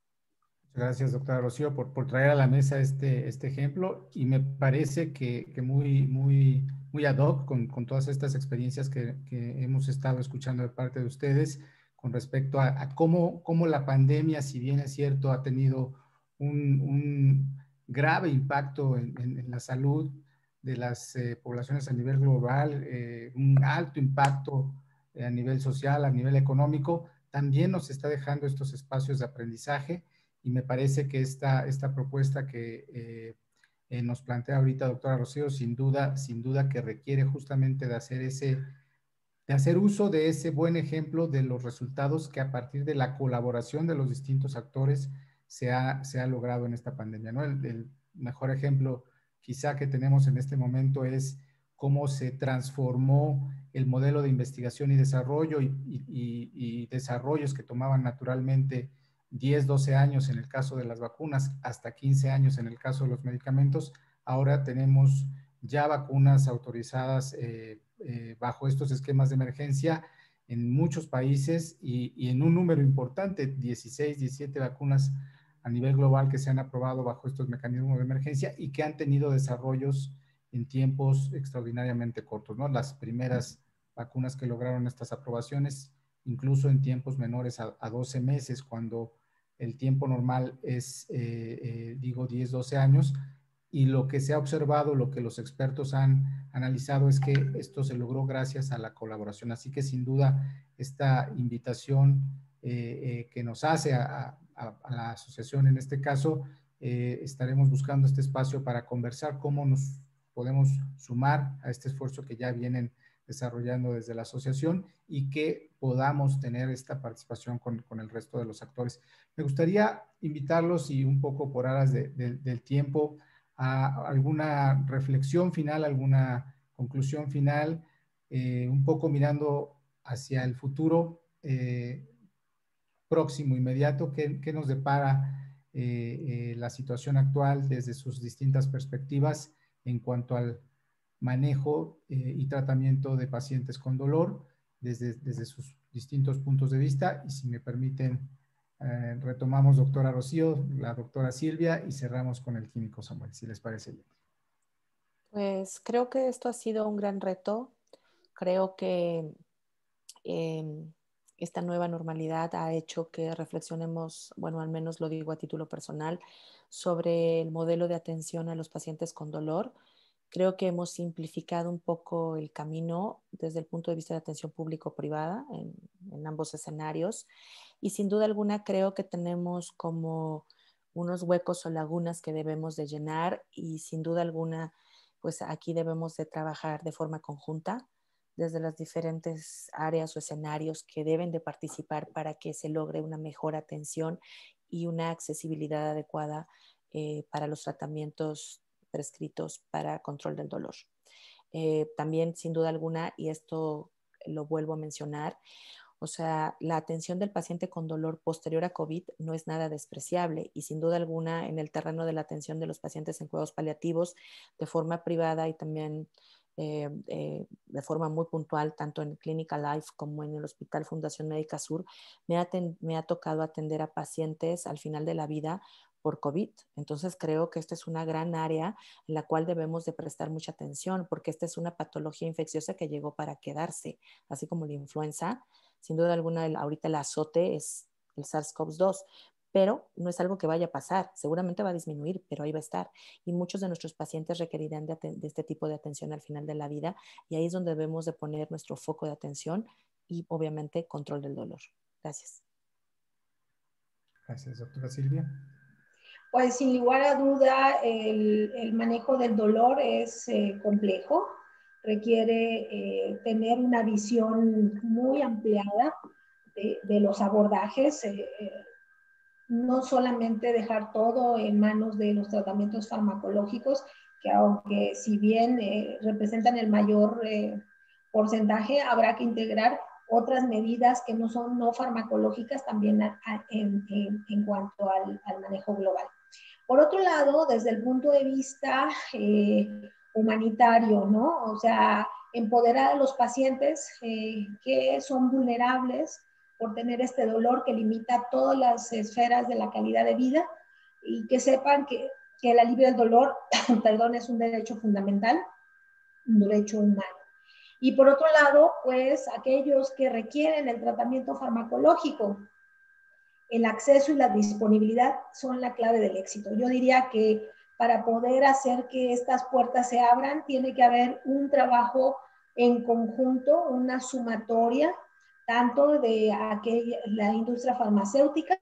Gracias, doctora Rocío, por, por traer a la mesa este, este ejemplo y me parece que, que muy, muy, muy ad hoc con, con todas estas experiencias que, que hemos estado escuchando de parte de ustedes con respecto a, a cómo, cómo la pandemia, si bien es cierto, ha tenido un, un grave impacto en, en, en la salud de las eh, poblaciones a nivel global, eh, un alto impacto eh, a nivel social, a nivel económico, también nos está dejando estos espacios de aprendizaje. Y me parece que esta, esta propuesta que eh, eh, nos plantea ahorita doctora Rocío, sin duda, sin duda que requiere justamente de hacer ese, de hacer uso de ese buen ejemplo de los resultados que a partir de la colaboración de los distintos actores se ha, se ha logrado en esta pandemia, ¿no? El, el mejor ejemplo quizá que tenemos en este momento es cómo se transformó el modelo de investigación y desarrollo y, y, y, y desarrollos que tomaban naturalmente diez, doce años en el caso de las vacunas, hasta quince años en el caso de los medicamentos. Ahora tenemos ya vacunas autorizadas eh, eh, bajo estos esquemas de emergencia en muchos países y, y en un número importante, dieciséis, diecisiete vacunas a nivel global que se han aprobado bajo estos mecanismos de emergencia y que han tenido desarrollos en tiempos extraordinariamente cortos, ¿no? Las primeras vacunas que lograron estas aprobaciones, incluso en tiempos menores a, a doce meses, cuando el tiempo normal es, eh, eh, digo, diez, doce años, y lo que se ha observado, lo que los expertos han analizado es que esto se logró gracias a la colaboración. Así que sin duda esta invitación eh, eh, que nos hace a, a, a, la asociación en este caso, eh, estaremos buscando este espacio para conversar cómo nos podemos sumar a este esfuerzo que ya vienen desarrollando desde la asociación y que podamos tener esta participación con, con el resto de los actores. Me gustaría invitarlos y un poco por aras de, de, del tiempo a alguna reflexión final, alguna conclusión final, eh, un poco mirando hacia el futuro eh, próximo, inmediato, ¿qué, qué nos depara eh, eh, la situación actual desde sus distintas perspectivas en cuanto al manejo eh, y tratamiento de pacientes con dolor desde, desde sus distintos puntos de vista? Y si me permiten, eh, retomamos doctora Rocío, la doctora Silvia y cerramos con el químico Samuel, si les parece bien. Pues creo que esto ha sido un gran reto. Creo que eh, esta nueva normalidad ha hecho que reflexionemos, bueno, al menos lo digo a título personal, sobre el modelo de atención a los pacientes con dolor. Creo que hemos simplificado un poco el camino desde el punto de vista de atención público-privada en, en ambos escenarios y sin duda alguna creo que tenemos como unos huecos o lagunas que debemos de llenar y sin duda alguna pues aquí debemos de trabajar de forma conjunta desde las diferentes áreas o escenarios que deben de participar para que se logre una mejor atención y una accesibilidad adecuada eh, para los tratamientos prescritos para control del dolor. Eh, también, sin duda alguna, y esto lo vuelvo a mencionar, o sea, la atención del paciente con dolor posterior a COVID no es nada despreciable y sin duda alguna en el terreno de la atención de los pacientes en cuidados paliativos de forma privada y también eh, eh, de forma muy puntual, tanto en Clínica Life como en el Hospital Fundación Médica Sur, me ha, me ha tocado atender a pacientes al final de la vida por COVID. Entonces creo que esta es una gran área en la cual debemos de prestar mucha atención porque esta es una patología infecciosa que llegó para quedarse, así como la influenza. Sin duda alguna, el, ahorita el azote es el SARS CoV dos, pero no es algo que vaya a pasar, seguramente va a disminuir, pero ahí va a estar. Y muchos de nuestros pacientes requerirán de, de este tipo de atención al final de la vida, y ahí es donde debemos de poner nuestro foco de atención y obviamente control del dolor. Gracias. Gracias, doctora Silvia. Pues sin lugar a duda, el, el manejo del dolor es eh, complejo, requiere eh, tener una visión muy ampliada de, de los abordajes, eh, eh, no solamente dejar todo en manos de los tratamientos farmacológicos, que aunque si bien eh, representan el mayor eh, porcentaje, habrá que integrar otras medidas que no son no farmacológicas también a, a, en, en, en cuanto al, al manejo global. Por otro lado, desde el punto de vista eh, humanitario, ¿no? O sea, empoderar a los pacientes eh, que son vulnerables por tener este dolor que limita todas las esferas de la calidad de vida y que sepan que, que el alivio del dolor, perdón, es un derecho fundamental, un derecho humano. Y por otro lado, pues aquellos que requieren el tratamiento farmacológico, el acceso y la disponibilidad son la clave del éxito. Yo diría que para poder hacer que estas puertas se abran, tiene que haber un trabajo en conjunto, una sumatoria, tanto de aquella, la industria farmacéutica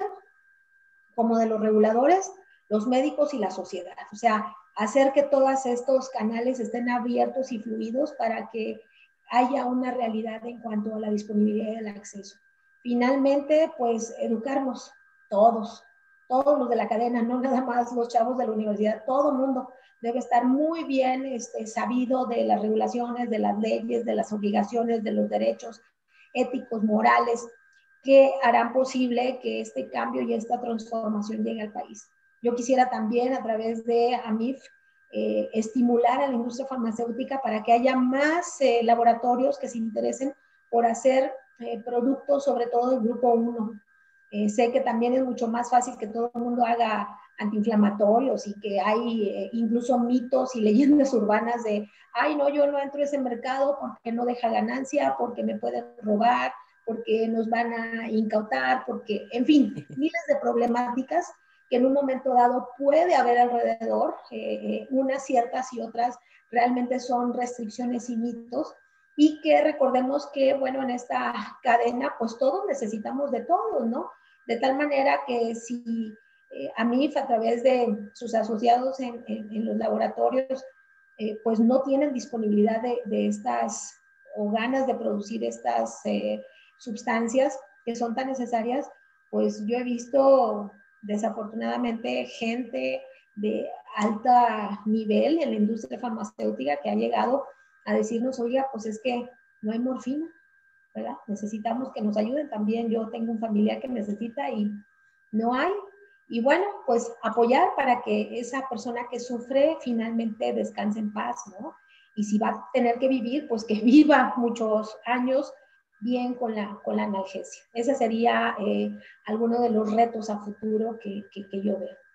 como de los reguladores, los médicos y la sociedad. O sea, hacer que todos estos canales estén abiertos y fluidos para que haya una realidad en cuanto a la disponibilidad y el acceso. Finalmente, pues educarnos todos, todos los de la cadena, no nada más los chavos de la universidad, todo el mundo debe estar muy bien este, sabido de las regulaciones, de las leyes, de las obligaciones, de los derechos éticos, morales, que harán posible que este cambio y esta transformación llegue al país. Yo quisiera también, a través de AMIF, eh, estimular a la industria farmacéutica para que haya más eh, laboratorios que se interesen por hacer eh, productos, sobre todo del grupo uno. Eh, sé que también es mucho más fácil que todo el mundo haga antiinflamatorios y que hay eh, incluso mitos y leyendas urbanas de, ay, no, yo no entro a ese mercado porque no deja ganancia, porque me pueden robar, porque nos van a incautar, porque, en fin, miles de problemáticas que en un momento dado puede haber alrededor, eh, unas ciertas y otras realmente son restricciones y mitos, y que recordemos que, bueno, en esta cadena, pues todos necesitamos de todos, ¿no? De tal manera que si eh, AMIF, a través de sus asociados en, en, en los laboratorios, eh, pues no tienen disponibilidad de, de estas, o ganas de producir estas eh, sustancias que son tan necesarias, pues yo he visto desafortunadamente gente de alta nivel en la industria farmacéutica que ha llegado a decirnos, oiga, pues es que no hay morfina, ¿verdad? Necesitamos que nos ayuden también. Yo tengo un familiar que necesita y no hay. Y bueno, pues apoyar para que esa persona que sufre finalmente descanse en paz, ¿no? Y si va a tener que vivir, pues que viva muchos años bien con la, con la analgesia. Ese sería eh, alguno de los retos a futuro que, que, que yo veo.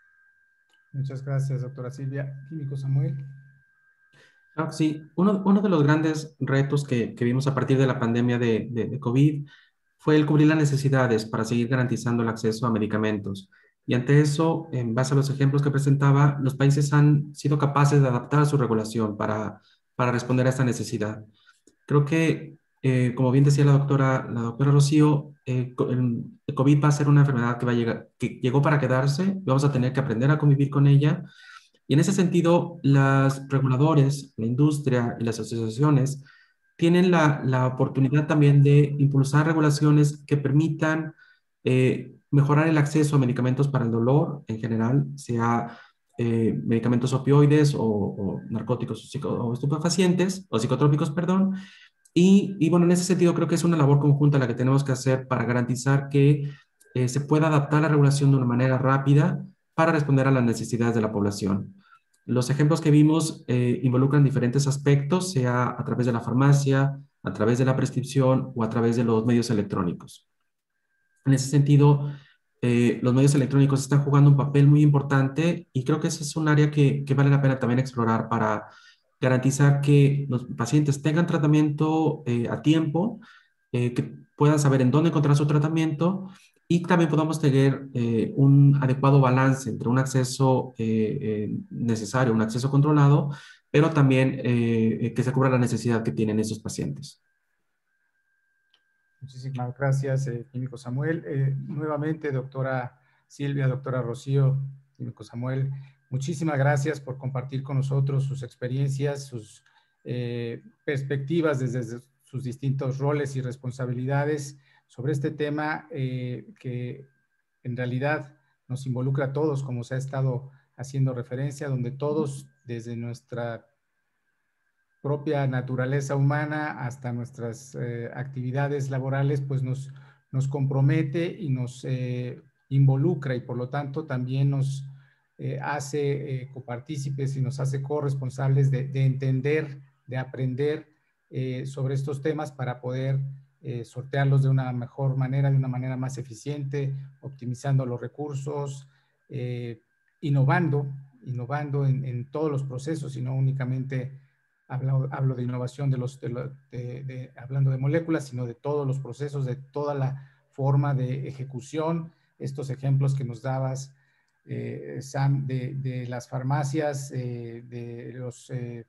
Muchas gracias, doctora Silvia. Químico Samuel. Ah, sí, uno, uno de los grandes retos que, que vimos a partir de la pandemia de, de, de COVID fue el cubrir las necesidades para seguir garantizando el acceso a medicamentos. Y ante eso, en base a los ejemplos que presentaba, los países han sido capaces de adaptar su regulación para, para responder a esta necesidad. Creo que, eh, como bien decía la doctora, la doctora Rocío, eh, el, el COVID va a ser una enfermedad que, va a llegar, que llegó para quedarse, vamos a tener que aprender a convivir con ella. Y en ese sentido, los reguladores, la industria y las asociaciones tienen la, la oportunidad también de impulsar regulaciones que permitan eh, mejorar el acceso a medicamentos para el dolor en general, sea eh, medicamentos opioides o, o narcóticos o, psico, o estupefacientes, o psicotrópicos, perdón. Y, y bueno, en ese sentido creo que es una labor conjunta la que tenemos que hacer para garantizar que eh, se pueda adaptar la regulación de una manera rápida para responder a las necesidades de la población. Los ejemplos que vimos eh, involucran diferentes aspectos, sea a través de la farmacia, a través de la prescripción o a través de los medios electrónicos. En ese sentido, eh, los medios electrónicos están jugando un papel muy importante y creo que ese es un área que, que vale la pena también explorar para garantizar que los pacientes tengan tratamiento eh, a tiempo, eh, que puedan saber en dónde encontrar su tratamiento y también podamos tener eh, un adecuado balance entre un acceso eh, eh, necesario, un acceso controlado, pero también eh, que se cubra la necesidad que tienen esos pacientes. Muchísimas gracias, eh, Químico Samuel. Eh, nuevamente, doctora Silvia, doctora Rocío, Químico Samuel, muchísimas gracias por compartir con nosotros sus experiencias, sus eh, perspectivas desde sus distintos roles y responsabilidades sobre este tema eh, que en realidad nos involucra a todos, como se ha estado haciendo referencia, donde todos desde nuestra propia naturaleza humana hasta nuestras eh, actividades laborales, pues nos, nos compromete y nos eh, involucra y por lo tanto también nos eh, hace eh, copartícipes y nos hace corresponsables de, de entender, de aprender eh, sobre estos temas para poder eh, sortearlos de una mejor manera, de una manera más eficiente, optimizando los recursos, eh, innovando, innovando en, en todos los procesos y no únicamente Hablo, hablo de innovación de los, de, de, de, hablando de moléculas, sino de todos los procesos, de toda la forma de ejecución. Estos ejemplos que nos dabas, eh, Sam, de, de las farmacias, eh, de las eh,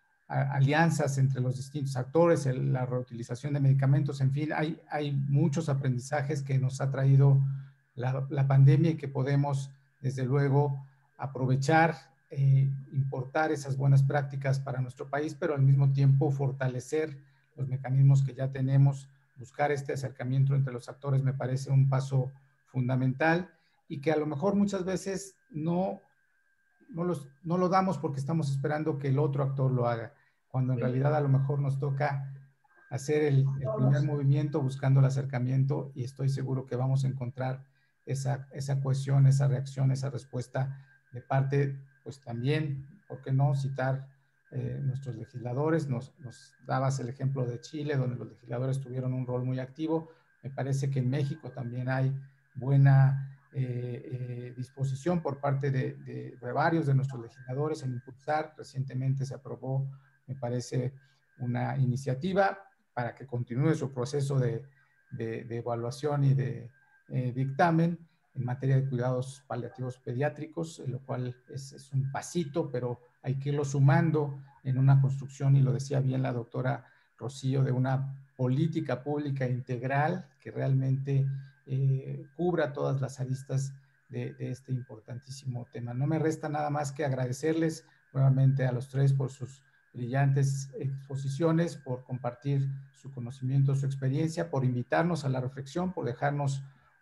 alianzas entre los distintos actores, el, la reutilización de medicamentos, en fin, hay, hay muchos aprendizajes que nos ha traído la, la pandemia y que podemos, desde luego, aprovechar, Eh, importar esas buenas prácticas para nuestro país, pero al mismo tiempo fortalecer los mecanismos que ya tenemos, buscar este acercamiento entre los actores me parece un paso fundamental y que a lo mejor muchas veces no, no, los, no lo damos porque estamos esperando que el otro actor lo haga, cuando en realidad a lo mejor nos toca hacer el, el primer movimiento buscando el acercamiento y estoy seguro que vamos a encontrar esa, esa cohesión, esa reacción, esa respuesta de parte, pues también, ¿por qué no citar eh, nuestros legisladores? Nos, nos dabas el ejemplo de Chile, donde los legisladores tuvieron un rol muy activo. Me parece que en México también hay buena eh, eh, disposición por parte de, de, de varios de nuestros legisladores en impulsar. Recientemente se aprobó, me parece, una iniciativa para que continúe su proceso de, de, de evaluación y de eh, dictamen en materia de cuidados paliativos pediátricos, lo cual es, es un pasito, pero hay que irlo sumando en una construcción, y lo decía bien la doctora Rocío, de una política pública integral que realmente eh, cubra todas las aristas de, de este importantísimo tema. No me resta nada más que agradecerles nuevamente a los tres por sus brillantes exposiciones, por compartir su conocimiento, su experiencia, por invitarnos a la reflexión, por dejarnos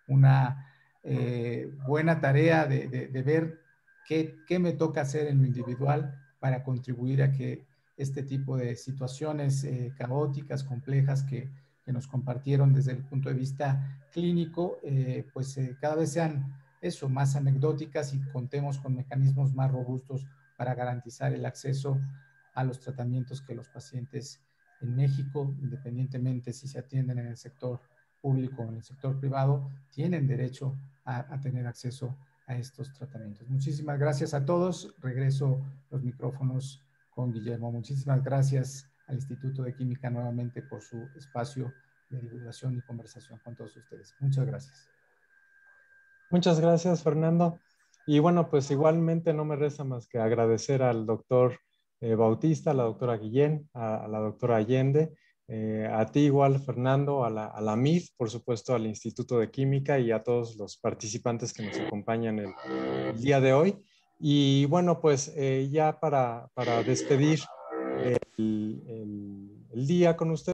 una eh, buena tarea de, de, de ver qué, qué me toca hacer en lo individual para contribuir a que este tipo de situaciones eh, caóticas, complejas que, que nos compartieron desde el punto de vista clínico, eh, pues eh, cada vez sean eso, más anecdóticas y contemos con mecanismos más robustos para garantizar el acceso a los tratamientos que los pacientes en México, independientemente si se atienden en el sector público o en el sector privado, tienen derecho a, a tener acceso a estos tratamientos. Muchísimas gracias a todos. Regreso los micrófonos con Guillermo. Muchísimas gracias al Instituto de Química nuevamente por su espacio de divulgación y conversación con todos ustedes. Muchas gracias. Muchas gracias, Fernando. Y bueno, pues igualmente no me resta más que agradecer al doctor eh, Bautista, a la doctora Guillén, a, a la doctora Allende, eh, a ti igual, Fernando, a la, a la M I F, por supuesto, al Instituto de Química y a todos los participantes que nos acompañan el, el día de hoy. Y bueno, pues eh, ya para, para despedir el, el, el día con ustedes.